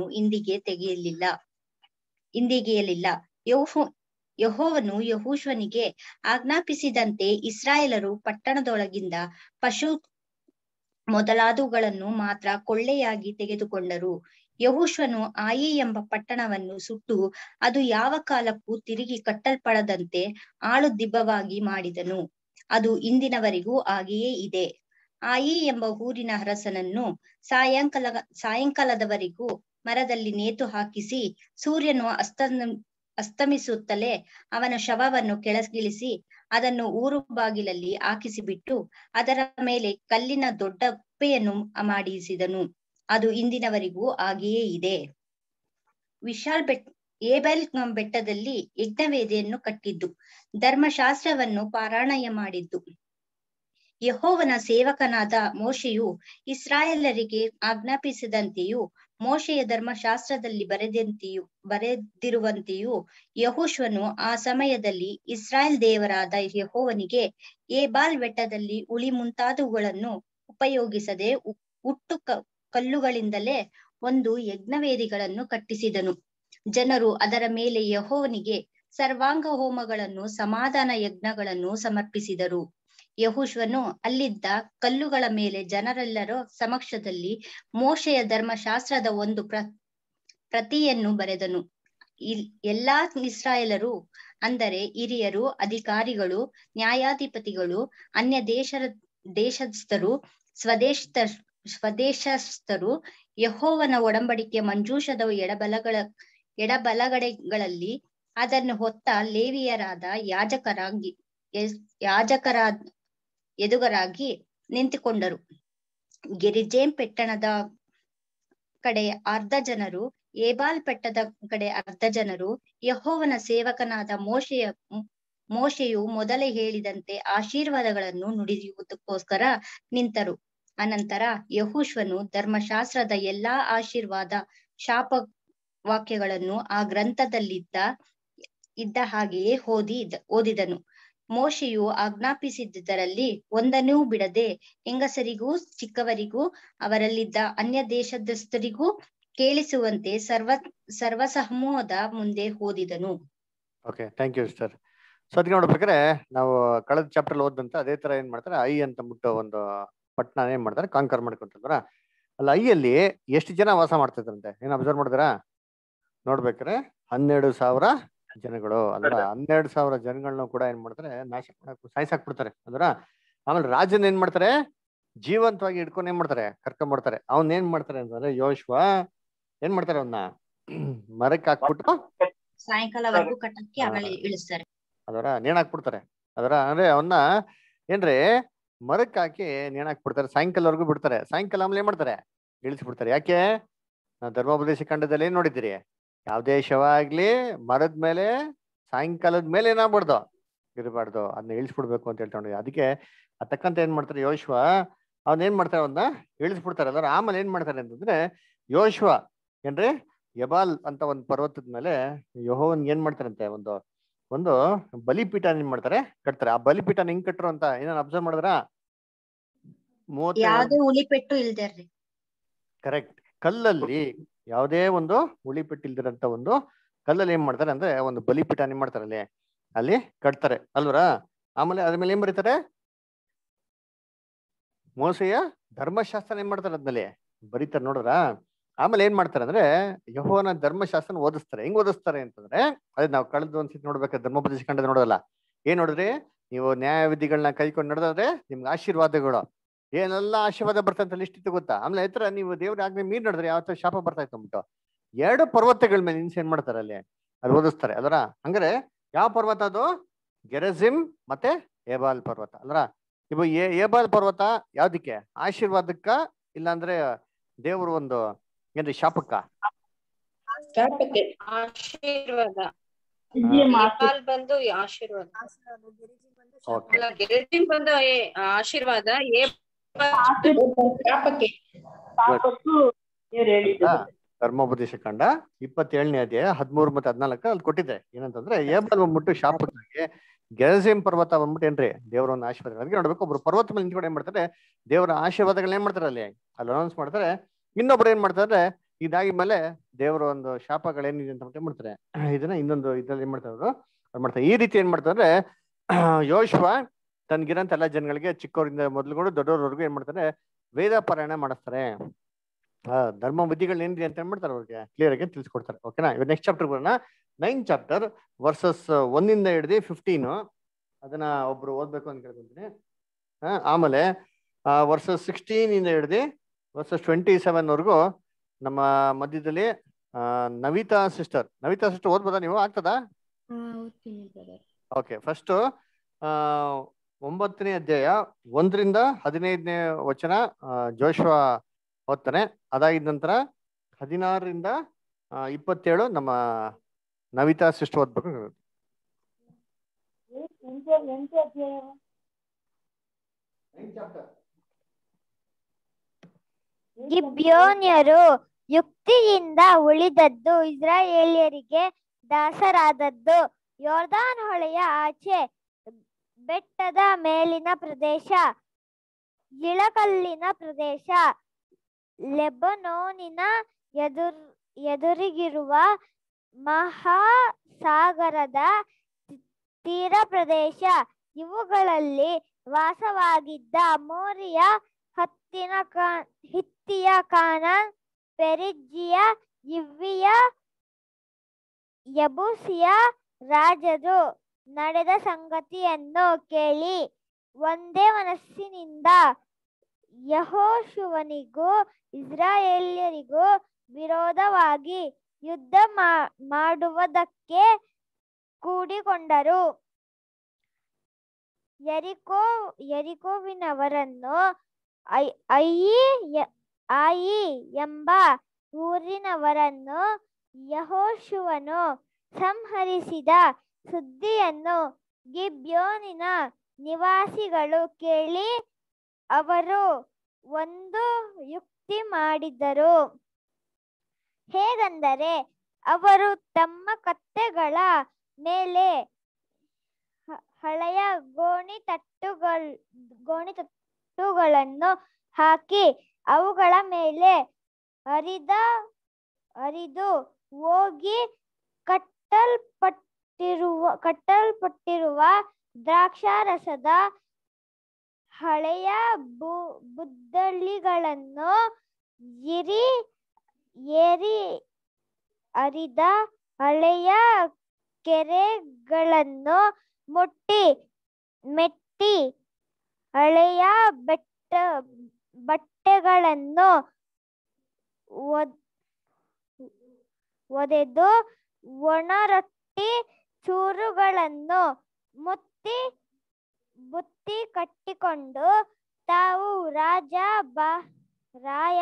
ಹಿಂದಿಗೆಯಲಿಲ್ಲ. ಯೆಹೋವನು ಯೆಹೋಶುವನಿಗೆ ಆಜ್ಞಾಪಿಸಿದಂತೆ ಇಸ್ರಾಯೇಲರು ಪಟ್ಟಣದೊಳಗಿಂದ ಪಶು ಮೊದಲಾದವುಗಳನ್ನು ಮಾತ್ರ ಕೊಳ್ಳೆಯಾಗಿ ತೆಗೆದುಕೊಂಡರು. ಯೆಹೋಶುವನು ಆಯಿ ಎಂಬ ಪಟ್ಟಣವನ್ನು ಸುಟ್ಟು ಅದು ಯಾವ ಕಾಲಕ್ಕೂ ತಿರುಗಿ ಕಟ್ಟಲ್ಪಡದಂತೆ ಹಾಳುದಿಬ್ಬವಾಗಿ ಮಾಡಿದನು. ಅದು ಇಂದಿನವರೆಗೂ ಹಾಗೆಯೇ ಇದೆ. ಆಯಿ ಎಂಬ ಊರಿನ ಅರಸನನ್ನು ಸಾಯಂಕಾಲದವರೆಗೂ ಮರದಲ್ಲಿ ನೇತು ಹಾಕಿಸಿ ಸೂರ್ಯನು ಅಸ್ತಮಿಸುತ್ತಲೇ ಅವನ ಶವವನ್ನು ಕೆಳಗಿಳಿಸಿ ಅದನ್ನು ಊರು ಬಾಗಿಲಲ್ಲಿ ಹಾಕಿಸಿಬಿಟ್ಟು ಅದರ ಮೇಲೆ ಕಲ್ಲಿನ ದೊಡ್ಡ ಕುಪ್ಪೆಯನ್ನು ಮಾಡಿಸಿದನು. ಅದು ಇಂದಿನವರೆಗೂ ಹಾಗೆಯೇ ಇದೆ. ಏಬೆಲ್ ಬೆಟ್ಟದಲ್ಲಿ ಯಜ್ಞವೇದಿಯನ್ನು ಕಟ್ಟಿದ್ದು, ಧರ್ಮಶಾಸ್ತ್ರವನ್ನು ಪಾರಾಯಣ ಮಾಡಿದ್ದು. ಯೆಹೋವನ ಸೇವಕನಾದ ಮೋಶೆಯು ಇಸ್ರಾಯೇಲರಿಗೆ ಆಜ್ಞಾಪಿಸಿದಂತೆಯೂ ಮೋಶೆಯ ಧರ್ಮಶಾಸ್ತ್ರದಲ್ಲಿ ಬರೆದಿರುವಂತೆಯೂ ಯೆಹೋಶುವನು ಆ ಸಮಯದಲ್ಲಿ ಇಸ್ರಾಯೇಲ್ ದೇವರಾದ ಯೆಹೋವನಿಗೆ ಏಬಾಲ್ ಬೆಟ್ಟದಲ್ಲಿ ಉಳಿ ಮುಂತಾದವುಗಳನ್ನು ಉಪಯೋಗಿಸದೆ ಹುಟ್ಟು ಕಲ್ಲುಗಳಿಂದಲೇ ಒಂದು ಯಜ್ಞವೇದಿಗಳನ್ನು ಕಟ್ಟಿಸಿದನು. ಜನರು ಅದರ ಮೇಲೆ ಯೆಹೋವನಿಗೆ ಸರ್ವಾಂಗ ಹೋಮಗಳನ್ನು ಸಮಾಧಾನ ಯಜ್ಞಗಳನ್ನು ಸಮರ್ಪಿಸಿದರು. ಯೆಹೋಶುವನು ಅಲ್ಲಿದ್ದ ಕಲ್ಲುಗಳ ಮೇಲೆ ಜನರೆಲ್ಲರ ಸಮಕ್ಷದಲ್ಲಿ ಮೋಶೆಯ ಧರ್ಮಶಾಸ್ತ್ರದ ಒಂದು ಪ್ರತಿಯನ್ನು ಬರೆದನು. ಎಲ್ಲಾ ಇಸ್ರಾಯೇಲರು, ಅಂದರೆ ಹಿರಿಯರು, ಅಧಿಕಾರಿಗಳು, ನ್ಯಾಯಾಧಿಪತಿಗಳು, ಅನ್ಯ ದೇಶಸ್ಥರು, ಸ್ವದೇಶಸ್ಥರು ಯೆಹೋವನ ಒಡಂಬಡಿಕೆಯ ಮಂಜೂಷದ ಎಡಬಲಗಡೆಗಳಲ್ಲಿ ಅದನ್ನು ಹೊತ್ತ ಲೇವಿಯರಾದ ಯಾಜಕರ ಎದುರಾಗಿ ನಿಂತುಕೊಂಡರು. ಗೆರಿಜೇಮ್ ಪಟ್ಟಣದ ಕಡೆ ಅರ್ಧ ಜನರು, ಏಬಾಲ್ ಬೆಟ್ಟದ ಕಡೆ ಅರ್ಧ ಜನರು ಯೆಹೋವನ ಸೇವಕನಾದ ಮೋಶೆಯು ಮೊದಲೇ ಹೇಳಿದಂತೆ ಆಶೀರ್ವಾದಗಳನ್ನು ನುಡಿಯುವುದಕ್ಕೋಸ್ಕರ ನಿಂತರು. ಅನಂತರ ಯೆಹೋಶುವನು ಧರ್ಮಶಾಸ್ತ್ರದ ಎಲ್ಲಾ ಆಶೀರ್ವಾದ ಶಾಪ ವಾಕ್ಯಗಳನ್ನು ಆ ಗ್ರಂಥದಲ್ಲಿದ್ದ ಹಾಗೆಯೇ ಓದಿದನು. ಮೋಶೆಯು ಆಜ್ಞಾಪಿಸಿದ್ದರಲ್ಲಿ ಒಂದನ್ನೂ ಬಿಡದೆ ಹೆಂಗಸರಿಗೂ ಚಿಕ್ಕವರಿಗೂ ಅವರಲ್ಲಿದ್ದ ಅನ್ಯ ದೇಶಸ್ಥರಿಗೂ ಕೇಳಿಸುವಂತೆ ಸರ್ವಸಮೂಹದ ಮುಂದೆ ಓದಿದನು. Okay, thank you sister. So ಅದಕ್ಕೆ ನೋಡ್ಬೇಕಾದ್ರೆ ನಾವು ಕಳೆದ ಚಾಪ್ಟರ್ ಓದಂತ ಅದೇ ತರ ಏನ್ ಮಾಡ್ತಾರೆ, ಐ ಅಂತ ಬಿಟ್ಟು ಒಂದು ಪಟ್ಟಣ ಏನ್ ಮಾಡ್ತಾರೆ, ಕಾಂಕರ್ ಮಾಡ್ಕೊಂತಂದ್ರ ಅಲ್ಲಿ ಐಯಲ್ಲಿ ಎಷ್ಟು ಜನ ವಾಸ ಮಾಡ್ತಿದ್ರಂತೆ ಏನ್ ಅಬ್ಸರ್ವ್ ಮಾಡಿದಾರಾ? ನೋಡ್ಬೇಕಾರೆ 12,000 ಜನಗಳು ಅಲ್ರ. 12,000 ಜನಗಳನ್ನ ಕೂಡ ಏನ್ ಮಾಡ್ತಾರೆ, ಸಾಯಿಸಾಕ್ಬಿಡ್ತಾರೆ ಅಂದ್ರ. ಆಮೇಲೆ ರಾಜನ್ ಏನ್ ಮಾಡ್ತಾರೆ, ಜೀವಂತವಾಗಿ ಹಿಡ್ಕೊಂಡು ಏನ್ ಮಾಡ್ತಾರೆ, ಕರ್ಕೊಂಡ್ಬರ್ತಾರೆ. ಅವ್ನ್ ಏನ್ ಮಾಡ್ತಾರೆ ಅಂತಂದ್ರೆ ಯೆಹೋಶುವ ಏನ್ ಮಾಡ್ತಾರೆ, ಅವನ್ನ ಮರಕ್ಕೆ ಹಾಕ್ಬಿಟ್ಟು ಸಾಯಂಕಾಲವರೆಗೂ ಕಟ್ಟಕ್ಕೆ ಆಮೇಲೆ ಇಳಿಸ್ತಾರೆ. ಅದರ ನೇಣ್ ಹಾಕ್ಬಿಡ್ತಾರೆ. ಅದರ ಅಂದ್ರೆ ಅವನ್ನ ಏನ್ರಿ ಮರಕ್ಕೆ ಹಾಕಿ ನೇಣ್ ಹಾಕ್ಬಿಡ್ತಾರೆ, ಸಾಯಂಕಾಲವರೆಗೂ ಬಿಡ್ತಾರೆ. ಸಾಯಂಕಾಲ ಆಮೇಲೆ ಏನ್ ಮಾಡ್ತಾರೆ, ಇಳಿಸ್ಬಿಡ್ತಾರೆ. ಯಾಕೆ? ನಾವು ಧರ್ಮೋಪದೇಶ ಖಂಡದಲ್ಲಿ ಏನ್ ನೋಡಿದ್ದೀರಿ, ಯಾವ್ದೇ ಶವ ಆಗ್ಲಿ ಮರದ ಮೇಲೆ ಸಾಯಂಕಾಲದ ಮೇಲೆ ಏನಾಗ್ಬಾರ್ದು, ಇರಬಾರ್ದು, ಅದನ್ನ ಇಳಿಸ್ಬಿಡ್ಬೇಕು ಅಂತ ಹೇಳ್ಕೊಂಡ್ರಿ. ಅದಕ್ಕೆ ಅದಕ್ಕಂತ ಏನ್ ಮಾಡ್ತಾರೆ ಯೋಶ್ವ, ಅವನ್ ಏನ್ ಮಾಡ್ತಾರೆ, ಅವನ್ನ ಇಳಿಸ್ಬಿಡ್ತಾರೆ. ಅದರ ಆಮೇಲೆ ಏನ್ ಮಾಡ್ತಾರೆ ಅಂತಂದ್ರೆ ಯೋಶ್ವ ಏನ್ರಿ ಯಬಾಲ್ ಅಂತ ಒಂದು ಪರ್ವತದ ಮೇಲೆ ಯೆಹೋವನ್ ಏನ್ ಮಾಡ್ತಾರಂತೆ, ಒಂದು ಬಲಿಪೀಠ ಏನ್ ಮಾಡ್ತಾರೆ, ಕಟ್ತಾರೆ. ಆ ಬಲಿಪೀಠ ಹೆಂಗ್ ಕಟ್ರು ಅಂತ ಏನಾರ ಅಬ್ಸರ್ವ್ ಮಾಡಿದ್ರ? ಯಾವ್ದೇ ಉಳಿಪೆಟ್ಟು ಇಲ್ದೇರ್ರಿ. ಕರೆಕ್ಟ್. ಕಲ್ಲಲ್ಲಿ ಯಾವುದೇ ಒಂದು ಉಳಿಪೆಟ್ಟಿಲ್ದಿರಂತ ಒಂದು ಕಲ್ಲಲ್ಲಿ ಏನ್ ಮಾಡ್ತಾರೆ ಅಂದ್ರೆ ಒಂದು ಬಲಿಪೀಠ ಏನ್ ಮಾಡ್ತಾರೆ ಅಲ್ಲಿ ಕಟ್ತಾರೆ ಅಲ್ವರ. ಆಮೇಲೆ ಅದ್ಮೇಲೆ ಏನ್ ಬರೀತಾರೆ, ಮೋಸೆಯ ಧರ್ಮಶಾಸ್ತ್ರ ಏನ್ ಮಾಡ್ತಾರೆ ಅದ್ನಲ್ಲಿ ಬರೀತಾರೆ ನೋಡ್ರ. ಆಮೇಲೆ ಏನ್ ಮಾಡ್ತಾರೆ ಅಂದ್ರೆ ಯೆಹೋವನ ಧರ್ಮಶಾಸ್ತ್ರ ಓದಿಸ್ತಾರೆ. ಹೆಂಗ್ ಓದಿಸ್ತಾರೆ ಅಂತಂದ್ರೆ, ಅದೇ ನಾವು ಕಳೆದ ಒಂದ್ಸತಿ ನೋಡ್ಬೇಕಾದ್ರೆ ಧರ್ಮೋಪದೇಶ ಖಂಡದ ನೋಡೋದಲ್ಲ, ಏನ್ ನೋಡಿದ್ರಿ, ನೀವು ನ್ಯಾಯವಿಧಿಗಳನ್ನ ಕೈಕೊಂಡು ನಡೆದ್ರೆ ನಿಮ್ಗೆ ಆಶೀರ್ವಾದಗಳು, ಏನೆಲ್ಲ ಆಶೀರ್ವಾದ ಬರ್ತಂತ ಲಿಸ್ಟ್ ಇತ್ತು ಗೊತ್ತಾ. ಆಮೇಲೆ ಹತ್ರ ನೀವು ದೇವ್ರ ಆಜ್ಞೆ ಮೀರ್ ನೋಡಿದ್ರೆ ಯಾವ ಶಾಪ ಬರ್ತಾ ಇತ್ತು ಅಂದ್ಬಿಟ್ಟು 2 ಪರ್ವತಗಳ ಮೇಲೆ ನಿನ್ಸ್ ಏನ್ ಮಾಡ್ತಾರೆ ಅಲ್ಲಿ ಓದಿಸ್ತಾರೆ. ಅದರ ಹಂಗಾರೆ ಯಾವ ಪರ್ವತ ಅದು? ಗೆರಜಿಮ್ ಮತ್ತೆ ಏಬಾಲ್ ಪರ್ವತ ಅಲ್ರ. ಇವು ಏಬಾಲ್ ಪರ್ವತ ಯಾವ್ದಕ್ಕೆ, ಆಶೀರ್ವಾದಕ್ಕ ಇಲ್ಲಾಂದ್ರೆ ದೇವ್ರ ಒಂದು ಏನ್ರಿ ಶಾಪಕ್ಕ? ಆಶೀರ್ವಾದ. ಬಂದು ಆಶೀರ್ವಾದ, ಬಂದು ಆಶೀರ್ವಾದ, ಧರ್ಮೋಪದೇಶ ಖಂಡ 27ನೇ ಅಧ್ಯಾಯ 13 ಮತ್ತೆ 14 ಅಲ್ಲಿ ಕೊಟ್ಟಿದೆ. ಏನಂತಂದ್ರೆ ಏಬಾಲ್ ಬಂದ್ಬಿಟ್ಟು ಶಾಪಕ್ಕಾಗಿ, ಗೆರಜಿಮ್ ಪರ್ವತ ಬಂದ್ಬಿಟ್ಟು ಏನ್ರಿ ದೇವ್ರ ಒಂದು ಆಶೀರ್ವಾದ. ಅದಕ್ಕೆ ನೋಡ್ಬೇಕು, ಒಬ್ರು ಪರ್ವತ ಮೇಲೆ ನಿಂತ್ಕೊಂಡು ಏನ್ ಮಾಡ್ತಾರೆ, ದೇವರ ಆಶೀರ್ವಾದಗಳನ್ನ ಏನ್ ಮಾಡ್ತಾರೆ ಅಲ್ಲಿ ಅನೌನ್ಸ್ ಮಾಡ್ತಾರೆ. ಇನ್ನೊಬ್ರು ಏನ್ ಮಾಡ್ತಾರೆ, ಇದಾಗಿ ಮೇಲೆ ದೇವರ ಒಂದು ಶಾಪಗಳೇನಿದೆ ಅಂತ ಏನ್ ಮಾಡ್ತಾರೆ, ಇದನ್ನ ಇನ್ನೊಂದು ಇದ್ರಲ್ಲಿ ಏನ್ ಮಾಡ್ತಾರೆ ಮಾಡ್ತಾರೆ. ಈ ರೀತಿ ಏನ್ ಮಾಡ್ತಾರೆ ಯೋಶ್ವ ತನ್ಗಿರಂತ ಎಲ್ಲ ಜನಗಳಿಗೆ, ಚಿಕ್ಕವರಿಂದ ಮೊದಲುಗೊಂಡು ದೊಡ್ಡವರವರೆಗೂ ಏನ್ ಮಾಡ್ತಾರೆ, ವೇದ ಪಾರಾಯಣ ಮಾಡಿಸ್ತಾರೆ. ಧರ್ಮ ವಿಧಿಗಳು ಏನಿದೆ ಅಂತ ಏನ್ ಮಾಡ್ತಾರೆ ಅವ್ರಿಗೆ ಕ್ಲಿಯರ್ ಆಗಿ ತಿಳಿಸ್ಕೊಡ್ತಾರೆ. ಓಕೆನಾ. ಇವಾಗ ನೆಕ್ಸ್ಟ್ ಚಾಪ್ಟರ್ ಬರೋಣ. 9th ಚಾಪ್ಟರ್ ವರ್ಸಸ್ 1 ಇಂದ ಹಿಡಿದು 15 ಅದನ್ನ ಒಬ್ರು ಓದ್ಬೇಕು ಅಂತ ಕೇಳ್ಕೊಂತೀನಿ. ಆಮೇಲೆ ವರ್ಸಸ್ 16 ಇಂದ ಹಿಡಿದು ವರ್ಸಸ್ 27 ವರೆಗೂ ನಮ್ಮ ಮಧ್ಯದಲ್ಲಿ ನವಿತಾ ಸಿಸ್ಟರ್ ಓದ್ಬೋದಾ ನೀವು? ಆಗ್ತದಾ? ಓಕೆ. ಫಸ್ಟ್ 9ನೇ ಅಧ್ಯಾಯ 1 ರಿಂದ 15ನೇ ವಚನ ಜೋಶ್ವ ಓದ್ತಾನೆ. ಅದಾಗಿದ ನಂತರ 16 ರಿಂದ 27 ನಮ್ಮ ನವಿತಾ ಸಿಸ್ಟರ್ ಓದ್ಬೇಕು. ಗಿಬ್ಯೋನ್ಯರು ಯುಕ್ತಿಯಿಂದ ಉಳಿದದ್ದು, ಇಸ್ರಾಯೇಲ್ಯರಿಗೆ ದಾಸರಾದದ್ದು, ಯೋರ್ದಾನ್ ಹೊಳೆಯ ಆಚೆ ಬೆಟ್ಟದ ಮೇಲಿನ ಪ್ರದೇಶ, ಇಳಕಲ್ಲಿನ ಪ್ರದೇಶ, ಲೆಬನೋನಿನ ಎದುರಿಗಿರುವ ಮಹಾಸಾಗರದ ತೀರ ಪ್ರದೇಶ, ಇವುಗಳಲ್ಲಿ ವಾಸವಾಗಿದ್ದ ಅಮೋರಿಯ, ಹಿತ್ತಿಯ, ಕಾನಾನ್, ಪೆರಿಜ್ಜಿಯ, ಇವ್ವಿಯ, ಯಬೂಸಿಯ ರಾಜರು ನಡೆದ ಸಂಗತಿಯನ್ನು ಕೇಳಿ ಒಂದೇ ಮನಸ್ಸಿನಿಂದ ಯೆಹೋಶುವನಿಗೂ ಇಸ್ರಾಯೇಲ್ಯರಿಗೂ ವಿರೋಧವಾಗಿ ಯುದ್ಧ ಮಾಡುವುದಕ್ಕೆ ಕೂಡಿಕೊಂಡರು. ಯೆರಿಕೋವಿನವರನ್ನು, ಆಯಿ ಎಂಬ ಊರಿನವರನ್ನು ಯೆಹೋಶುವನು ಸಂಹರಿಸಿದ ಸುದ್ದಿಯನ್ನು ಗಿಬ್ಯೋನಿನ ನಿವಾಸಿಗಳು ಕೇಳಿ ಅವರು ಒಂದು ಯುಕ್ತಿ ಮಾಡಿದರು. ಹೇಗೆಂದರೆ ಅವರು ತಮ್ಮ ಕತ್ತೆಗಳ ಮೇಲೆ ಹಳೆಯ ಗೋಣಿತಟ್ಟುಗಳನ್ನು ಹಾಕಿ ಅವುಗಳ ಮೇಲೆ ಹರಿದು ಹೋಗಿ ಕಟ್ಟಲ್ಪಟ್ಟಿರುವ ದ್ರಾಕ್ಷಾರಸದ ಹಳೆಯ ಬುದ್ದಲಿಗಳನ್ನು ಏರಿ ಹರಿದ ಹಳೆಯ ಕೆರೆಗಳನ್ನು ಮೆಟ್ಟಿ ಹಳೆಯ ಬಟ್ಟೆಗಳನ್ನು ಒದೆದು ಒಣರೊಟ್ಟಿ ಚೂರುಗಳನ್ನು ಮುತ್ತಿ ಬುತ್ತಿ ಕಟ್ಟಿಕೊಂಡು ತಾವು ರಾಯ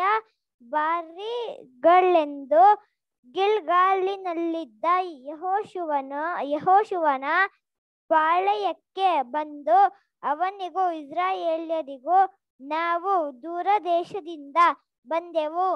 ಬಾರಿಗಳೆಂದು ಗಿಲ್ಗಾಲಿನಲ್ಲಿದ್ದ ಯೆಹೋಶುವನ ಪಾಳೆಯಕ್ಕೆ ಬಂದು ಅವನಿಗೂ ಇಸ್ರಾಯೇಲ್ಯರಿಗೂ, ನಾವು ದೂರ ದೇಶದಿಂದ ಬಂದೆವು,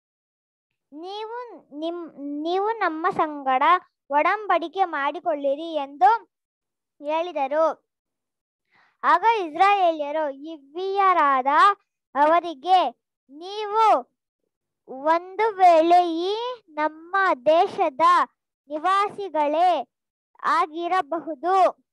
ನೀವು ನಮ್ಮ ಸಂಗಡ ಒಡಂಬಡಿಕೆ ಮಾಡಿಕೊಳ್ಳಿರಿ ಎಂದು ಹೇಳಿದರು. ಆಗ ಇಸ್ರಾಯೇಲ್ಯರು ಹಿವ್ವಿಯರಾದ ಅವರಿಗೆ, ನೀವು ಒಂದು ವೇಳೆ ಈ ನಮ್ಮ ದೇಶದ ನಿವಾಸಿಗಳೇ ಆಗಿರಬಹುದು,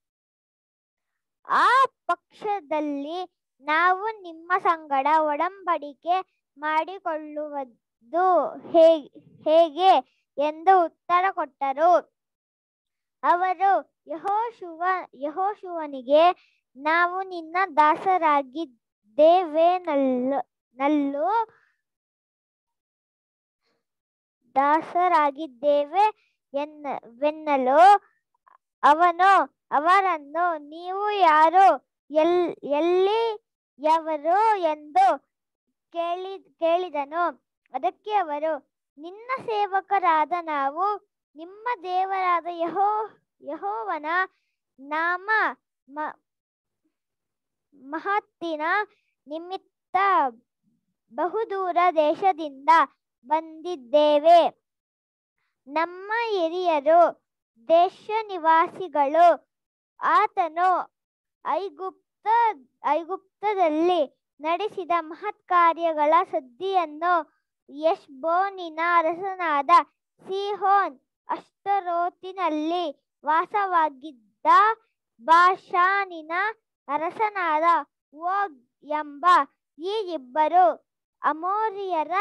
ಆ ಪಕ್ಷದಲ್ಲಿ ನಾವು ನಿಮ್ಮ ಸಂಗಡ ಒಡಂಬಡಿಕೆ ಮಾಡಿಕೊಳ್ಳುವುದು ಹೇಗೆ ಎಂದು ಉತ್ತರ ಕೊಟ್ಟರು. ಅವರು ಯೆಹೋಶುವನಿಗೆ, ನಾವು ನಿನ್ನ ದಾಸರಾಗಿದ್ದೇವೆನ್ನಲು ಅವನು ಅವರನ್ನು, ನೀವು ಯಾರು, ಎಲ್ಲಿಯವರು ಎಂದು ಕೇಳಿದನು. ಅದಕ್ಕೆ ಅವರು, ನಿನ್ನ ಸೇವಕರಾದ ನಾವು ನಿಮ್ಮ ದೇವರಾದ ಯೆಹೋವನ ನಾಮ ಮಹತ್ತಿನ ನಿಮಿತ್ತ ಬಹುದೂರ ದೇಶದಿಂದ ಬಂದಿದ್ದೇವೆ. ನಮ್ಮ ಹಿರಿಯರು ದೇಶ ನಿವಾಸಿಗಳು. ಆತನು ಐಗುಪ್ತದಲ್ಲಿ ನಡೆಸಿದ ಮಹತ್ ಕಾರ್ಯಗಳ ಸುದ್ದಿಯನ್ನು ಹೆಷ್ಬೋನಿನ ಅರಸನಾದ ಸೀಹೋನ್, ಅಷ್ಟರೋತಿನಲ್ಲಿ ವಾಸವಾಗಿದ್ದ ಬಾಷಾನಿನ ಅರಸನಾದ ಓಗ್ ಎಂಬ ಈ ಇಬ್ಬರು ಅಮೋರಿಯರ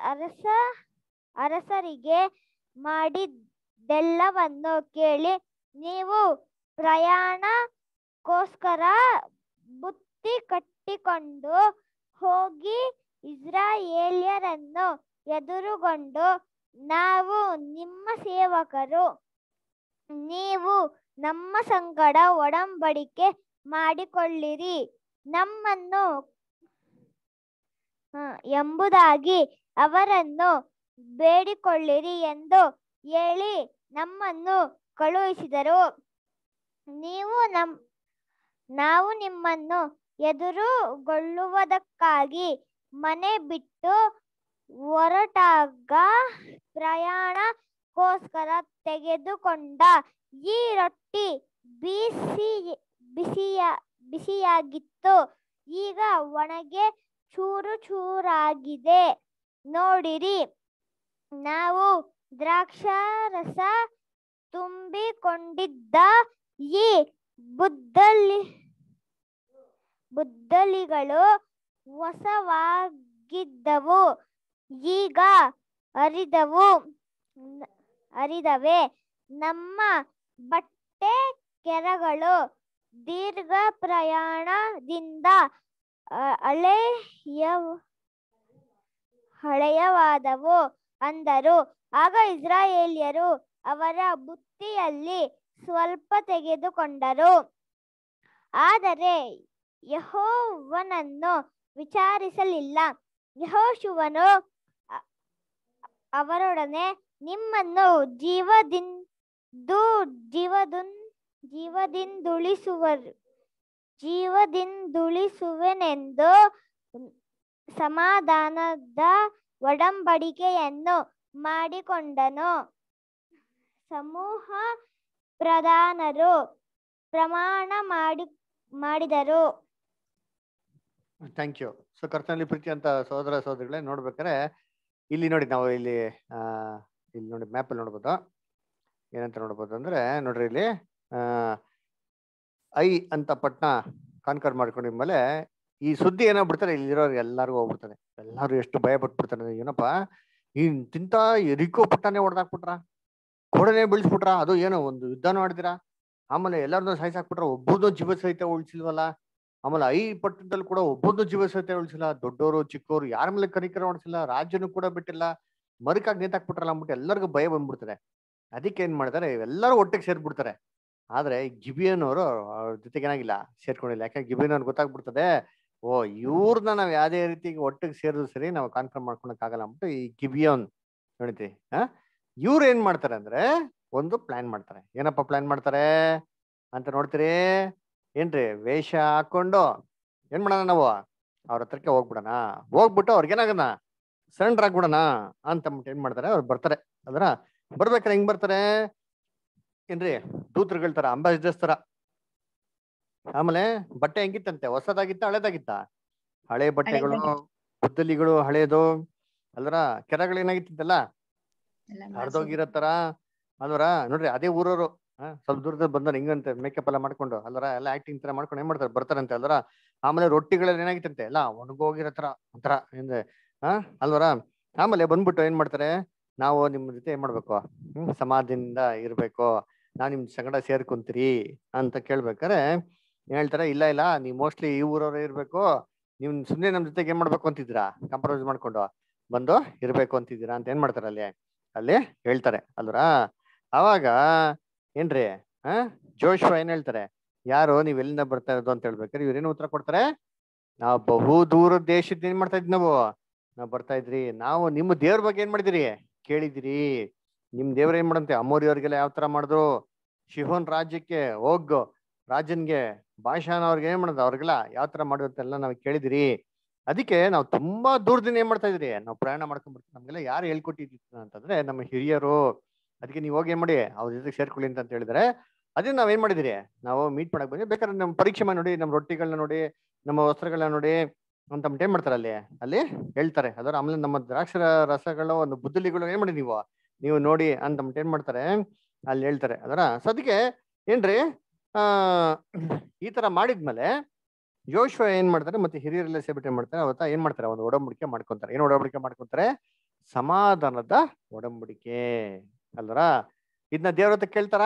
ಅರಸರಿಗೆ ಮಾಡಿದ್ದೆಲ್ಲವನ್ನು ಕೇಳಿ, ನೀವು ಪ್ರಯಾಣಕ್ಕೋಸ್ಕರ ಬುತ್ತಿ ಕಟ್ಟಿಕೊಂಡು ಹೋಗಿ ಇಸ್ರಾಯೇಲ್ಯರನ್ನು ಎದುರುಗೊಂಡು, ನಾವು ನಿಮ್ಮ ಸೇವಕರು, ನೀವು ನಮ್ಮ ಸಂಗಡ ಒಡಂಬಡಿಕೆ ಮಾಡಿಕೊಳ್ಳಿರಿ ನಮ್ಮನ್ನು ಎಂಬುದಾಗಿ ಅವರನ್ನು ಬೇಡಿಕೊಳ್ಳಿರಿ ಎಂದು ಹೇಳಿ ನಮ್ಮನ್ನು ಕಳುಹಿಸಿದರು. ನಾವು ನಿಮ್ಮನ್ನು ಎದುರುಗೊಳ್ಳುವುದಕ್ಕಾಗಿ ಮನೆ ಬಿಟ್ಟು ಹೊರಟಾಗ ಪ್ರಯಾಣಕ್ಕೋಸ್ಕರ ತೆಗೆದುಕೊಂಡ ಈ ರೊಟ್ಟಿ ಬಿಸಿಯಾಗಿತ್ತು, ಈಗ ಒಣಗಿ ಚೂರು ಚೂರಾಗಿದೆ. ನೋಡಿರಿ, ನಾವು ದ್ರಾಕ್ಷಾರಸ ತುಂಬಿಕೊಂಡಿದ್ದ ಈ ಬುದ್ದಲಿಗಳು ಹೊಸವಾಗಿದ್ದವು, ಈಗ ಹರಿದವೆ. ನಮ್ಮ ಬಟ್ಟೆ ಕೆರಗಳು ದೀರ್ಘ ಪ್ರಯಾಣದಿಂದ ಹಳೆಯವಾದವು ಅಂದರು. ಆಗ ಇಸ್ರಾಯೇಲ್ಯರು ಅವರ ಬುತ್ತಿಯಲ್ಲಿ ಸ್ವಲ್ಪ ತೆಗೆದುಕೊಂಡರು, ಆದರೆ ಯೆಹೋವನನ್ನು ವಿಚಾರಿಸಲಿಲ್ಲ. ಯೆಹೋಶುವನು ಅವರೊಡನೆ, ನಿಮ್ಮನ್ನು ಜೀವದಿಂದುಳಿಸುವೆನೆಂದು ಸಮಾಧಾನದ ಒಡಂಬಡಿಕೆಯನ್ನು ಮಾಡಿಕೊಂಡನು. ಸಮೂಹ ಪ್ರಧಾನರು ಪ್ರಮಾಣ ಮಾಡಿದರು. Thank you. ಸೊ ಕರ್ತನಲ್ಲಿ ಪ್ರೀತಿ ಅಂತ ಸಹೋದರ ಸಹೋದರಿಗಳೇ, ನೋಡ್ಬೇಕಾರೆ ಇಲ್ಲಿ ನೋಡಿ, ನಾವು ಇಲ್ಲಿ ನೋಡಿ ಮ್ಯಾಪಲ್ಲಿ ನೋಡ್ಬೋದು. ಏನಂತ ನೋಡ್ಬೋದು ಅಂದ್ರೆ, ನೋಡ್ರಿ ಇಲ್ಲಿ ಐ ಅಂತ ಪಟ್ನ ಕಾನ್ಕರ್ ಮಾಡ್ಕೊಂಡಿದ್ಮೇಲೆ ಈ ಸುದ್ದಿ ಏನಾಗ್ಬಿಡ್ತಾರೆ, ಇಲ್ಲಿರೋರು ಎಲ್ಲರಿಗೂ ಹೋಗ್ಬಿಡ್ತಾರೆ. ಎಲ್ಲಾರು ಎಷ್ಟು ಭಯ ಪಟ್ಬಿಡ್ತಾರೆ, ಏನಪ್ಪ ತಿಂತ ಎರಿಕೋ ಪಟ್ಟನೆ ಹೊಡೆದಾಕ್ಬಿಟ್ರ, ಗೋಡನೆ ಬೀಳ್ಸ್ಬಿಟ್ರ, ಅದು ಏನೋ ಒಂದು ಯುದ್ಧನೂ ಆಡ್ದಿರಾ, ಆಮೇಲೆ ಎಲ್ಲರನ್ನೂ ಸಾಯಿಸಾಕ್ಬಿಟ್ರ, ಒಬ್ಬರದ್ದು ಜೀವ ಸಹಿತ ಉಳಿಸಿಲ್ವಲ್ಲ. ಆಮೇಲೆ ಐ ಪಟ್ಟಣದಲ್ಲಿ ಕೂಡ ಒಬ್ಬರದ್ದು ಜೀವ ಸಹಿತ ಉಳಿಸಿಲ್ಲ, ದೊಡ್ಡವರು ಚಿಕ್ಕವರು ಯಾರ ಮೇಲೆ ಕನಿಕರ ಮಾಡಿಸಿಲ್ಲ, ರಾಜ್ಯನೂ ಕೂಡ ಬಿಟ್ಟಿಲ್ಲ. ಮರುಕಾಗಿ ನೇತಾಕ್ಬಿಟ್ರಲ್ಲ ಅಂದ್ಬಿಟ್ಟು ಎಲ್ಲರಿಗೂ ಭಯ ಬಂದ್ಬಿಡ್ತಾರೆ. ಅದಕ್ಕೆ ಏನ್ ಮಾಡ್ತಾರೆ, ಎಲ್ಲರೂ ಒಟ್ಟಿಗೆ ಸೇರ್ಬಿಡ್ತಾರೆ. ಆದ್ರೆ ಗಿಬಿಯನ್ ಅವರು ಅವ್ರ ಜೊತೆಗೆ ಏನಾಗಿಲ್ಲ, ಸೇರ್ಕೊಂಡಿಲ್ಲ. ಯಾಕಂದ್ರೆ ಗಿಬಿಯನ್ ಅವ್ರಿಗೆ ಗೊತ್ತಾಗ್ಬಿಡ್ತದೆ, ಓ ಇವ್ರನ್ನ ನಾವ್ ಯಾವ್ದೇ ರೀತಿಗೆ ಒಟ್ಟಿಗೆ ಸೇರಿದ್ರು ಸರಿ ನಾವು ಕಾನ್ಫರ್ಮ್ ಮಾಡ್ಕೊಳಕ್ ಆಗಲ್ಲ ಅಂದ್ಬಿಟ್ಟು ಈ ಗಿಬಿಯೋನ್ ನೋಡಿದ್ರಿ. ಇವ್ರು ಏನ್ ಮಾಡ್ತಾರೆ ಅಂದ್ರೆ ಒಂದು ಪ್ಲಾನ್ ಮಾಡ್ತಾರೆ. ಏನಪ್ಪ ಪ್ಲಾನ್ ಮಾಡ್ತಾರೆ ಅಂತ ನೋಡ್ತೀರಿ ಏನ್ರಿ, ವೇಷ ಹಾಕೊಂಡು ಏನ್ ಮಾಡೋಣ ನಾವು ಅವ್ರ ಹತ್ರಕ್ಕೆ ಹೋಗ್ಬಿಡೋಣ, ಹೋಗ್ಬಿಟ್ಟು ಅವ್ರಿಗೇನಾಗಣ ಸರೆಂಡರ್ ಆಗ್ಬಿಡೋಣ ಅಂತಂದ್ಬಿಟ್ಟು ಏನ್ ಮಾಡ್ತಾರೆ, ಅವ್ರು ಬರ್ತಾರೆ. ಅದ್ರ ಬರ್ಬೇಕಾರೆ ಹೆಂಗ್ ಬರ್ತಾರೆ ಏನ್ರಿ, ದೂತರುಗಳ ತರ, ಅಂಬಾಸಿಡರ್ಸ್ ತರ. ಆಮೇಲೆ ಬಟ್ಟೆ ಹೆಂಗಿತ್ತಂತೆ, ಹೊಸದಾಗಿತ್ತ ಹಳೇದಾಗಿತ್ತ? ಹಳೆ ಬಟ್ಟೆಗಳು, ಗುದ್ದಲಿಗಳು ಹಳೇದು ಅಲ್ವರ, ಕೆರಗಳು ಏನಾಗಿತ್ತಂತಲ್ಲ ಹರಿದೋಗಿರೋ ತರ ಅಲ್ವರ. ನೋಡ್ರಿ ಅದೇ ಊರವರು ಸ್ವಲ್ಪ ದೂರದಲ್ಲಿ ಬಂದವ್ರು ಹಿಂಗಂತೆ ಮೇಕಪ್ ಎಲ್ಲ ಮಾಡ್ಕೊಂಡು ಅಲ್ವರ, ಎಲ್ಲ ಆಕ್ಟಿಂಗ್ ತರ ಮಾಡ್ಕೊಂಡು ಏನ್ ಮಾಡ್ತಾರೆ ಬರ್ತಾರಂತೆ ಅಲ್ವರ. ಆಮೇಲೆ ರೊಟ್ಟಿಗಳೆಲ್ಲ ಏನಾಗಿತ್ತಂತೆ ಎಲ್ಲ ಒಣಗೋಗಿರೋ ತರ ಒಂಥರ ಏನ್ರೆ ಅಲ್ವರ. ಆಮೇಲೆ ಬಂದ್ಬಿಟ್ಟು ಏನ್ ಮಾಡ್ತಾರೆ, ನಾವು ನಿಮ್ ಜೊತೆ ಏನ್ ಮಾಡ್ಬೇಕು, ಸಮಾಧಿಯಿಂದ ಇರ್ಬೇಕು, ನಾವ್ ನಿಮ್ ಸಂಗಡ ಸೇರ್ಕೊಂತೀರಿ ಅಂತ ಕೇಳ್ಬೇಕಾರೆ ಹೇಳ್ತಾರೆ, ಇಲ್ಲ ಇಲ್ಲ ನೀವ್ ಮೋಸ್ಟ್ಲಿ ಈ ಊರವ್ರೆ ಇರ್ಬೇಕು, ನೀವ್ ಸುಮ್ನೆ ನಮ್ ಜೊತೆಗೆ ಏನ್ ಮಾಡ್ಬೇಕು ಅಂತಿದ್ದೀರಾ, ಕಾಂಪ್ರಮೈಸ್ ಮಾಡ್ಕೊಂಡು ಬಂದು ಇರ್ಬೇಕು ಅಂತಿದ್ದೀರಾ ಅಂತ ಏನ್ ಮಾಡ್ತಾರೆ ಅಲ್ಲಿ ಹೇಳ್ತಾರೆ ಅಲ್ವರ. ಅವಾಗ ಏನ್ರಿ ಜೋಶುವ ಏನ್ ಹೇಳ್ತಾರೆ, ಯಾರು ನೀವ್ ಎಲ್ಲಿಂದ ಬರ್ತಾ ಇರೋದು ಅಂತ ಹೇಳ್ಬೇಕಾರೆ ಇವ್ರೇನು ಉತ್ತರ ಕೊಡ್ತಾರೆ, ನಾವು ಬಹು ದೂರ ದೇಶದ ಏನ್ ಮಾಡ್ತಾ ಇದ್ವಿ, ನಾವ್ ಬರ್ತಾ ಇದ್ರಿ, ನಾವು ನಿಮ್ಮ ದೇವ್ರ ಬಗ್ಗೆ ಏನ್ ಮಾಡಿದಿರಿ ಕೇಳಿದಿರಿ, ನಿಮ್ ದೇವ್ರ ಏನ್ ಮಾಡಂತೆ ಅಮೋರಿಯವ್ರಿಗೆಲ್ಲ ಯಾವ ತರ ಮಾಡಿದ್ರು, ಶಿಹೋನ್ ರಾಜ್ಯಕ್ಕೆ ಹೋಗು ರಾಜನ್ಗೆ ಭಾಷಾನ ಅವ್ರಿಗೆ ಏನ್ ಮಾಡೋದು ಅವ್ರಿಗೆಲ್ಲ ಯಾವ ತರ ಮಾಡುವಂತೆಲ್ಲ ನಾವ್ ಕೇಳಿದಿರಿ, ಅದಕ್ಕೆ ನಾವು ತುಂಬಾ ದೂರದಿಂದ ಏನ್ ಮಾಡ್ತಾ ಇದ್ರಿ ನಾವು ಪ್ರಯಾಣ ಮಾಡ್ಕೊಂಡ್ಬಿಡ್ತೀವಿ, ನಮ್ಗೆಲ್ಲ ಯಾರು ಹೇಳ್ಕೊಟ್ಟಿದ್ವಿ ಅಂತಂದ್ರೆ ನಮ್ಮ ಹಿರಿಯರು, ಅದಕ್ಕೆ ನೀವು ಹೋಗಿ ಏನ್ ಮಾಡಿ ಅವ್ರ ಜೊತೆಗೆ ಸೇರ್ಕೊಳ್ಳಿ ಅಂತ ಹೇಳಿದ್ರೆ ಅದೇ ನಾವ್ ಏನ್ ಮಾಡಿದಿರಿ, ನಾವು ಮೀಟ್ ಮಾಡಕ್ ಬಂದ್ವಿ, ಬೇಕಾದ್ರೆ ನಮ್ ಪರೀಕ್ಷೆ ಮಾಡಿ ನೋಡಿ, ನಮ್ಮ ರೊಟ್ಟಿಗಳನ್ನ ನೋಡಿ, ನಮ್ಮ ವಸ್ತ್ರಗಳನ್ನ ನೋಡಿ ಅಂತ ಏನ್ ಮಾಡ್ತಾರೆ ಅಲ್ಲಿ ಹೇಳ್ತಾರೆ ಅದರ. ಆಮೇಲೆ ನಮ್ಮ ದ್ರಾಕ್ಷ ರಸಗಳ ಒಂದು ಬುದ್ದಲಿಗಳು ಏನ್ ಮಾಡಿ ನೀವು ನೋಡಿ ಅಂತ ಏನ್ ಮಾಡ್ತಾರೆ ಅಲ್ಲಿ ಹೇಳ್ತಾರೆ ಅದರ. ಸದ್ಯಕ್ಕೆ ಏನ್ರಿ ಈ ತರ ಮಾಡಿದ್ಮೇಲೆ ಯೋಶ್ವ ಏನ್ ಮಾಡ್ತಾರೆ ಮತ್ತೆ ಹಿರಿಯರೆಲ್ಲ ಸೇಬಿಟ್ಟು ಏನ್ ಮಾಡ್ತಾರೆ ಅವತ್ತ ಏನ್ ಮಾಡ್ತಾರೆ, ಒಂದು ಒಡಂಬಡಿಕೆ ಮಾಡ್ಕೊಂತಾರೆ. ಏನ್ ಒಡಂಬಡಿಕೆ ಮಾಡ್ಕೊಂತಾರೆ, ಸಮಾಧಾನದ ಒಡಂಬಡಿಕೆ ಅಲ್ವರ. ಇದನ್ನ ದೇವ್ರ ಹತ್ರ ಕೇಳ್ತಾರ,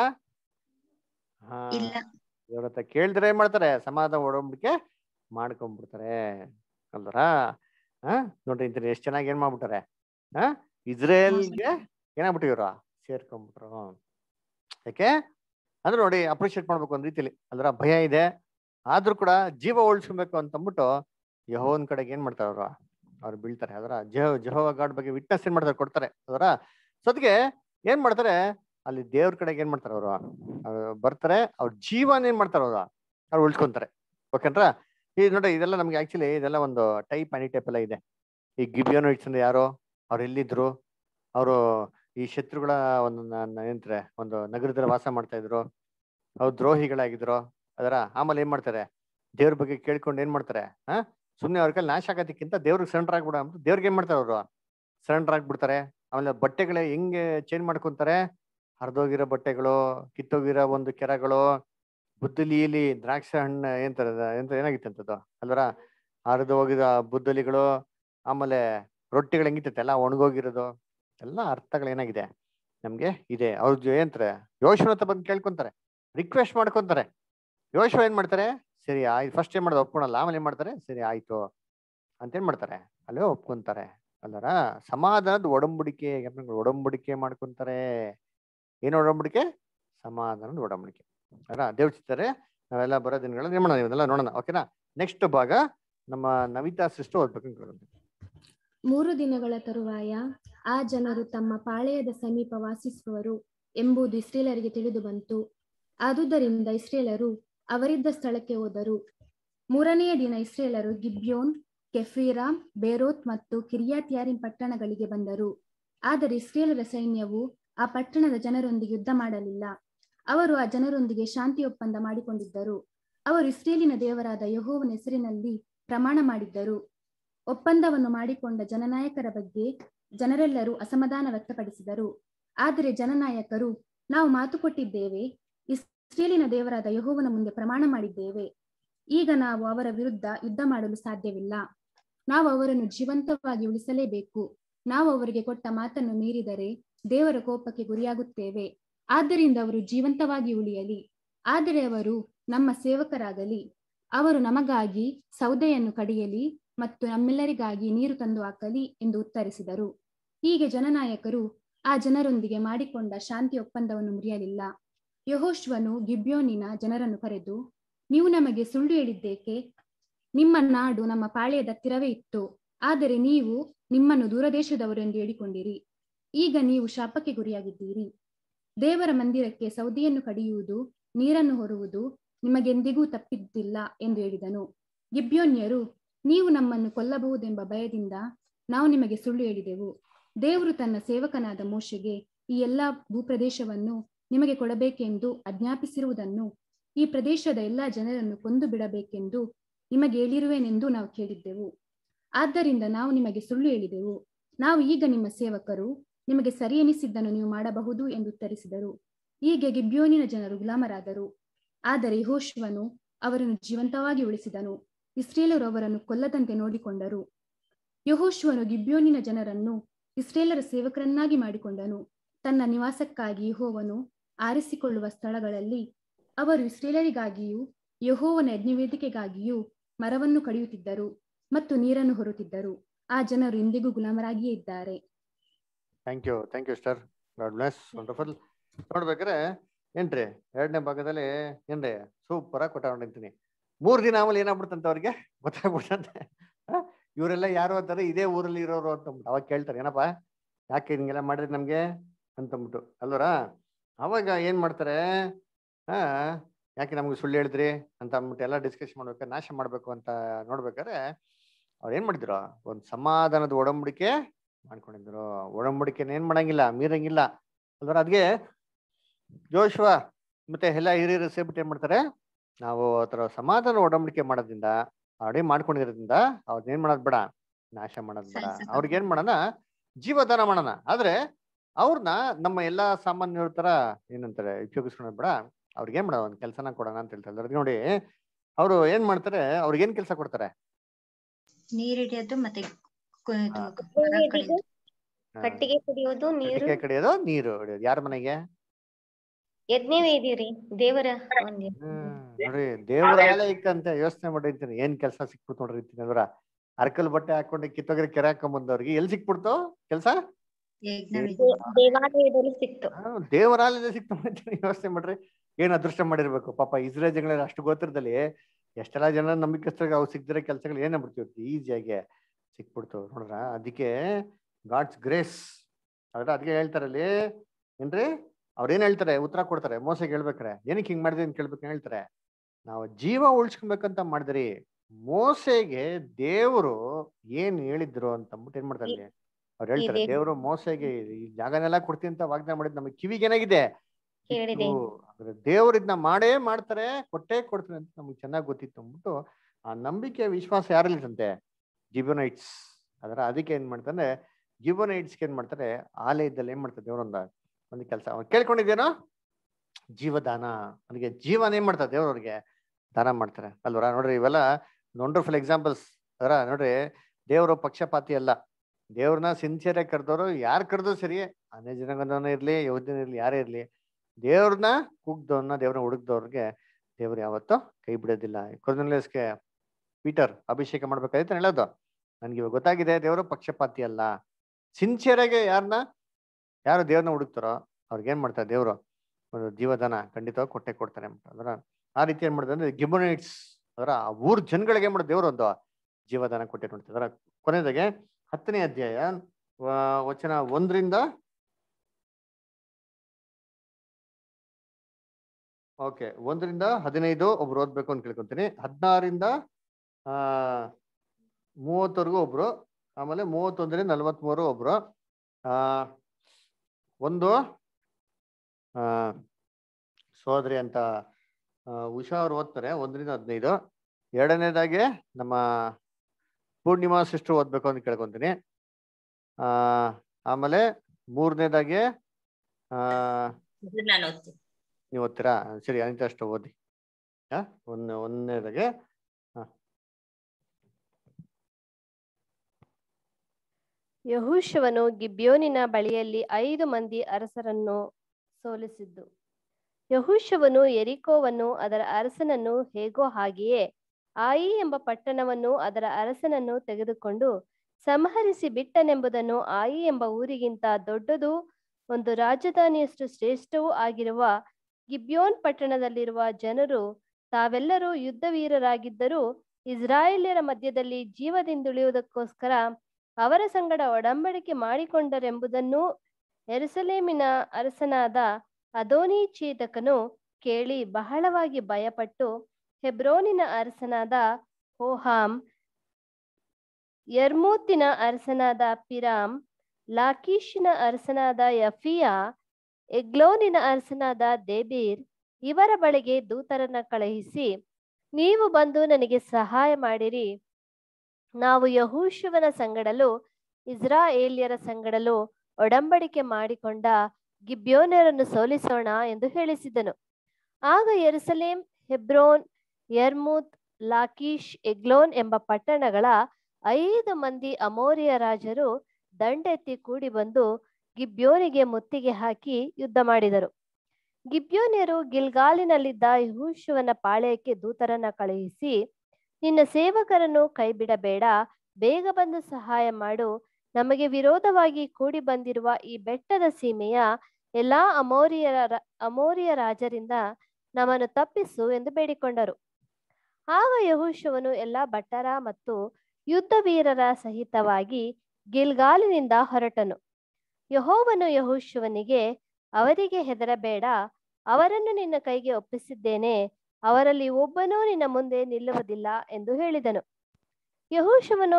ದೇವ್ರ ಹತ್ರ ಕೇಳಿದ್ರೆ ಏನ್ ಮಾಡ್ತಾರೆ, ಸಮಾಧಾನ ಒಡಂಬಡಿಕೆ ಮಾಡ್ಕೊಂಡ್ಬಿಡ್ತಾರೆ ಅಲ್ವರ. ನೋಡ್ರಿ ಇಂತ ಎಷ್ಟ್ ಚೆನ್ನಾಗಿ ಏನ್ ಮಾಡ್ಬಿಟ್ಟಾರೆ, ಇಸ್ರೇಲ್ಗೆ ಏನಾಗ್ಬಿಟ್ಟು ಇವ್ರು ಸೇರ್ಕೊಂಡ್ಬಿಟ್ರು. ಯಾಕೆ ಅಂದ್ರೆ ನೋಡಿ ಅಪ್ರಿಶಿಯೇಟ್ ಮಾಡ್ಬೇಕು ಒಂದ್ ರೀತಿಲಿ ಅಲ್ವರ. ಭಯ ಇದೆ ಆದ್ರೂ ಕೂಡ ಜೀವ ಉಳಿಸ್ಕೊಬೇಕು ಅಂತಂದ್ಬಿಟ್ಟು ಯೆಹೋವನ ಕಡೆಗೆ ಏನ್ ಮಾಡ್ತಾರೆ ಅವ್ರು ಬೀಳ್ತಾರೆ ಅದರ. ಜೆಹೋವ ಗಾಡ್ ಬಗ್ಗೆ ವಿಟ್ನೆಸ್ ಏನ್ ಮಾಡ್ತಾರೆ ಕೊಡ್ತಾರೆ ಅದರ. ಸದ್ಗೆ ಏನ್ ಮಾಡ್ತಾರೆ ಅಲ್ಲಿ ದೇವ್ರ ಕಡೆಗೆ ಏನ್ ಮಾಡ್ತಾರೆ ಅವ್ರು ಬರ್ತಾರೆ, ಅವ್ರ ಜೀವನ ಏನ್ ಮಾಡ್ತಾರೆ ಅವ್ರು ಉಳ್ಸ್ಕೊಂತಾರೆ. ಓಕೆನ್ರಾ. ಈ ನೋಡಿ ಇದೆಲ್ಲ ನಮ್ಗೆ ಆಕ್ಚುಲಿ ಇದೆಲ್ಲ ಒಂದು ಟೈಪ್ ಆನಿ ಟೈಪ್ ಎಲ್ಲ ಇದೆ. ಈ ಗಿಬಿಯೋನ್ ಇಟ್ಸ್ ಯಾರು, ಅವ್ರು ಎಲ್ಲಿದ್ರು, ಅವರು ಈ ಶತ್ರುಗಳ ಏನಂತಾರೆ ಒಂದು ನಗರದಲ್ಲಿ ವಾಸ ಮಾಡ್ತಾ ಇದ್ರು, ಅವ್ರು ದ್ರೋಹಿಗಳಾಗಿದ್ರು ಅದರ. ಆಮೇಲೆ ಏನ್ ಮಾಡ್ತಾರೆ, ದೇವ್ರ ಬಗ್ಗೆ ಕೇಳ್ಕೊಂಡು ಏನ್ ಮಾಡ್ತಾರೆ, ಸುಮ್ನೆ ಅವ್ರ ಕೈಲಿ ನಾಶ ಆಗೋದಕ್ಕಿಂತ ದೇವ್ರಿಗೆ ಸರೆಂಡರ್ ಆಗ್ಬಿಡ ಅಂತ ದೇವ್ರಿಗೆ ಏನ್ ಮಾಡ್ತಾರೆ ಅವರು ಸರೆಂಡರ್ ಆಗ್ಬಿಡ್ತಾರೆ. ಆಮೇಲೆ ಬಟ್ಟೆಗಳೇ ಹೆಂಗೆ ಚೇಂಜ್ ಮಾಡ್ಕೊಂತಾರೆ, ಹರಿದೋಗಿರೋ ಬಟ್ಟೆಗಳು, ಕಿತ್ತೋಗಿರೋ ಒಂದು ಕೆರಗಳು, ಬುದ್ದಲಿಯಲ್ಲಿ ದ್ರಾಕ್ಷಿ ಹಣ್ಣು ಏನಾಗಿತ್ತು ಅಂತದ್ದು ಅಲ್ವರ, ಹರಿದು ಹೋಗಿದ ಬುದ್ದಲಿಗಳು, ಆಮೇಲೆ ರೊಟ್ಟಿಗಳು ಹೆಂಗಿತ್ತೈತೆ ಎಲ್ಲ ಒಣಗೋಗಿರೋದು, ಎಲ್ಲ ಅರ್ಥಗಳೇನಾಗಿದೆ ನಮ್ಗೆ ಇದೆ. ಅವ್ರ ಏನಂತಾರೆ ಯೋಶುವನ ಹತ್ರ ಬಂದು ಕೇಳ್ಕೊಂತಾರೆ, ರಿಕ್ವೆಸ್ಟ್ ಮಾಡ್ಕೊಂತಾರೆ. ಯೋಶುವ ಏನ್ ಮಾಡ್ತಾರೆ, ಸರಿ ಆಯ್ತು ಫಸ್ಟ್ ಏನ್ ಮಾಡೋದು ಒಪ್ಕೊಳಲ್ಲ, ಆಮೇಲೆ ಏನ್ ಮಾಡ್ತಾರೆ ಸರಿ ಆಯ್ತು ಅಂತ ಏನ್ ಮಾಡ್ತಾರೆ ಅಲ್ಲೇ ಒಪ್ಕೊಂತಾರೆ ಅಲ್ಲರ. ಸಮಾಧಾನದ ಒಡಂಬಡಿಕೆ ಮಾಡ್ಕೊಂತಾರೆ. ಏನು ಒಡಂಬಡಿಕೆ, ಸಮಾಧಾನದ ಒಡಂಬಡಿಕೆ ಅಲ್ಲ. ದೇವ್ರ ಚಿತ್ತಾರೆ ನಾವೆಲ್ಲ ಬರೋ ದಿನಗಳಲ್ಲಿ ಏನ್ ಮಾಡೋಣ ಇವನ್ನೆಲ್ಲ ನೋಡೋಣ. ಓಕೆನಾ. ನೆಕ್ಸ್ಟ್ ಭಾಗ ನಮ್ಮ ನವಿತಾ ಸಿಸ್ಟರ್ ಓದ್ಬೇಕು. 3 ದಿನಗಳ ತರುವಾಯ ಆ ಜನರು ತಮ್ಮ ಪಾಳೆಯದ ಸಮೀಪ ವಾಸಿಸುವರು ಎಂಬುದು ಇಸ್ರೇಲರಿಗೆ ತಿಳಿದು ಬಂತು. ಆದುದರಿಂದ ಇಸ್ರೇಲರು ಅವರಿದ್ದ ಸ್ಥಳಕ್ಕೆ ಹೋದರು. 3ನೆಯ ದಿನ ಇಸ್ರೇಲರು ಗಿಬ್ಯೋನ್, ಕೆಫೀರಾಮ್, ಬೇರೋತ್ ಮತ್ತು ಕಿರ್ಯಾತ್ ಯಾರೀಮ್ ಪಟ್ಟಣಗಳಿಗೆ ಬಂದರು. ಆದರೆ ಇಸ್ರೇಲರ ಸೈನ್ಯವು ಆ ಪಟ್ಟಣದ ಜನರೊಂದಿಗೆ ಯುದ್ಧ ಮಾಡಲಿಲ್ಲ. ಅವರು ಆ ಜನರೊಂದಿಗೆ ಶಾಂತಿ ಒಪ್ಪಂದ ಮಾಡಿಕೊಂಡಿದ್ದರು. ಅವರು ಇಸ್ರೇಲಿನ ದೇವರಾದ ಯೆಹೋವನ ಹೆಸರಿನಲ್ಲಿ ಪ್ರಮಾಣ ಮಾಡಿದ್ದರು. ಒಪ್ಪಂದವನ್ನು ಮಾಡಿಕೊಂಡ ಜನನಾಯಕರ ಬಗ್ಗೆ ಜನರೆಲ್ಲರೂ ಅಸಮಾಧಾನ ವ್ಯಕ್ತಪಡಿಸಿದರು. ಆದರೆ ಜನನಾಯಕರು, ನಾವು ಮಾತು ಕೊಟ್ಟಿದ್ದೇವೆ, ಇಸ್ರೇಲಿನ ದೇವರಾದ ಯೆಹೋವನ ಮುಂದೆ ಪ್ರಮಾಣ ಮಾಡಿದ್ದೇವೆ. ಈಗ ನಾವು ಅವರ ವಿರುದ್ಧ ಯುದ್ಧ ಮಾಡಲು ಸಾಧ್ಯವಿಲ್ಲ. ನಾವು ಅವರನ್ನು ಜೀವಂತವಾಗಿ ಉಳಿಸಲೇಬೇಕು. ನಾವು ಅವರಿಗೆ ಕೊಟ್ಟ ಮಾತನ್ನು ಮೀರಿದರೆ ದೇವರ ಕೋಪಕ್ಕೆ ಗುರಿಯಾಗುತ್ತೇವೆ. ಆದ್ದರಿಂದ ಅವರು ಜೀವಂತವಾಗಿ ಉಳಿಯಲಿ. ಆದರೆ ಅವರು ನಮ್ಮ ಸೇವಕರಾಗಲಿ. ಅವರು ನಮಗಾಗಿ ಸೌದೆಯನ್ನು ಕಡಿಯಲಿ ಮತ್ತು ನಮ್ಮೆಲ್ಲರಿಗಾಗಿ ನೀರು ತಂದು ಹಾಕಲಿ ಎಂದು ಉತ್ತರಿಸಿದರು. ಹೀಗೆ ಜನನಾಯಕರು ಆ ಜನರೊಂದಿಗೆ ಮಾಡಿಕೊಂಡ ಶಾಂತಿ ಒಪ್ಪಂದವನ್ನು ಮುರಿಯಲಿಲ್ಲ. ಯೆಹೋಶುವನು ಗಿಬ್ಯೋನಿನ ಜನರನ್ನು ಕರೆದು, ನೀವು ನಮಗೆ ಸುಳ್ಳು ಹೇಳಿದ್ದೇಕೆ? ನಿಮ್ಮ ನಾಡು ನಮ್ಮ ಪಾಳೆಯದ ಹತ್ತಿರವೇ ಇತ್ತು, ಆದರೆ ನೀವು ನಿಮ್ಮನ್ನು ದೂರದೇಶದವರೆಂದು ಹೇಳಿಕೊಂಡಿರಿ. ಈಗ ನೀವು ಶಾಪಕ್ಕೆ ಗುರಿಯಾಗಿದ್ದೀರಿ. ದೇವರ ಮಂದಿರಕ್ಕೆ ಸೌದೆಯನ್ನು ಕಡಿಯುವುದು, ನೀರನ್ನು ಹೊರುವುದು ನಿಮಗೆಂದಿಗೂ ತಪ್ಪಿದ್ದಿಲ್ಲ ಎಂದು ಹೇಳಿದನು. ಗಿಬ್ಯೋನ್ಯರು, ನೀವು ನಮ್ಮನ್ನು ಕೊಲ್ಲಬಹುದೆಂಬ ಭಯದಿಂದ ನಾವು ನಿಮಗೆ ಸುಳ್ಳು ಹೇಳಿದೆವು. ದೇವರು ತನ್ನ ಸೇವಕನಾದ ಮೋಶೆಗೆ ಈ ಎಲ್ಲಾ ಭೂಪ್ರದೇಶವನ್ನು ನಿಮಗೆ ಕೊಡಬೇಕೆಂದು ಆಜ್ಞಾಪಿಸಿರುವುದನ್ನು, ಈ ಪ್ರದೇಶದ ಎಲ್ಲಾ ಜನರನ್ನು ಕೊಂದು ಬಿಡಬೇಕೆಂದು ನಿಮಗೆ ಹೇಳಿರುವೆನೆಂದು ನಾವು ಕೇಳಿದ್ದೆವು. ಆದ್ದರಿಂದ ನಾವು ನಿಮಗೆ ಸುಳ್ಳು ಹೇಳಿದೆವು. ನಾವು ಈಗ ನಿಮ್ಮ ಸೇವಕರು, ನಿಮಗೆ ಸರಿ ಎನಿಸಿದ್ದನ್ನು ನೀವು ಮಾಡಬಹುದು ಎಂದು ಉತ್ತರಿಸಿದರು. ಹೀಗೆ ಗಿಬ್ಯೋನಿನ ಜನರು ಗುಲಾಮರಾದರು. ಆದರೆ ಯೆಹೋಶುವನು ಅವರನ್ನು ಜೀವಂತವಾಗಿ ಉಳಿಸಿದನು. ಇಸ್ರಾಯೇಲರು ಅವರನ್ನು ಕೊಲ್ಲದಂತೆ ನೋಡಿಕೊಂಡರು. ಯೆಹೋಶುವನು ಗಿಬ್ಯೋನಿನ ಜನರನ್ನು ಇಸ್ರಾಯೇಲರ ಸೇವಕರನ್ನಾಗಿ ಮಾಡಿಕೊಂಡನು. ತನ್ನ ನಿವಾಸಕ್ಕಾಗಿ ಯೆಹೋವನು ಆರಿಸಿಕೊಳ್ಳುವ ಸ್ಥಳಗಳಲ್ಲಿ ಅವರು ಇಸ್ರಾಯೇಲರಿಗಾಗಿಯೂ ಯೆಹೋವನ ಯಜ್ಞವೇದಿಕೆಗಾಗಿಯೂ ಮರವನ್ನು ಕಡಿಯುತ್ತಿದ್ದರು ಮತ್ತು ನೀರನ್ನು ಹೊರುತ್ತಿದ್ದರು. ಆ ಜನರು ಇಂದಿಗೂ ಗುಲಾಮರಾಗಿಯೇ ಇದ್ದಾರೆ. Thank you star. God bless. Wonderful. ನೋಡ್ಬೇಕಾರೆ ಏನ್ರಿ ಎರಡನೇ ಭಾಗದಲ್ಲಿ ಏನ್ರಿ ಸೂಪರ್ ಆಗಿ ಕೊಟ್ಟಿರ್ತೀನಿ. 3 ದಿನ ಆಮೇಲೆ ಏನಾಗ್ಬಿಡ್ತಂತ ಅವ್ರಿಗೆ ಗೊತ್ತಾಗ್ಬಿಡ್ತಂತೆ. ಇವರೆಲ್ಲ ಯಾರು ಅಂತಾರೆ, ಇದೇ ಊರಲ್ಲಿ ಇರೋರು ಅಂತಂದ್ಬಿಟ್ಟು ಅವಾಗ ಕೇಳ್ತಾರೆ, ಏನಪ್ಪಾ ಯಾಕೆ ಹಿಂಗೆಲ್ಲ ಮಾಡಿದ್ರಿ ನಮ್ಗೆ ಅಂತಂದ್ಬಿಟ್ಟು ಅಲ್ವರ. ಅವಾಗ ಏನ್ ಮಾಡ್ತಾರೆ, ಯಾಕೆ ನಮ್ಗೆ ಸುಳ್ಳು ಹೇಳಿದ್ರಿ ಅಂತ ಅಂದ್ಬಿಟ್ಟು ಎಲ್ಲ ಡಿಸ್ಕಸ್ ಮಾಡ್ಬೇಕು, ನಾಶ ಮಾಡ್ಬೇಕು ಅಂತ ನೋಡ್ಬೇಕಾದ್ರೆ ಅವ್ರು ಏನ್ ಮಾಡಿದ್ರು, ಒಂದು ಸಮಾಧಾನದ ಒಡಂಬಡಿಕೆ ಮಾಡ್ಕೊಂಡಿದ್ರು. ಒಡಂಬಡಿಕೆನ ಏನ್ ಮಾಡಂಗಿಲ್ಲ, ಮೀರಂಗಿಲ್ಲ ಅಲ್ವರ. ಅದ್ಗೆ ಜೋಶುವ ಮತ್ತೆ ಎಲ್ಲ ಹಿರಿಯರು ಸೇರ್ಬಿಟ್ಟು ಏನ್ ಮಾಡ್ತಾರೆ, ನಾವು ಆತರ ಸಮಾಧಾನ ಒಡಂಬಡಿಕೆ ಮಾಡೋದ್ರಿಂದ ಆಲ್ರೆಡಿ ಮಾಡ್ಕೊಂಡಿರೋದ್ರಿಂದ ಅವ್ರನ್ನ ಏನ್ ಮಾಡೋದ್ ಬೇಡ, ನಾಶ ಮಾಡೋದ್ ಬೇಡ. ಅವ್ರಿಗೆ ಏನ್ ಮಾಡೋಣ, ಜೀವದಾನ ಮಾಡೋಣ. ಆದ್ರೆ ಅವ್ರನ್ನ ನಮ್ಮ ಎಲ್ಲಾ ಸಾಮಾನ್ಯರ ತರ ಏನಂತಾರೆ ಉಪಯೋಗಿಸ್ಕೊಳೋದ್ ಬೇಡ. ಅವ್ರಿಗೆ ಏನ್ ಮಾಡೋಣ, ಒಂದ್ ಕೆಲ್ಸನ ಕೊಡೋಣ ಅಂತ ಹೇಳ್ತಾರೆ. ನೋಡಿ ಅವ್ರು ಏನ್ ಮಾಡ್ತಾರೆ, ಅವ್ರಿಗೆ ಏನ್ ಕೆಲಸ ಕೊಡ್ತಾರೆ, ನೀರಿಡಿಯೋದು ಮತ್ತೆ ಕಟ್ಟಿಗೆ ಕುಡಿಯೋದು, ನೀರು ಕಡಿಯೋದು, ನೀರು ಹೊಡಿಯೋದು. ಯಾರ ಮನೆಗೆ? ಯಜ್ಞವೇದಿ ರೀ, ದೇವರ ನೋಡ್ರಿ ದೇವರ ಆಲಯಕ್ಕಂತ ಯೋಚನೆ ಮಾಡಿರ್ತೀನಿ. ಏನ್ ಕೆಲಸ ಸಿಕ್ಬಿಟ್ಟು ನೋಡ್ರಿ ಅಂದ್ರ, ಅರ್ಕಲ್ ಬಟ್ಟೆ ಹಾಕೊಂಡು ಕಿತ್ತೋಗ್ರೆ ಕೆರೆ ಹಾಕೊಂಡ್ ಬಂದವ್ರಿಗೆ ಎಲ್ಲಿ ಸಿಕ್ಬಿಡ್ತು ಕೆಲಸ? ದೇವಾಲಯದಲ್ಲಿ ಸಿಕ್ತು, ದೇವರಾಲಯದಲ್ಲಿ ಸಿಕ್ತು. ಯೋಚನೆ ಮಾಡ್ರಿ, ಏನ್ ಅದೃಷ್ಟ ಮಾಡಿರ್ಬೇಕು ಪಾಪ. ಇಸ್ರೇಲ್ ಜಗಳ ಅಷ್ಟು ಗೋತ್ರದಲ್ಲಿ ಎಷ್ಟೆಲ್ಲಾ ಜನ ನಂಬಿಕಸ್ತರಿಗೆ ಅವ್ರು ಸಿಕ್ತಿರೋ ಕೆಲಸಗಳು ಏನಾಗ್ಬಿಡ್ತೀವಿ, ಈಸಿಯಾಗಿ ಸಿಕ್ಬಿಡ್ತು ನೋಡ್ರ. ಅದಕ್ಕೆ ಗಾಡ್ಸ್ ಗ್ರೇಸ್ ಅದ್ರ. ಅದಕ್ಕೆ ಹೇಳ್ತಾರಲ್ಲಿ ಏನ್ರಿ, ಅವ್ರೇನ್ ಹೇಳ್ತಾರೆ, ಉತ್ತರ ಕೊಡ್ತಾರೆ ಮೋಸೆಗೆ ಹೇಳ್ಬೇಕಾರೆ, ಏನಕ್ಕೆ ಹಿಂಗ್ ಮಾಡಿದ್ರಿ ಅಂತ ಕೇಳ್ಬೇಕು. ಹೇಳ್ತಾರೆ, ನಾವು ಜೀವ ಉಳ್ಸ್ಕೊಬೇಕಂತ ಮಾಡಿದ್ರಿ. ಮೋಸೆಗೆ ದೇವರು ಏನ್ ಹೇಳಿದ್ರು ಅಂತ ಅಂದ್ಬಿಟ್ಟು ಏನ್ ಮಾಡ್ತಾರೆ ಅವ್ರು ಹೇಳ್ತಾರೆ. ದೇವರು ಮೋಸೆಗೆ ಈ ಜಾಗನೆಲ್ಲ ಕೊಡ್ತೀನಿ ಅಂತ ವಾಗ್ದಾನ ಮಾಡಿದ್ ನಮಗೆ ಕಿವಿಗೆ ಏನಾಗಿದೆ, ದೇವ್ರು ಇದನ್ನ ಮಾಡೇ ಮಾಡ್ತಾರೆ, ಕೊಟ್ಟೇ ಕೊಡ್ತಾರೆ ಅಂತ ನಮ್ಗೆ ಚೆನ್ನಾಗಿ ಗೊತ್ತಿತ್ತು ಅಂದ್ಬಿಟ್ಟು ಆ ನಂಬಿಕೆ ವಿಶ್ವಾಸ ಯಾರಲ್ಲಿತ್ತಂತೆ, ಗಿಬ್ಯೋನೈಟ್ಸ್ ಅದರ. ಅದಕ್ಕೆ ಏನ್ ಮಾಡ್ತಾರೆ, ಗಿಬ್ಯೋನೈಟ್ಸ್ಗೆ ಏನ್ ಮಾಡ್ತಾರೆ, ಆಲಯದಲ್ಲಿ ಏನ್ ಮಾಡ್ತಾರೆ, ದೇವ್ರೊಂದ ಒಂದು ಕೆಲಸ ಅವ್ರು ಕೇಳ್ಕೊಂಡಿದ್ದೇನೋ, ಜೀವದಾನ. ಅವನಿಗೆ ಜೀವನ ಏನ್ ಮಾಡ್ತಾರೆ, ದೇವ್ರವ್ರಿಗೆ ದಾನ ಮಾಡ್ತಾರೆ ಅಲ್ವರ. ನೋಡ್ರಿ ಇವೆಲ್ಲ ವಂಡರ್ಫುಲ್ ಎಕ್ಸಾಂಪಲ್ಸ್ ಅದರ. ನೋಡ್ರಿ ದೇವರು ಪಕ್ಷಪಾತಿ ಅಲ್ಲ. ದೇವ್ರನ್ನ ಸಿನ್ಸಿಯರ್ ಆಗಿ ಕರೆದವರು, ಯಾರು ಕರೆದ್ರು ಸರಿ, ಅನ್ಯ ಜನಾಂಗದವನ ಇರ್ಲಿ, ಯಹೂದ್ಯನ ಇರ್ಲಿ, ಯಾರೇ ಇರ್ಲಿ, ದೇವ್ರನ್ನ ಕೂಗ್ದವ್ರನ್ನ, ದೇವ್ರನ್ನ ಹುಡುಕ್ದವ್ರಿಗೆ ದೇವ್ರು ಯಾವತ್ತೂ ಕೈ ಬಿಡೋದಿಲ್ಲ. ಕೊರ್ನೆಲಿಯಸ್ಗೆ ಪೀಟರ್ ಅಭಿಷೇಕ ಮಾಡ್ಬೇಕಾಯ್ತು ಹೇಳೋದು, ನನ್ಗೆ ಇವಾಗ ಗೊತ್ತಾಗಿದೆ ದೇವರು ಪಕ್ಷಪಾತಿ ಅಲ್ಲ. ಸಿನ್ಸಿಯರ್ ಆಗಿ ಯಾರು ದೇವ್ರನ್ನ ಹುಡುಕ್ತಾರೋ ಅವ್ರಿಗೆ ಏನ್ ಮಾಡ್ತಾರೆ, ದೇವ್ರು ಒಂದು ಜೀವದಾನ ಖಂಡಿತವಾಗಿ ಕೊಟ್ಟೆ ಕೊಡ್ತಾರೆ ಅಂದ್ರ. ಆ ರೀತಿ ಏನ್ ಮಾಡಿದ್ರೆ ಅಂದ್ರೆ ಗಿಬ್ಯೋನೈಟ್ಸ್ ಅದರ ಆ ಊರ್ ಜನಗಳಿಗೆ ಏನ್ ಮಾಡಿದ್ರು, ದೇವ್ರು ಒಂದು ಜೀವದಾನ ಕೊಟ್ಟೆ ನೋಡ್ತಿದ್ರ. ಕೊನೆಯದಾಗೆ 10ನೇ ಅಧ್ಯಾಯ ವಚನ 1ರಿಂದ 15 ಒಬ್ರು ಓದ್ಬೇಕು ಅಂತ ಕೇಳ್ಕೊಂತೀನಿ. 16ರಿಂದ 30 ಒಬ್ರು, ಆಮೇಲೆ 31ರಿಂದ 43 ಒಬ್ರು, ಒಂದು ಸೋದರಿ ಅಂತ ಉಷಾ ಅವ್ರು ಓದ್ತಾರೆ 1ರಿಂದ 15. ಎರಡನೇದಾಗೆ ನಮ್ಮ ಪೂರ್ಣಿಮಾ ಸಿಸ್ಟರ್ ಓದ್ಬೇಕು ಅಂತ ಕೇಳ್ಕೊಂತೀನಿ. ಆಮೇಲೆ ಮೂರನೇದಾಗೆ ನೀವು ಓದ್ತೀರಾ? ಸರಿ, ಅನಿತಾ ಅಷ್ಟು ಓದಿ. ಒಂದನೇದಾಗೆ ಯೆಹೋಶುವನು ಗಿಬ್ಯೋನಿನ ಬಳಿಯಲ್ಲಿ 5 ಮಂದಿ ಅರಸರನ್ನು ಸೋಲಿಸಿದ್ದು. ಯೆಹೋಶುವನು ಯೆರಿಕೋವನ್ನು ಅದರ ಅರಸನನ್ನು ಹೇಗೋ ಹಾಗೆಯೇ ಆಯಿ ಎಂಬ ಪಟ್ಟಣವನ್ನು ಅದರ ಅರಸನನ್ನು ತೆಗೆದುಕೊಂಡು ಸಂಹರಿಸಿ ಬಿಟ್ಟನೆಂಬುದನ್ನು ಆಯಿ ಎಂಬ ಊರಿಗಿಂತ ದೊಡ್ಡದು, ಒಂದು ರಾಜಧಾನಿಯಷ್ಟು ಶ್ರೇಷ್ಠವೂ ಆಗಿರುವ ಗಿಬ್ಯೋನ್ ಪಟ್ಟಣದಲ್ಲಿರುವ ಜನರು ತಾವೆಲ್ಲರೂ ಯುದ್ಧವೀರರಾಗಿದ್ದರೂ ಇಸ್ರಾಯೇಲ್ಯರ ಮಧ್ಯದಲ್ಲಿ ಜೀವದಿಂದುಳಿಯುವುದಕ್ಕೋಸ್ಕರ ಅವರ ಸಂಗಡ ಒಡಂಬಡಿಕೆ ಮಾಡಿಕೊಂಡರೆಂಬುದನ್ನು ಯೆರೂಸಲೇಮಿನ ಅರಸನಾದ ಅದೋನೀಚೇದಕನು ಕೇಳಿ ಬಹಳವಾಗಿ ಭಯಪಟ್ಟು ಹೆಬ್ರೋನಿನ ಅರಸನಾದ ಹೋಹಾಮ್, ಯರ್ಮೂತಿನ ಅರಸನಾದ ಪಿರಾಮ್, ಲಾಕೀಷಿನ ಅರಸನಾದ ಯಫಿಯ, ಎಗ್ಲೋನಿನ ಅರಸನಾದ ದೇಬೀರ್ ಇವರ ಬಳಿಗೆ ದೂತರನ್ನ ಕಳುಹಿಸಿ, ನೀವು ಬಂದು ನನಗೆ ಸಹಾಯ ಮಾಡಿರಿ, ನಾವು ಯೆಹೋಶುವನ ಸಂಗಡಲು ಇಸ್ರಾಯೇಲ್ಯರ ಸಂಗಡಲು ಒಡಂಬಡಿಕೆ ಮಾಡಿಕೊಂಡ ಗಿಬ್ಯೋನ್ಯರನ್ನು ಸೋಲಿಸೋಣ ಎಂದು ಹೇಳಿಸಿದನು. ಆಗ ಯೆರೂಸಲೇಮ್, ಹೆಬ್ರೋನ್, ಯರ್ಮೂತ್, ಲಾಕೀಷ್, ಎಗ್ಲೋನ್ ಎಂಬ ಪಟ್ಟಣಗಳ 5 ಮಂದಿ ಅಮೋರಿಯ ರಾಜರು ದಂಡೆತ್ತಿ ಕೂಡಿ ಬಂದು ಗಿಬ್ಯೋನಿಗೆ ಮುತ್ತಿಗೆ ಹಾಕಿ ಯುದ್ಧ ಮಾಡಿದರು. ಗಿಬ್ಯೋನ್ಯರು ಗಿಲ್ಗಾಲಿನಲ್ಲಿದ್ದ ಯೆಹೋಶುವನ ಪಾಳೆಯಕ್ಕೆ ದೂತರನ್ನ ಕಳುಹಿಸಿ, ನಿನ್ನ ಸೇವಕರನ್ನು ಕೈಬಿಡಬೇಡ, ಬೇಗ ಬಂದು ಸಹಾಯ ಮಾಡು, ನಮಗೆ ವಿರೋಧವಾಗಿ ಕೂಡಿ ಬಂದಿರುವ ಈ ಬೆಟ್ಟದ ಸೀಮೆಯ ಎಲ್ಲಾ ಅಮೋರಿಯ ರಾಜರಿಂದ ನಮ್ಮನ್ನು ತಪ್ಪಿಸು ಎಂದು ಬೇಡಿಕೊಂಡರು. ಆಗ ಯೆಹೋಶುವನು ಎಲ್ಲಾ ಭಟರ ಮತ್ತು ಯುದ್ಧವೀರರ ಸಹಿತವಾಗಿ ಗಿಲ್ಗಾಲಿನಿಂದ ಹೊರಟನು. ಯೆಹೋವನು ಯೆಹೋಶುವನಿಗೆ, ಅವರಿಗೆ ಹೆದರಬೇಡ, ಅವರನ್ನು ನಿನ್ನ ಕೈಗೆ ಒಪ್ಪಿಸಿದ್ದೇನೆ, ಅವರಲ್ಲಿ ಒಬ್ಬನೂ ನಿನ್ನ ಮುಂದೆ ನಿಲ್ಲುವುದಿಲ್ಲ ಎಂದು ಹೇಳಿದನು. ಯೆಹೋಶುವನು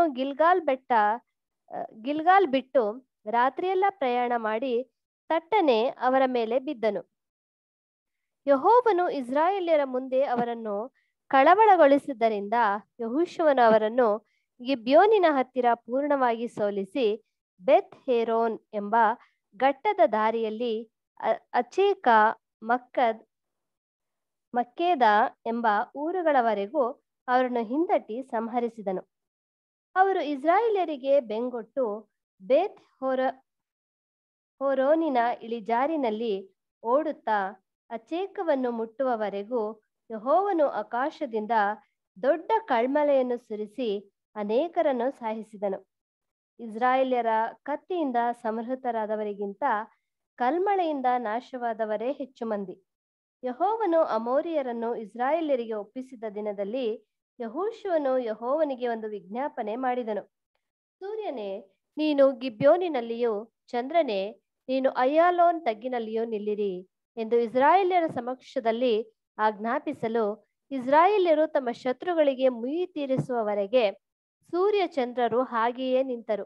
ಗಿಲ್ಗಾಲ್ ಬಿಟ್ಟು ರಾತ್ರಿಯೆಲ್ಲ ಪ್ರಯಾಣ ಮಾಡಿ ತಟ್ಟನೆ ಅವರ ಮೇಲೆ ಬಿದ್ದನು. ಯೆಹೋವನು ಇಸ್ರಾಯೇಲ್ಯರ ಮುಂದೆ ಅವರನ್ನು ಕಳವಳಗೊಳಿಸಿದ್ದರಿಂದ ಯೆಹೋಶುವನು ಅವರನ್ನು ಗಿಬ್ಯೋನಿನ ಹತ್ತಿರ ಪೂರ್ಣವಾಗಿ ಸೋಲಿಸಿ, ಬೆತ್ ಹೇರೋನ್ ಎಂಬ ಘಟ್ಟದ ದಾರಿಯಲ್ಲಿ ಅಚೇಕ, ಮಕ್ಕೇದ ಎಂಬ ಊರುಗಳವರೆಗೂ ಅವರನ್ನು ಹಿಂದಟ್ಟಿ ಸಂಹರಿಸಿದನು. ಅವರು ಇಸ್ರಾಯೇಲ್ಯರಿಗೆ ಬೆಂಗೊಟ್ಟು ಬೇತ್ ಹೋರೋನಿನ ಇಳಿಜಾರಿನಲ್ಲಿ ಓಡುತ್ತಾ ಅಚೇಕವನ್ನು ಮುಟ್ಟುವವರೆಗೂ ಯೆಹೋವನು ಆಕಾಶದಿಂದ ದೊಡ್ಡ ಕಲ್ಮಳೆಯನ್ನು ಸುರಿಸಿ ಅನೇಕರನ್ನು ಸಾಯಿಸಿದನು. ಇಸ್ರಾಯೇಲ್ಯರ ಕತ್ತಿಯಿಂದ ಸಂಹೃತರಾದವರಿಗಿಂತ ಕಲ್ಮಳೆಯಿಂದ ನಾಶವಾದವರೇ ಹೆಚ್ಚು ಮಂದಿ. ಯೆಹೋವನು ಅಮೋರಿಯರನ್ನು ಇಸ್ರಾಯೇಲ್ಯರಿಗೆ ಒಪ್ಪಿಸಿದ ದಿನದಲ್ಲಿ ಯೆಹೋಶುವನು ಯೆಹೋವನಿಗೆ ಒಂದು ವಿಜ್ಞಾಪನೆ ಮಾಡಿದನು. ಸೂರ್ಯನೇ, ನೀನು ಗಿಬ್ಯೋನಿನಲ್ಲಿಯೂ, ಚಂದ್ರನೇ, ನೀನು ಅಯ್ಯಾಲೋನ್ ತಗ್ಗಿನಲ್ಲಿಯೂ ನಿಲ್ಲಿರಿ ಎಂದು ಇಸ್ರಾಯೇಲ್ಯರ ಸಮಕ್ಷದಲ್ಲಿ ಆಜ್ಞಾಪಿಸಲು, ಇಸ್ರಾಯೇಲ್ಯರು ತಮ್ಮ ಶತ್ರುಗಳಿಗೆ ಮುಯ್ಯಿ ತೀರಿಸುವವರೆಗೆ ಸೂರ್ಯ ಚಂದ್ರರು ಹಾಗೆಯೇ ನಿಂತರು.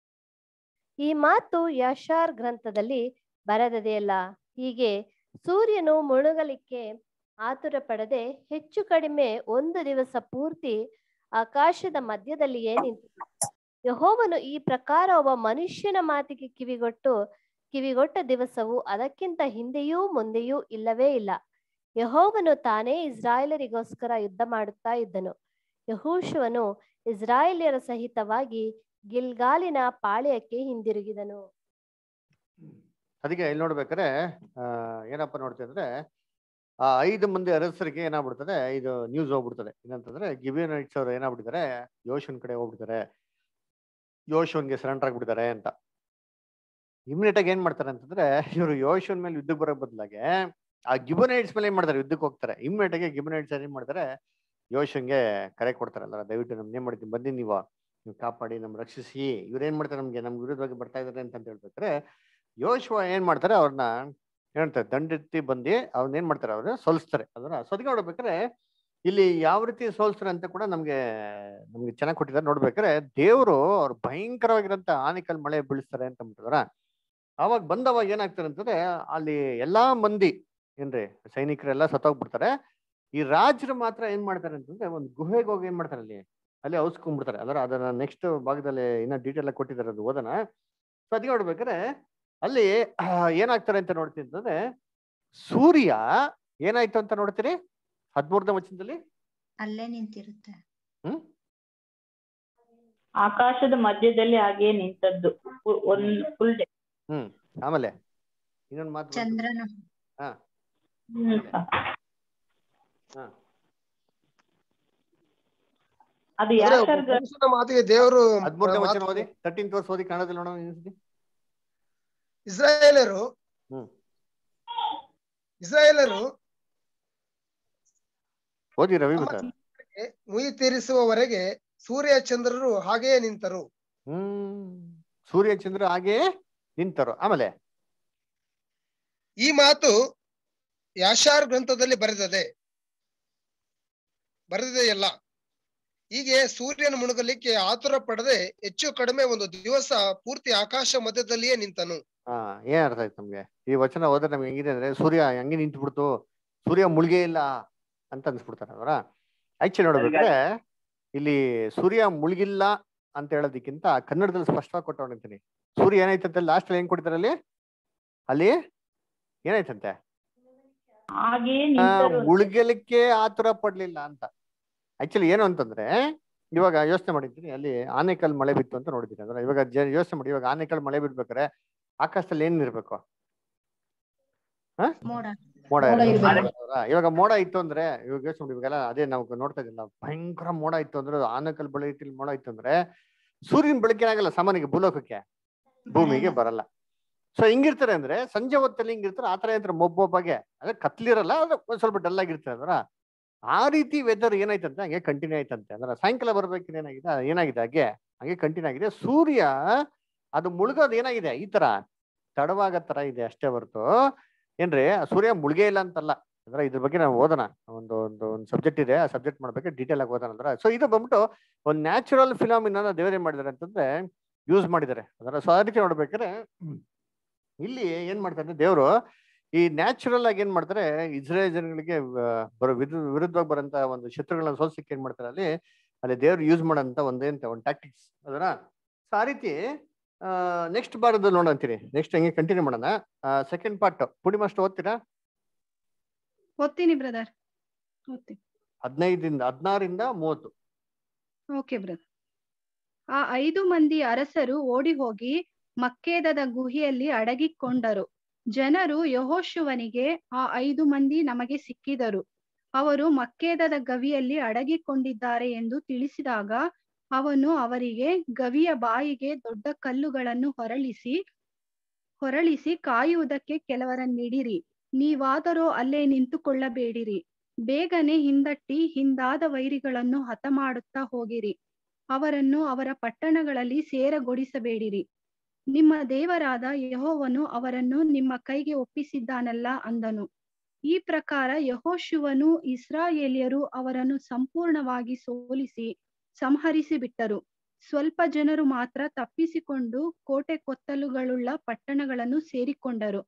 ಈ ಮಾತು ಯಾಷಾರ್ ಗ್ರಂಥದಲ್ಲಿ ಬರೆದದೆಯಲ್ಲ. ಹೀಗೆ ಸೂರ್ಯನು ಮುಳುಗಲಿಕ್ಕೆ ಆತುರ ಪಡದೆ ಹೆಚ್ಚು ಕಡಿಮೆ 1 ದಿವಸ ಪೂರ್ತಿ ಆಕಾಶದ ಮಧ್ಯದಲ್ಲಿಯೇ ನಿಂತಿತು. ಯೆಹೋವನು ಈ ಪ್ರಕಾರ ಒಬ್ಬ ಮನುಷ್ಯನ ಮಾತಿಗೆ ಕಿವಿಗೊಟ್ಟ ದಿವಸವು ಅದಕ್ಕಿಂತ ಹಿಂದೆಯೂ ಮುಂದೆಯೂ ಇಲ್ಲವೇ ಇಲ್ಲ. ಯೆಹೋವನು ತಾನೇ ಇಸ್ರಾಯೇಲರಿಗೋಸ್ಕರ ಯುದ್ಧ ಮಾಡುತ್ತಾ ಇದ್ದನು. ಯೆಹೋಶುವನು ಇಸ್ರಾಯೇಲ್ಯರ ಸಹಿತವಾಗಿ ಗಿಲ್ಗಾಲಿನ ಪಾಳೆಯಕ್ಕೆ ಹಿಂದಿರುಗಿದನು. ಅದಕ್ಕೆ ಇಲ್ಲಿ ನೋಡ್ಬೇಕಾದ್ರೆ ಏನಪ್ಪ ನೋಡ್ತೀವಿ ಅಂದ್ರೆ, ಆ 5 ಮಂದಿ ಅರಸರಿಗೆ ಏನಾಗ್ಬಿಡ್ತದೆ, ಇದು ನ್ಯೂಸ್ ಹೋಗ್ಬಿಡ್ತದೆ. ಏನಂತಂದ್ರೆ ಗಿಬಿಯೋನೈಟ್ಸ್ ಅವರು ಏನಾಗ್ಬಿಟ್ಟಿದ್ದಾರೆ, ಯೋಶುವನ್ ಕಡೆ ಹೋಗ್ಬಿಟ್ಟಿದ್ದಾರೆ, ಯೋಶುವನ್ಗೆ ಸರೆಂಡರ್ ಆಗ್ಬಿಟ್ಟಿದ್ದಾರೆ ಅಂತ. ಇಮಿಡಿಯೇಟ್ ಆಗಿ ಏನ್ ಮಾಡ್ತಾರೆ ಅಂತಂದ್ರೆ, ಇವರು ಯೋಶುವನ್ ಮೇಲೆ ಯುದ್ಧಕ್ಕೆ ಬರೋ ಬದಲಾಗೆ ಆ ಗಿಬಿಯೋನೈಟ್ಸ್ ಮೇಲೆ ಏನ್ ಮಾಡ್ತಾರೆ, ಯುದ್ಧಕ್ಕೆ ಹೋಗ್ತಾರೆ. ಇಮಿಡಿಯೇಟ್ ಆಗಿ ಗಿಬಿಯೋನೈಟ್ಸ್ ಏನ್ ಮಾಡ್ತಾರೆ, ಯೋಶುವನ್ಗೆ ಕರೆ ಕೊಡ್ತಾರಲ್ಲ, ದಯವಿಟ್ಟು ನಮ್ಗೆ ಏನ್ ಮಾಡ್ತೀನಿ, ಬನ್ನಿ ನೀವು ಕಾಪಾಡಿ, ನಮ್ ರಕ್ಷಿಸಿ, ಇವ್ರು ಏನ್ ಮಾಡ್ತಾರೆ, ನಮ್ಗೆ ವಿರುದ್ಧವಾಗಿ ಬರ್ತಾ ಇದಾರೆ ಅಂತ ಹೇಳ್ಬೇಕಾರೆ ಯೋಶುವ ಏನ್ ಮಾಡ್ತಾರೆ, ಅವ್ರನ್ನ ಹೇಳ್ತಾರೆ ದಂಡೆತ್ತಿ ಬಂದು ಅವ್ರನ್ನ ಏನ್ ಮಾಡ್ತಾರೆ, ಅವ್ರು ಸೋಲಿಸ್ತಾರೆ. ಅದನ್ನ ಸೊದಗೆ ನೋಡ್ಬೇಕಾರೆ ಇಲ್ಲಿ ಯಾವ ರೀತಿ ಸೋಲಿಸ್ತಾರೆ ಅಂತ ಕೂಡ ನಮ್ಗೆ ಚೆನ್ನಾಗಿ ಕೊಟ್ಟಿದ್ದಾರೆ. ನೋಡ್ಬೇಕಾದ್ರೆ ದೇವರು ಅವ್ರು ಭಯಂಕರವಾಗಿರಂತ ಆನಿಕಲ್ ಮಳೆ ಬೀಳಿಸ್ತಾರೆ ಅಂತ ಅಂದ್ಬಿಟ್ಟಿದಾರ. ಅವಾಗ ಬಂದವಾಗ ಏನಾಗ್ತಾರೆ ಅಂತಂದ್ರೆ, ಅಲ್ಲಿ ಎಲ್ಲಾ ಮಂದಿ ಏನ್ರಿ ಸೈನಿಕರೆಲ್ಲ ಸತ್ತೋಗ್ಬಿಡ್ತಾರೆ. ಈ ರಾಜರು ಮಾತ್ರ ಏನ್ ಮಾಡ್ತಾರೆ ಅಂತಂದ್ರೆ, ಒಂದು ಗುಹೆಗೆ ಹೋಗಿ ಏನ್ ಮಾಡ್ತಾರೆ, ಅಲ್ಲಿ ಔಸ್ಕೊಂಡ್ಬಿಡ್ತಾರೆ. ಅದನ್ನ ನೆಕ್ಸ್ಟ್ ಭಾಗದಲ್ಲಿ ಇನ್ನ ಡೀಟೇಲ್ ಆಗಿ ಕೊಟ್ಟಿದ್ದಾರೆ, ಅದು ಓದನ. ಸೊ ಅದಕ್ಕೆ ನೋಡ್ಬೇಕಾದ್ರೆ ಅಲ್ಲಿ ಏನಾಗ್ತಾರೆ ಅಂತ ನೋಡ್ತೀನಿ ಅಂತಂದ್ರೆ, ಸೂರ್ಯ ಏನಾಯ್ತು ಅಂತ ನೋಡ್ತೀರಿ 13ನೇ ವಚನದಲ್ಲಿ, ಅಲ್ಲೇ ನಿಂತಿರುತ್ತೆ. ಆಕಾಶದ ಮಧ್ಯದಲ್ಲಿ ಹಾಗೆ ನಿಂತದ್ದು ಫುಲ್ ಡೇ. ಆಮೇಲೆ ಇನ್ನೊಂದು ಮಾತು, ಚಂದ್ರನ ಅದು ಅಂದ್ರೆ ಯಾಶರ್ ಮನುಷ್ಯನ ಮಾತಿಗೆ ದೇವರು 13ನೇ ವಚನ ಓದಿ, 13th verse ಓದಿ ಕನ್ನಡದಲ್ಲಿ ನೋಡೋಣ ಇನ್ನೊಂದ್ಸತಿ. ಇಸ್ರಾಯೇಲರು ಓದಿ ರವಿ ಗೊತ್ತಾ? ಮುಯಿ ತೀರಿಸುವವರೆಗೆ ಸೂರ್ಯ ಚಂದ್ರರು ಹಾಗೆಯೇ ನಿಂತರು. ಸೂರ್ಯ ಚಂದ್ರ ಹಾಗೆಯೇ ನಿಂತರು. ಆಮೇಲೆ ಈ ಮಾತು ಯಾಶಾರ್ ಗ್ರಂಥದಲ್ಲಿ ಬರೆದಿದೆಯಲ್ಲ. ಹೀಗೆ ಸೂರ್ಯನ ಮುಳುಗಲಿಕ್ಕೆ ಆತುರ ಪಡದೆ ಹೆಚ್ಚು ಕಡಿಮೆ ಒಂದು ದಿವಸ ಪೂರ್ತಿ ಆಕಾಶ ಮಧ್ಯದಲ್ಲಿಯೇ ನಿಂತನು. ಏನ್ ಅರ್ಥ ಆಯ್ತು ನಮ್ಗೆ ಈ ವಚನ ಹೋದ್ರೆ ನಮ್ಗೆ ಹೆಂಗಿದೆ ಅಂದ್ರೆ ಸೂರ್ಯ ಹೆಂಗೆ ನಿಂತು ಬಿಡ್ತು, ಸೂರ್ಯ ಮುಳುಗೇ ಇಲ್ಲ ಅಂತ ಅನ್ಸ್ಬಿಡ್ತಾರೆ ಅವರ. ಆಕ್ಚುಲಿ ನೋಡ್ಬೇಕಾದ್ರೆ ಇಲ್ಲಿ ಸೂರ್ಯ ಮುಳುಗಿಲ್ಲ ಅಂತ ಹೇಳೋದಕ್ಕಿಂತ ಕನ್ನಡದಲ್ಲಿ ಸ್ಪಷ್ಟವಾಗಿ ಕೊಟ್ಟವನಿರ್ತೀನಿ. ಸೂರ್ಯ ಏನಾಯ್ತಂತೆ ಲಾಸ್ಟ್ ಅಲ್ಲಿ ಏನ್ ಕೊಡ್ತಾರೆ ಅಲ್ಲಿ ಏನಾಯ್ತಂತೆ, ಮುಳುಗಲಿಕ್ಕೆ ಆತುರ ಪಡ್ಲಿಲ್ಲ ಅಂತ. ಆಕ್ಚುಲಿ ಏನು ಅಂತಂದ್ರೆ ಇವಾಗ ಯೋಚನೆ ಮಾಡಿದ್ದೀನಿ, ಅಲ್ಲಿ ಆನೆಕಲ್ ಮಳೆ ಬಿತ್ತು ಅಂತ ನೋಡಿದ್ದೀನಿ. ಅಂದ್ರೆ ಇವಾಗ ಯೋಚನೆ ಮಾಡಿ, ಇವಾಗ ಆನೆಕಲ್ ಮಳೆ ಬಿಡ್ಬೇಕಾರೆ ಆಕಾಶದಲ್ಲಿ ಏನ್ ಇರ್ಬೇಕು? ಮೋಡ ಇರ್ಬೇಕು. ಇವಾಗ ಮೋಡ ಇತ್ತು ಅಂದ್ರೆ ಇವಾಗ ಯೋಚನೆ ಮಾಡಿ, ಇವಾಗೆಲ್ಲ ಅದೇ ನಾವು ನೋಡ್ತಾ ಇದ್ದಿಲ್ಲ, ಭಯಂಕರ ಮೋಡ ಇತ್ತು ಅಂದ್ರೆ ಆನೆಕಲ್ ಬಳಿ ಮೋಡ ಇತ್ತು ಅಂದ್ರೆ ಸೂರ್ಯನ ಬೆಳಕಿನ ಆಗಲ್ಲ ಸಾಮಾನ್ಯಕ್ಕೆ ಭೂಲೋಕಕ್ಕೆ, ಭೂಮಿಗೆ ಬರಲ್ಲ. ಸೊ ಹಿಂಗಿರ್ತಾರೆ ಅಂದ್ರೆ ಸಂಜೆ ಹೊತ್ತಲ್ಲಿ ಹಿಂಗಿರ್ತಾರೆ, ಆತರ ಇರ್ತಾರೆ ಮೊಬ್ಬೊಬ್ಬಗೆ, ಅದೇ ಕತ್ಲಿರಲ್ಲ, ಒಂದ್ ಸ್ವಲ್ಪ ಡಲ್ ಆಗಿರ್ತಾರೆ ಅಂದ್ರ ಆ ರೀತಿ ವೆದರ್ ಏನಾಯ್ತಂತೆ ಹಂಗೆ ಕಂಟಿನ್ಯೂ ಆಯ್ತಂತೆ. ಅಂದ್ರೆ ಸಾಯಂಕಾಲ ಬರ್ಬೇಕಿನ ಏನಾಗಿದೆ ಹಂಗೆ ಕಂಟಿನ್ಯೂ ಆಗಿದೆ. ಸೂರ್ಯ ಅದು ಮುಳುಗೋದು ಏನಾಗಿದೆ ಈ ತರ ತಡವಾಗ ತರ ಇದೆ ಅಷ್ಟೇ ಹೊರತು ಏನ್ರಿ ಸೂರ್ಯ ಮುಳುಗೇ ಇಲ್ಲ ಅಂತಲ್ಲ. ಅಂದ್ರೆ ಇದ್ರ ಬಗ್ಗೆ ನಾವು ಓದೋಣ, ಒಂದು ಸಬ್ಜೆಕ್ಟ್ ಇದೆ, ಆ ಸಬ್ಜೆಕ್ಟ್ ಮಾಡ್ಬೇಕು ಡೀಟೇಲ್ ಆಗಿ ಓದೋಣ ಅಂದ್ರೆ. ಸೊ ಇದು ಬಂದ್ಬಿಟ್ಟು ಒಂದು ನ್ಯಾಚುರಲ್ ಫಿನಾಮಿನ ದೇವರೇ ಮಾಡಿದಾರೆ ಅಂತಂದ್ರೆ ಯೂಸ್ ಮಾಡಿದ್ದಾರೆ. ಅದರ ಸೊ ಆ ರೀತಿ ನೋಡ್ಬೇಕಾದ್ರೆ ಇಲ್ಲಿ ಏನ್ ಮಾಡ್ತಾರೆ ದೇವರು, ಈ ನ್ಯಾಚುರಲ್ ಆಗಿ ಏನ್ ಮಾಡ್ತಾರೆ ಇಸ್ರೇಲ್ ಜನಗಳಿಗೆ ವಿರುದ್ಧವಾಗಿ ಬರೋಂತ ಒಂದು ಶತ್ರುಗಳನ್ನ ಸೋಲ್ಸಕ್ಕೆ ಏನ್ ಮಾಡ್ತಾರೆ ಅಲ್ಲಿ ದೇವ್ರು ಯೂಸ್ ಮಾಡೋಂತ ಒಂದು ಟ್ಯಾಕ್ಟಿಕ್ಸ್ ಅದರ. ಸೊ ಆ ರೀತಿ ನೆಕ್ಸ್ಟ್ ಬಾರದಲ್ಲಿ ನೋಡೋಣ ಅಂತೀನಿ. ನೆಕ್ಸ್ಟ್ ಹಂಗೆ ಕಂಟಿನ್ಯೂ ಮಾಡೋಣ. ಸೆಕೆಂಡ್ ಪಾರ್ಟ್ ಪೂರ್ಣಿಮಾಷ್ಟು ಓದ್ತೀರಾ? ಓದ್ತೀನಿ ಬ್ರದರ್, 16ರಿಂದ 30. Okay brother. ಆ 5 ಮಂದಿ ಅರಸರು ಓಡಿ ಹೋಗಿ ಮಕ್ಕೇದದ ಗುಹೆಯಲ್ಲಿ ಅಡಗಿಕೊಂಡರು. ಜನರು ಯೆಹೋಶುವನಿಗೆ, ಆ 5 ಮಂದಿ ನಮಗೆ ಸಿಕ್ಕಿದರು, ಅವರು ಮಕ್ಕೇದದ ಗವಿಯಲ್ಲಿ ಅಡಗಿಕೊಂಡಿದ್ದಾರೆ ಎಂದು ತಿಳಿಸಿದಾಗ ಅವನು ಅವರಿಗೆ, ಗವಿಯ ಬಾಯಿಗೆ ದೊಡ್ಡ ಕಲ್ಲುಗಳನ್ನು ಹೊರಳಿಸಿ ಕಾಯುವುದಕ್ಕೆ ಕೆಲವರನ್ನಿಡಿರಿ, ನೀವಾದರೂ ಅಲ್ಲೇ ನಿಂತುಕೊಳ್ಳಬೇಡಿರಿ, ಬೇಗನೆ ಹಿಂದಟ್ಟಿ ಹಿಂದಾದ ವೈರಿಗಳನ್ನು ಹತಮಾಡುತ್ತಾ ಹೋಗಿರಿ, ಅವರನ್ನು ಅವರ ಪಟ್ಟಣಗಳಲ್ಲಿ ಸೇರಗೊಡಿಸಬೇಡಿರಿ, ನಿಮ್ಮ ದೇವರಾದ ಯೆಹೋವನು ಅವರನ್ನು ನಿಮ್ಮ ಕೈಗೆ ಒಪ್ಪಿಸಿದ್ದಾನಲ್ಲ ಅಂದನು. ಈ ಪ್ರಕಾರ ಯೆಹೋಶುವನು ಇಸ್ರಾಯೇಲ್ಯರು ಅವರನ್ನು ಸಂಪೂರ್ಣವಾಗಿ ಸೋಲಿಸಿ ಸಂಹರಿಸಿ ಬಿಟ್ಟರು. ಸ್ವಲ್ಪ ಜನರು ಮಾತ್ರ ತಪ್ಪಿಸಿಕೊಂಡು ಕೋಟೆ ಕೊತ್ತಲುಗಳುಳ್ಳ ಪಟ್ಟಣಗಳನ್ನು ಸೇರಿಕೊಂಡರು.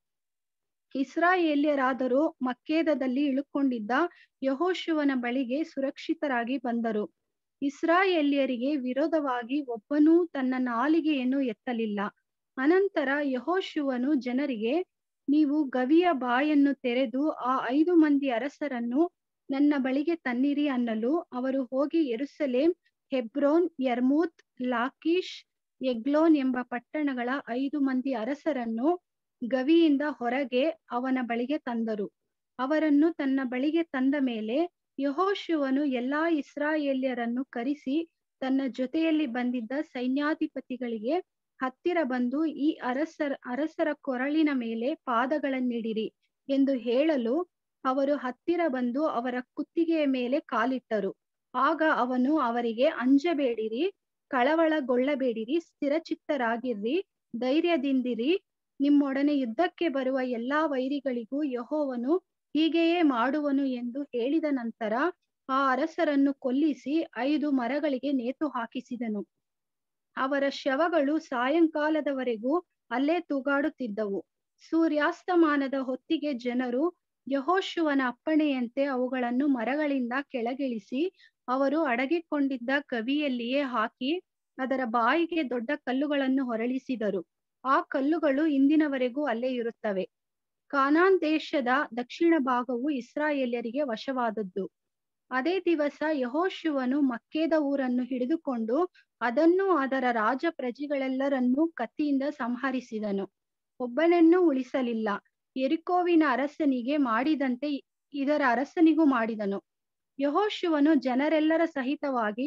ಇಸ್ರಾಯೇಲ್ಯರಾದರೂ ಮಕ್ಕೇದದಲ್ಲಿ ಇಳುಕೊಂಡಿದ್ದ ಯೆಹೋಶುವನ ಬಳಿಗೆ ಸುರಕ್ಷಿತರಾಗಿ ಬಂದರು. ಇಸ್ರಾಯೇಲ್ಯರಿಗೆ ವಿರೋಧವಾಗಿ ಒಬ್ಬನೂ ತನ್ನ ನಾಲಿಗೆಯನ್ನು ಎತ್ತಲಿಲ್ಲ. ಅನಂತರ ಯೆಹೋಶುವನು ಜನರಿಗೆ, ನೀವು ಗವಿಯ ಬಾಯನ್ನು ತೆರೆದು ಆ 5 ಮಂದಿ ಅರಸರನ್ನು ನನ್ನ ಬಳಿಗೆ ತನ್ನಿರಿ ಅನ್ನಲು ಅವರು ಹೋಗಿ ಯೆರೂಸಲೇಮ್, ಹೆಬ್ರೋನ್, ಯರ್ಮೂತ್, ಲಾಕೀಶ್, ಎಗ್ಲೋನ್ ಎಂಬ ಪಟ್ಟಣಗಳ 5 ಮಂದಿ ಅರಸರನ್ನು ಗವಿಯಿಂದ ಹೊರಗೆ ಅವನ ಬಳಿಗೆ ತಂದರು. ಅವರನ್ನು ತನ್ನ ಬಳಿಗೆ ತಂದ ಮೇಲೆ ಯೆಹೋಶುವನು ಎಲ್ಲಾ ಇಸ್ರಾಯೇಲ್ಯರನ್ನು ಕರೆಸಿ ತನ್ನ ಜೊತೆಯಲ್ಲಿ ಬಂದಿದ್ದ ಸೈನ್ಯಾಧಿಪತಿಗಳಿಗೆ ಹತ್ತಿರ ಬಂದು, ಈ ಅರಸರ ಕೊರಳಿನ ಮೇಲೆ ಪಾದಗಳನ್ನಿಡಿರಿ ಎಂದು ಹೇಳಲು ಅವರು ಹತ್ತಿರ ಬಂದು ಅವರ ಕುತ್ತಿಗೆಯ ಮೇಲೆ ಕಾಲಿಟ್ಟರು. ಆಗ ಅವನು ಅವರಿಗೆ, ಅಂಜಬೇಡಿರಿ, ಕಳವಳಗೊಳ್ಳಬೇಡಿರಿ, ಸ್ಥಿರಚಿತ್ತರಾಗಿರ್ರಿ, ಧೈರ್ಯದಿಂದಿರಿ, ನಿಮ್ಮೊಡನೆ ಯುದ್ಧಕ್ಕೆ ಬರುವ ಎಲ್ಲಾ ವೈರಿಗಳಿಗೂ ಯೆಹೋವನು ಹೀಗೆಯೇ ಮಾಡುವನು ಎಂದು ಹೇಳಿದ ನಂತರ ಆ ಅರಸರನ್ನು ಕೊಲ್ಲಿಸಿ 5 ಮರಗಳಿಗೆ ನೇತು ಹಾಕಿಸಿದನು. ಅವರ ಶವಗಳು ಸಾಯಂಕಾಲದವರೆಗೂ ಅಲ್ಲೇ ತೂಗಾಡುತ್ತಿದ್ದವು. ಸೂರ್ಯಾಸ್ತಮಾನದ ಹೊತ್ತಿಗೆ ಜನರು ಯೆಹೋಶುವನ ಅಪ್ಪಣೆಯಂತೆ ಅವುಗಳನ್ನು ಮರಗಳಿಂದ ಕೆಳಗಿಳಿಸಿ ಅವರು ಅಡಗಿಕೊಂಡಿದ್ದ ಗವಿಯಲ್ಲಿಯೇ ಹಾಕಿ ಅದರ ಬಾಯಿಗೆ ದೊಡ್ಡ ಕಲ್ಲುಗಳನ್ನು ಹೊರಳಿಸಿದರು. ಆ ಕಲ್ಲುಗಳು ಇಂದಿನವರೆಗೂ ಅಲ್ಲೇ ಇರುತ್ತವೆ. ಕಾನಾನ್ ದೇಶದ ದಕ್ಷಿಣ ಭಾಗವು ಇಸ್ರಾಯೇಲ್ಯರಿಗೆ ವಶವಾದದ್ದು. ಅದೇ ದಿವಸ ಯೆಹೋಶುವನು ಮಕ್ಕೇದ ಊರನ್ನು ಹಿಡಿದುಕೊಂಡು ಅದನ್ನು ಅದರ ರಾಜ ಪ್ರಜೆಗಳೆಲ್ಲರನ್ನೂ ಕತ್ತಿಯಿಂದ ಸಂಹರಿಸಿದನು, ಒಬ್ಬನನ್ನೂ ಉಳಿಸಲಿಲ್ಲ. ಯೆರಿಕೋವಿನ ಅರಸನಿಗೆ ಮಾಡಿದಂತೆ ಇದರ ಅರಸನಿಗೂ ಮಾಡಿದನು. ಯೆಹೋಶುವನು ಜನರೆಲ್ಲರ ಸಹಿತವಾಗಿ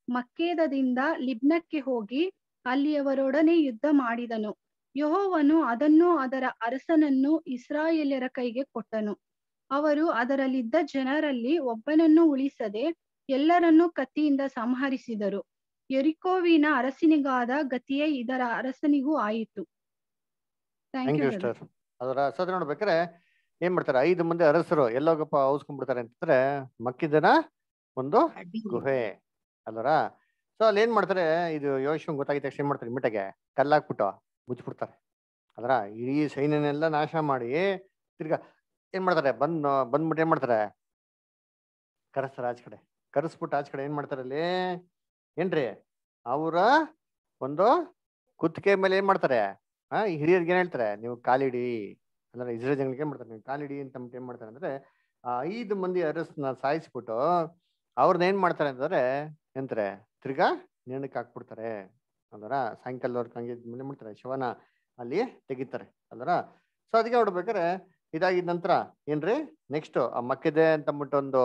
ಮಕ್ಕೇದದಿಂದ ಲಿಬ್ನಕ್ಕೆ ಹೋಗಿ ಅಲ್ಲಿಯವರೊಡನೆ ಯುದ್ಧ ಮಾಡಿದನು. ಯೆಹೋವನು ಅದನ್ನು ಅದರ ಅರಸನನ್ನು ಇಸ್ರಾಯೇಲ್ಯರ ಕೈಗೆ ಕೊಟ್ಟನು. ಅವರು ಅದರಲ್ಲಿದ್ದ ಜನರಲ್ಲಿ ಒಬ್ಬನನ್ನು ಉಳಿಸದೆ ಎಲ್ಲರನ್ನೂ ಕತ್ತಿಯಿಂದ ಸಂಹರಿಸಿದರು. ಯೆರಿಕೋವಿನ ಅರಸನಿಗಾದ ಗತಿಯೇ ಇದರ ಅರಸನಿಗೂ ಆಯಿತು. Thank you sister. ಅದರ ಸದ ನೋಡ್ಬೇಕಾರೆ ಏನ್ ಮಾಡ್ತಾರೆ, 5 ಮಂದಿ ಅರಸರು ಎಲ್ಲೋಗಪ್ಪ ಔಸ್ಕೊಂಡ್ಬಿಡ್ತಾರೆ ಅಂತಂದ್ರೆ ಮಕ್ಕಿದನ ಒಂದು ಗುಹೆ ಅಲ್ವರ. ಸೊ ಅಲ್ಲಿ ಏನ್ ಮಾಡ್ತಾರೆ, ಇದು ಯೋಶುವ ಗೊತ್ತಾಗಿದ ತಕ್ಷಣ ಏನ್ ಮಾಡ್ತಾರೆ, ಮಿಟಗೆ ಕಲ್ಲಾಕ್ಬಿಟ್ಟು ಮುಚ್ಚಿಬಿಡ್ತಾರೆ. ಅದರ ಇಡೀ ಸೈನ್ಯನೆಲ್ಲ ನಾಶ ಮಾಡಿ ತಿರ್ಗಾ ಏನ್ ಮಾಡ್ತಾರೆ, ಬಂದ್ಬಿಟ್ಟು ಏನ್ ಮಾಡ್ತಾರೆ, ಕರೆಸ್ತಾರೆ ಆಚ ಕಡೆ. ಕರೆಸ್ಬಿಟ್ಟು ಆಚ ಕಡೆ ಏನ್ ಮಾಡ್ತಾರೆ ಅಲ್ಲಿ ಏನ್ರಿ, ಅವರ ಒಂದು ಕುತ್ತಿಗೆ ಮೇಲೆ ಏನ್ ಮಾಡ್ತಾರೆ, ಈ ಹಿರಿಯರಿಗೆ ಏನ್ ಹೇಳ್ತಾರೆ, ನೀವು ಕಾಲಿಡಿ ಅಂದ್ರೆ ಇಸ್ರೇಲ್ ಜನಗಳಿಗೆ ಏನ್ ಮಾಡ್ತಾರೆ, ನೀವು ಕಾಲಿಡಿ ಅಂತ ಏನ್ ಮಾಡ್ತಾರೆ ಅಂದ್ರೆ ಆ 5 ಮಂದಿ ಅರಸನ್ನ ಸಾಯಿಸ್ಬಿಟ್ಟು ಅವ್ರನ್ನ ಏನ್ ಮಾಡ್ತಾರೆ ಅಂತಂದ್ರೆ ಎಂತಾರೆ ತಿರ್ಗಾ ನೇಣಕ್ಕೆ ಹಾಕ್ಬಿಡ್ತಾರೆ. ಅಲ್ವರ ಸಾಯಂಕಾಲದವ್ರಿಗೆ ಹಂಗೆ ಏನ್ ಮಾಡ್ತಾರೆ, ಶವನ ಅಲ್ಲಿ ತೆಗಿತಾರೆ ಅಲ್ವರ. ಸೊ ಅದಕ್ಕೆ ನೋಡ್ಬೇಕಾರೆ ಇದಾಗಿದ ನಂತರ ಏನ್ರಿ ನೆಕ್ಸ್ಟ್ ಆ ಮಕ್ಕೆದೆ ಅಂತಂದ್ಬಿಟ್ಟು ಒಂದು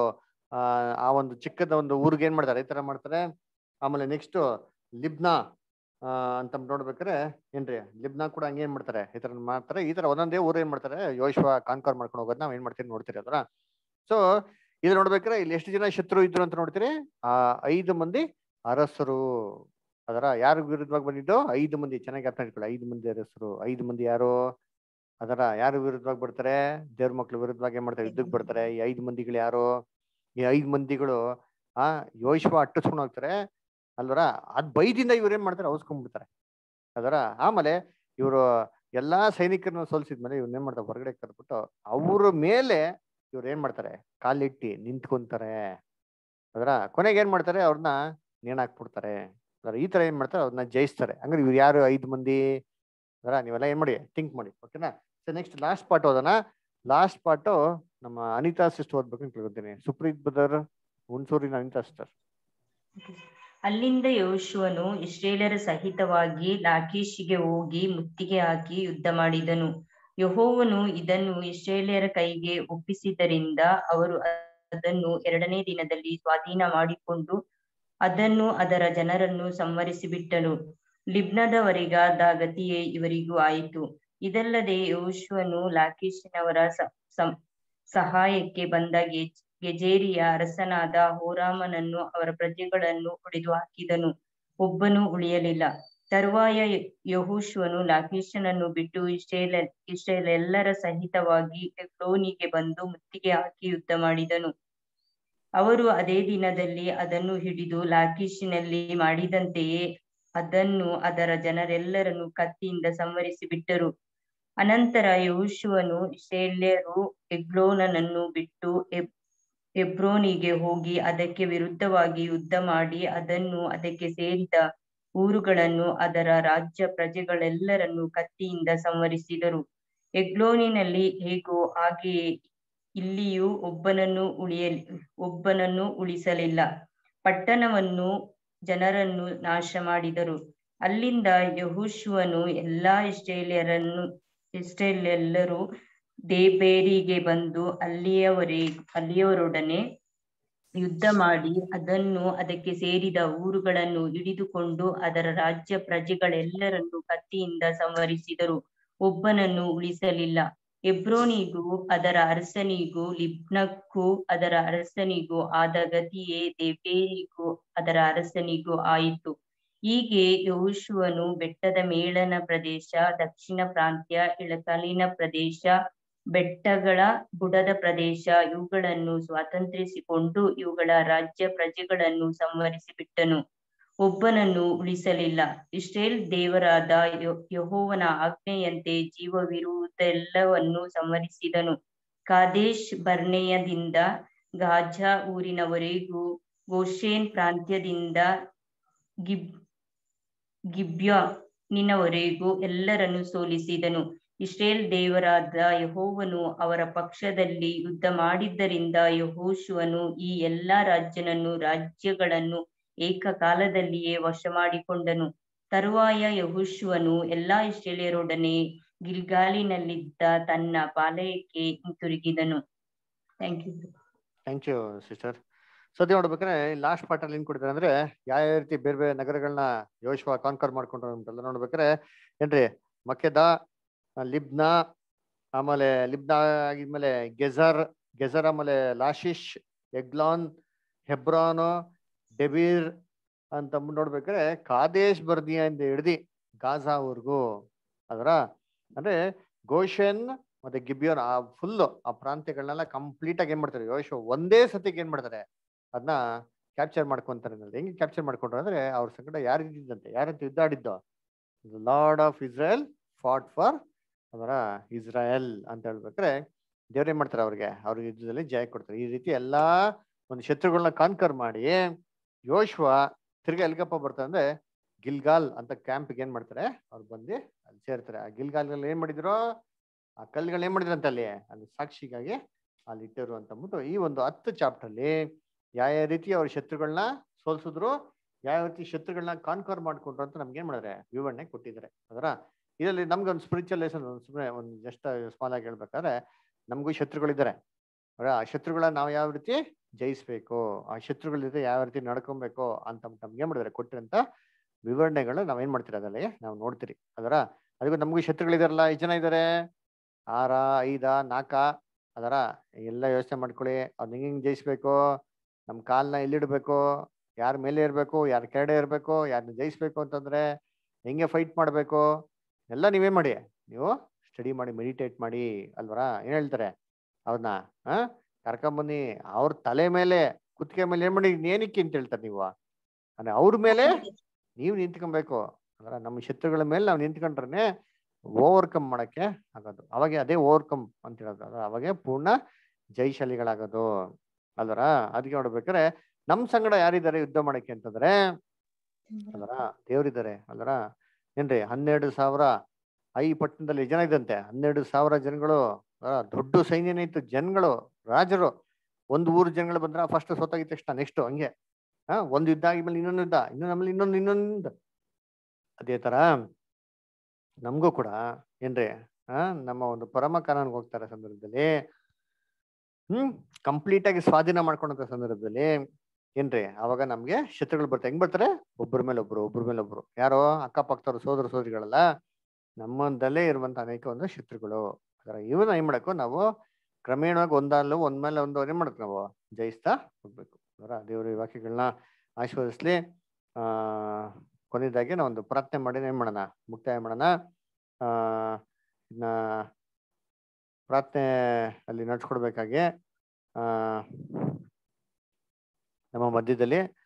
ಆ ಒಂದು ಚಿಕ್ಕದ ಒಂದು ಊರಿಗೆ ಏನ್ ಮಾಡ್ತಾರೆ, ಈ ತರ ಮಾಡ್ತಾರೆ. ಆಮೇಲೆ ನೆಕ್ಸ್ಟ್ ಲಿಬ್ನಾ ಅಂತ ನೋಡ್ಬೇಕಾರೆ ಏನ್ರಿ, ಲಿಬ್ನಾ ಕೂಡ ಹಂಗೆ ಏನ್ ಮಾಡ್ತಾರೆ, ಈ ತರ ಮಾಡ್ತಾರೆ. ಈ ತರ ಒಂದೊಂದೇ ಊರು ಏನ್ ಮಾಡ್ತಾರೆ, ಯೋಶುವ ಕಾನ್ಕರ್ ಮಾಡ್ಕೊಂಡು ಹೋಗೋದ್ ನಾವ್ ಏನ್ ಮಾಡ್ತೀರಿ ನೋಡ್ತೀರಿ ಅದರ. ಸೊ ಇದು ನೋಡ್ಬೇಕಾರೆ ಇಲ್ಲಿ ಎಷ್ಟು ಜನ ಶತ್ರು ಇದ್ರು ಅಂತ ನೋಡ್ತೀರಿ, ಆ 5 ಮಂದಿ ಅರಸರು. ಅದರ ಯಾರು ವಿರುದ್ಧವಾಗಿ ಬಂದಿದ್ದು, 5 ಮಂದಿ. ಚೆನ್ನಾಗಿ ಅರ್ಥ ಇಟ್ಕೊಳ್ಳಿ, 5 ಮಂದಿ ಅರಸರು. 5 ಮಂದಿ ಯಾರು, ಅದರ ಯಾರು ವಿರುದ್ಧವಾಗಿ ಬರ್ತಾರೆ, ದೇವ್ರ ಮಕ್ಳು ವಿರುದ್ಧವಾಗಿ ಏನ್ ಮಾಡ್ತಾರೆ, ಯುದ್ಧಕ್ಕೆ ಬರ್ತಾರೆ. ಈ 5 ಮಂದಿಗಳು ಯಾರು, ಈ 5 ಮಂದಿಗಳು ಯೋಶುವ ಅಟ್ಟಿಸ್ಕೊಂಡು ಹೋಗ್ತಾರೆ ಅಲ್ವರ. ಅದ್ ಬೈದಿಂದ ಇವ್ರು ಏನ್ ಮಾಡ್ತಾರೆ, ಔಸ್ಕೊಂಡ್ಬಿಡ್ತಾರೆ ಅದರ. ಆಮೇಲೆ ಇವರು ಎಲ್ಲಾ ಸೈನಿಕರನ್ನ ಸೋಲ್ಸಿದ್ಮೇಲೆ ಇವ್ರನ್ನ ಏನ್ ಮಾಡ್ತಾರೆ, ಹೊರಗಡೆ ಕರ್ಬಿಟ್ಟು ಅವ್ರ ಮೇಲೆ ಇವ್ರು ಏನ್ ಮಾಡ್ತಾರೆ, ಕಾಲಿಟ್ಟಿ ನಿಂತ್ಕೊಂತಾರೆ ಅದರ. ಕೊನೆಗೆ ಏನ್ ಮಾಡ್ತಾರೆ, ಅವ್ರನ್ನ ನೇಣಾಕ್ಬಿಡ್ತಾರೆ ಅದರ. ಈ ತರ ಏನ್ ಮಾಡ್ತಾರೆ, ಅವ್ರನ್ನ ಜಯಿಸ್ತಾರೆ. ಹಂಗಾರೆ ಇವ್ರು ಯಾರು 5 ಮಂದಿ ಅದರ, ನೀವೆಲ್ಲ ಏನ್ ಮಾಡಿ ಥಿಂಕ್ ಮಾಡಿ, ಓಕೆನಾ. ಸೊ ನೆಕ್ಸ್ಟ್ ಲಾಸ್ಟ್ ಪಾರ್ಟ್ ಓದೋಣ. ಲಾಸ್ಟ್ ಪಾರ್ಟು ನಮ್ಮ ಅನಿತಾ ಸಿಸ್ಟರ್ ಓದ್ಬೇಕು ಅಂತ ಕೇಳ್ತೀನಿ. ಸುಪ್ರೀತ್ ಬ್ರದರ್, ಹುಣಸೂರಿನ ಅನಿತಾ ಸಿಸ್ಟರ್. ಅಲ್ಲಿಂದ ಯೆಹೋಶುವನು ಇಸ್ರಾಯೇಲ್ಯರ ಸಹಿತವಾಗಿ ಲಾಕೀಷಿಗೆ ಹೋಗಿ ಮುತ್ತಿಗೆ ಹಾಕಿ ಯುದ್ಧ ಮಾಡಿದನು. ಯೆಹೋವನು ಇದನ್ನು ಇಸ್ರಾಯೇಲ್ಯರ ಕೈಗೆ ಒಪ್ಪಿಸಿದ್ದರಿಂದ ಅವರು ಅದನ್ನು 2ನೇ ದಿನದಲ್ಲಿ ಸ್ವಾಧೀನ ಮಾಡಿಕೊಂಡು ಅದನ್ನು ಅದರ ಜನರನ್ನು ಸಂಹರಿಸಿಬಿಟ್ಟರು. ಲಿಬ್ನದವರಿಗಾದ ಗತಿಯೇ ಇವರಿಗೂ ಆಯಿತು. ಇದಲ್ಲದೆ ಯೆಹೋಶುವನು ಲಾಕೀಷಿನವರ ಸಹಾಯಕ್ಕೆ ಬಂದ ಗೆಜೇರಿಯ ಅರಸನಾದ ಹೋರಾಮನನ್ನು ಅವರ ಪ್ರಜೆಗಳನ್ನು ಹೊಡೆದು ಹಾಕಿದನು, ಒಬ್ಬನೂ ಉಳಿಯಲಿಲ್ಲ. ತರುವಾಯ ಯೆಹೋಶುವನು ಲಾಕೀಷನನ್ನು ಬಿಟ್ಟು ಇಸ್ರಾಯೇಲ್ಯರೆಲ್ಲರ ಸಹಿತವಾಗಿ ಎಗ್ಲೋನಿಗೆ ಬಂದು ಮುತ್ತಿಗೆ ಹಾಕಿ ಯುದ್ಧ ಮಾಡಿದನು. ಅವರು ಅದೇ ದಿನದಲ್ಲಿ ಅದನ್ನು ಹಿಡಿದು ಲಾಕೀಷಿನಲ್ಲಿ ಮಾಡಿದಂತೆಯೇ ಅದನ್ನು ಅದರ ಜನರೆಲ್ಲರನ್ನು ಕತ್ತಿಯಿಂದ ಸಂಹರಿಸಿಬಿಟ್ಟರು. ಅನಂತರ ಯೆಹೋಶುವನು ಇಸ್ರಾಯೇಲ್ಯರು ಎಗ್ಲೋನನ್ನು ಬಿಟ್ಟು ಹೆಬ್ರೋನಿಗೆ ಹೋಗಿ ಅದಕ್ಕೆ ವಿರುದ್ಧವಾಗಿ ಯುದ್ಧ ಮಾಡಿ ಅದನ್ನು ಅದಕ್ಕೆ ಸೇರಿದ ಊರುಗಳನ್ನು ಅದರ ರಾಜ್ಯ ಪ್ರಜೆಗಳೆಲ್ಲರನ್ನು ಕತ್ತಿಯಿಂದ ಸಂಹರಿಸಿದರು. ಎಗ್ಲೋನಿನಲ್ಲಿ ಹೇಗೋ ಹಾಗೆಯೇ ಇಲ್ಲಿಯೂ ಒಬ್ಬನನ್ನು ಉಳಿಸಲಿಲ್ಲ. ಪಟ್ಟಣವನ್ನು ಜನರನ್ನು ನಾಶ ಮಾಡಿದರು. ಅಲ್ಲಿಂದ ಯೆಹೋಶುವನು ಎಲ್ಲಾ ಇಸ್ರಾಯೇಲ್ಯರೆಲ್ಲರೂ ದೇಬೇರಿಗೆ ಬಂದು ಅಲ್ಲಿಯವರೊಡನೆ ಯುದ್ಧ ಮಾಡಿ ಅದನ್ನು ಅದಕ್ಕೆ ಸೇರಿದ ಊರುಗಳನ್ನು ಹಿಡಿದುಕೊಂಡು ಅದರ ರಾಜ್ಯ ಪ್ರಜೆಗಳೆಲ್ಲರನ್ನು ಕತ್ತಿಯಿಂದ ಸಂಹರಿಸಿದರು, ಒಬ್ಬನನ್ನು ಉಳಿಸಲಿಲ್ಲ. ಹೆಬ್ರೋನಿಗೂ ಅದರ ಅರಸನಿಗೂ ಲಿಬ್ನಕ್ಕೂ ಅದರ ಅರಸನಿಗೂ ಆದ ಗತಿಯೇ ದೇಬೇರಿಗೂ ಅದರ ಅರಸನಿಗೂ ಆಯಿತು. ಹೀಗೆ ಯೆಹೋಶುವನು ಬೆಟ್ಟದ ಮೇಲಣ ಪ್ರದೇಶ, ದಕ್ಷಿಣ ಪ್ರಾಂತ್ಯ, ಇಳಕಲಿನ ಪ್ರದೇಶ, ಬೆಟ್ಟಗಳ ಬುಡದ ಪ್ರದೇಶ ಇವುಗಳನ್ನು ಸ್ವಾತಂತ್ರಿಸಿಕೊಂಡು ಇವುಗಳ ರಾಜ್ಯ ಪ್ರಜೆಗಳನ್ನು ಸಂಹರಿಸಿಬಿಟ್ಟನು, ಒಬ್ಬನನ್ನು ಉಳಿಸಲಿಲ್ಲ. ಇಸ್ರಾಯೇಲ್ ದೇವರಾದ ಯೆಹೋವನ ಆಜ್ಞೆಯಂತೆ ಜೀವವಿರುವುದೆಲ್ಲವನ್ನು ಸಂಹರಿಸಿದನು. ಕಾದೇಶ್ ಬರ್ನೇಯದಿಂದ ಗಾಜಾ ಊರಿನವರೆಗೂ, ಗೋಷೆನ್ ಪ್ರಾಂತ್ಯದಿಂದ ಗಿಬ್ಯೋನಿನವರೆಗೂ ಎಲ್ಲರನ್ನು ಸೋಲಿಸಿದನು. ಇಸ್ರಾಯೇಲ್ ದೇವರಾದ ಯೆಹೋವನು ಅವರ ಪಕ್ಷದಲ್ಲಿ ಯುದ್ಧ ಮಾಡಿದ್ದರಿಂದ ಯೆಹೋಶುವನು ಈ ಎಲ್ಲಾ ರಾಜ್ಯಗಳನ್ನು ಏಕಕಾಲದಲ್ಲಿಯೇ ವಶ ಮಾಡಿಕೊಂಡನು. ತರುವಾಯ ಯೆಹೋಶುವನು ಎಲ್ಲಾ ಇಸ್ರಾಯೇಲ್ಯರೊಡನೆ ಗಿಲ್ಗಾಲಿನಲ್ಲಿದ್ದ ತನ್ನ ಪಾಳೆಯಕ್ಕೆ ಹಿಂತಿರುಗಿದನು. Thank you sister. ಸದ್ಯ ನೋಡ್ಬೇಕಾದ್ರೆ ಲಾಸ್ಟ್ ಪಾರ್ಟ್ ಅಲ್ಲಿ ಏನ್ ಕೊಡ್ತಾರೆ ಅಂದ್ರೆ ಯಾವ ರೀತಿ ಬೇರೆ ಬೇರೆ ನಗರಗಳನ್ನ ಯೋಶ್ವ ಕಾನ್ಕರ್ ಮಾಡ್ಕೊಂಡ್ರು ಅಂತೆಲ್ಲ ನೋಡ್ಬೇಕಾದ್ರೆ ಏನ್ರಿ ಮಕ್ಕೆದ, ಲಿಬ್ನಾ, ಆಮೇಲೆ ಲಿಬ್ನಾ ಆಗಿದ್ಮೇಲೆ ಗೆಜರ್ ಆಮೇಲೆ ಲಾಶಿಶ್, ಎಗ್ಲಾನ್, ಹೆಬ್ರಾನು, ಡೆಬೀರ್ ಅಂತ ನೋಡ್ಬೇಕಾದ್ರೆ ಕಾದೇಶ್ ಬರ್ದಿಯಿಂದ ಹಿಡ್ದಿ ಗಾಜಾವರ್ಗು ಅದರ ಅಂದ್ರೆ ಗೋಷನ್ ಮತ್ತೆ ಗಿಬಿಯೋನ್ ಆ ಫುಲ್ ಆ ಪ್ರಾಂತ್ಯಗಳನ್ನೆಲ್ಲ ಕಂಪ್ಲೀಟ್ ಆಗಿ ಏನ್ ಮಾಡ್ತಾರೆ ಯೋಶ್ವ ಒಂದೇ ಸತಿಗೆ ಏನ್ ಮಾಡ್ತಾರೆ ಅದನ್ನ ಕ್ಯಾಪ್ಚರ್ ಮಾಡ್ಕೊಂತಾರೆ. ಹೆಂಗೆ ಕ್ಯಾಪ್ಚರ್ ಮಾಡ್ಕೊಂಡ್ರು ಅಂದ್ರೆ ಅವ್ರ ಸಂಗಡ ಯಾರು ಇದ್ದಿದ್ದಂತೆ, ಯಾರಂತ ಯುದ್ಧ ಆಡಿದ್ದು, Lord of Israel fought for ಅದರ ಇಸ್ರಾಯಲ್ ಅಂತ ಹೇಳ್ಬೇಕಾರೆ ದೇವ್ರೇನ್ ಮಾಡ್ತಾರೆ ಅವ್ರಿಗೆ ಯುದ್ಧದಲ್ಲಿ ಜಯ ಕೊಡ್ತಾರೆ. ಈ ರೀತಿ ಎಲ್ಲಾ ಒಂದು ಶತ್ರುಗಳನ್ನ ಕಾನ್ಕರ್ ಮಾಡಿ ಯೋಶ್ವ ತಿರ್ಗಾ ಎಲ್ಗಪ್ಪ ಬರ್ತಾರೆ ಅಂದ್ರೆ ಗಿಲ್ಗಾಲ್ ಅಂತ ಕ್ಯಾಂಪ್ಗೆ ಏನ್ ಮಾಡ್ತಾರೆ ಅವ್ರು ಬಂದು ಅಲ್ಲಿ ಸೇರ್ತಾರೆ. ಆ ಗಿಲ್ಗಾಲ್ಗಳಲ್ಲಿ ಏನ್ ಮಾಡಿದ್ರು, ಆ ಕಲ್ಲುಗಳು ಏನ್ ಮಾಡಿದ್ರು ಅಂತ ಅಲ್ಲಿ ಸಾಕ್ಷಿಗಾಗಿ ಅಲ್ಲಿ ಇಟ್ಟರು ಅಂತ ಅಂದ್ಬಿಟ್ಟು ಈ ಒಂದು 10 ಚಾಪ್ಟರ್ ಅಲ್ಲಿ ಯಾವ ರೀತಿ ಅವ್ರ ಶತ್ರುಗಳನ್ನ ಸೋಲ್ಸಿದ್ರು, ಯಾವ ರೀತಿ ಶತ್ರುಗಳನ್ನ ಕಾನ್ಕರ್ ಮಾಡ್ಕೊಂಡ್ರು ಅಂತ ನಮ್ಗೆ ಏನ್ ಮಾಡಿದ್ರೆ ವಿವರಣೆ ಕೊಟ್ಟಿದ್ದಾರೆ. ಅದರ ಇದರಲ್ಲಿ ನಮ್ಗೆ ಒಂದು ಸ್ಪಿರಿಚುವಲ್ ಲೆಸನ್ ಸುಮ್ಮನೆ ಒಂದು ಜಸ್ಟ್ ಸ್ಮಾಲ್ ಆಗಿ ಹೇಳ್ಬೇಕಾದ್ರೆ ನಮಗೂ ಶತ್ರುಗಳಿದ್ದಾರೆ. ಆ ಶತ್ರುಗಳನ್ನ ನಾವು ಯಾವ ರೀತಿ ಜಯಿಸ್ಬೇಕು, ಆ ಶತ್ರುಗಳಿದ್ರೆ ಯಾವ ರೀತಿ ನಡ್ಕೊಬೇಕು ಅಂತ ನಮ್ಗೆ ಏನ್ ಮಾಡಿದ್ರೆ ಕೊಟ್ಟಿರಂತ ವಿವರಣೆಗಳು ನಾವೇನ್ ಮಾಡ್ತೀರಿ ಅದರಲ್ಲಿ ನಾವು ನೋಡ್ತೀರಿ. ಅದರ ಅದಕ್ಕೂ ನಮಗೂ ಶತ್ರುಗಳಿದಾರಲ್ಲ, 5 ಜನ ಇದ್ದಾರೆ, 6, 5, 4 ಅದರ ಎಲ್ಲ ಯೋಚನೆ ಮಾಡ್ಕೊಳ್ಳಿ. ಅವ್ರನ್ನ ಹೆಂಗ್ ಜಯಿಸ್ಬೇಕು, ನಮ್ ಕಾಲ್ನ ಎಲ್ಲಿಡ್ಬೇಕು, ಯಾರ ಮೇಲೆ ಇರ್ಬೇಕು, ಯಾರ ಕೆಳಗಡೆ ಇರ್ಬೇಕು, ಯಾರನ್ನ ಜಯಿಸ್ಬೇಕು ಅಂತಂದ್ರೆ ಹೆಂಗೆ ಫೈಟ್ ಮಾಡ್ಬೇಕು ಎಲ್ಲ ನೀವೇನ್ ಮಾಡಿ, ನೀವು ಸ್ಟಡಿ ಮಾಡಿ ಮೆಡಿಟೇಟ್ ಮಾಡಿ ಅಲ್ವರ. ಏನ್ ಹೇಳ್ತಾರೆ ಅವ್ರನ್ನ ಕರ್ಕೊಂಬನ್ನಿ, ಅವ್ರ ತಲೆ ಮೇಲೆ ಕುತ್ತಿಗೆ ಮೇಲೆ ಏನ್ ಮಾಡಿ ಏನಕ್ಕೆ ಅಂತ ಹೇಳ್ತಾರೆ ನೀವು ಅಂದ್ರೆ ಅವ್ರ ಮೇಲೆ ನೀವು ನಿಂತ್ಕೊಬೇಕು. ಅಂದ್ರೆ ನಮ್ಮ ಶತ್ರುಗಳ ಮೇಲೆ ನಾವು ನಿಂತ್ಕೊಂಡ್ರೆ ಓವರ್ಕಮ್ ಮಾಡಕ್ಕೆ ಆಗೋದು. ಅವಾಗೆ ಅದೇ ಓವರ್ಕಮ್ ಅಂತ ಹೇಳೋದು, ಅವಾಗೆ ಪೂರ್ಣ ಜಯಶಾಲಿಗಳಾಗೋದು ಅಲ್ವರ. ಅದಕ್ಕೆ ನೋಡ್ಬೇಕಾರೆ ನಮ್ ಸಂಗಡ ಯಾರಿದ್ದಾರೆ ಯುದ್ಧ ಮಾಡಕ್ಕೆ ಅಂತಂದ್ರೆ ಅಲ್ವರ ದೇವ್ರಿದ್ದಾರೆ ಅಲ್ವರ. ಏನ್ರಿ 12,000 ಐ ಪಟ್ಟಣದಲ್ಲಿ ಜನ ಇದ್ದಂತೆ, 12,000 ಜನಗಳು, ದೊಡ್ಡ ಸೈನ್ಯನೇ ಇತ್ತು, ಜನಗಳು, ರಾಜರು. ಒಂದು ಊರು ಜನಗಳು ಬಂದ್ರ ಫಸ್ಟ್ ಸೋತಾಗಿದ್ದ ತಕ್ಷಣ ನೆಕ್ಸ್ಟ್ ಹಂಗೆ ಒಂದು ಯುದ್ಧ ಆಗಿದ್ಮೇಲೆ ಇನ್ನೊಂದು ಯುದ್ಧ, ನಮ್ಮಲ್ಲಿ ಇನ್ನೊಂದು ಅದೇ ತರ ನಮಗೂ ಕೂಡ ಏನ್ರಿ ನಮ್ಮ ಒಂದು ಪರಮ ಕಾನೂನ್ಗೆ ಹೋಗ್ತಾರೆ ಸಂದರ್ಭದಲ್ಲಿ ಕಂಪ್ಲೀಟ್ ಆಗಿ ಸ್ವಾಧೀನ ಮಾಡ್ಕೊಂಡಂತ ಸಂದರ್ಭದಲ್ಲಿ ಏನ್ರಿ ಅವಾಗ ನಮ್ಗೆ ಶತ್ರುಗಳು ಬರ್ತಾರೆ. ಹೆಂಗ್ ಬರ್ತಾರೆ, ಒಬ್ಬರ ಮೇಲೆ ಒಬ್ರು. ಯಾರೋ ಅಕ್ಕಪಕ್ಕದವ್ರು ಸೋದರ ಸೋದರಿಗಳಲ್ಲ, ನಮ್ಮದಲ್ಲೇ ಇರುವಂತ ಅನೇಕ ಒಂದು ಶತ್ರುಗಳು. ಅದರ ಇವನ್ನ ಏನ್ ಮಾಡಬೇಕು ನಾವು ಕ್ರಮೇಣವಾಗಿ ಒಂದ್ಮೇಲೆ ಒಂದು ಏನ್ ಮಾಡಬೇಕು ನಾವು ಜಯಿಸ್ತಾ ಹೋಗ್ಬೇಕು. ಅದರ ದೇವರ ಈ ವಾಕ್ಯಗಳನ್ನ ಆಶೀರ್ವದಿಸ್ಲಿ. ಕೊನೆಯದಾಗಿ ನಾವು ಒಂದು ಪ್ರಾರ್ಥನೆ ಮಾಡಿ ಏನ್ ಮಾಡೋಣ, ಮುಕ್ತಾಯ ಮಾಡೋಣ. ಇನ್ನ ಪ್ರಾರ್ಥನೆ ಅಲ್ಲಿ ನಡ್ಸ್ಕೊಡ್ಬೇಕಾಗಿ ನಮ್ಮ ಮಧ್ಯದಲ್ಲಿ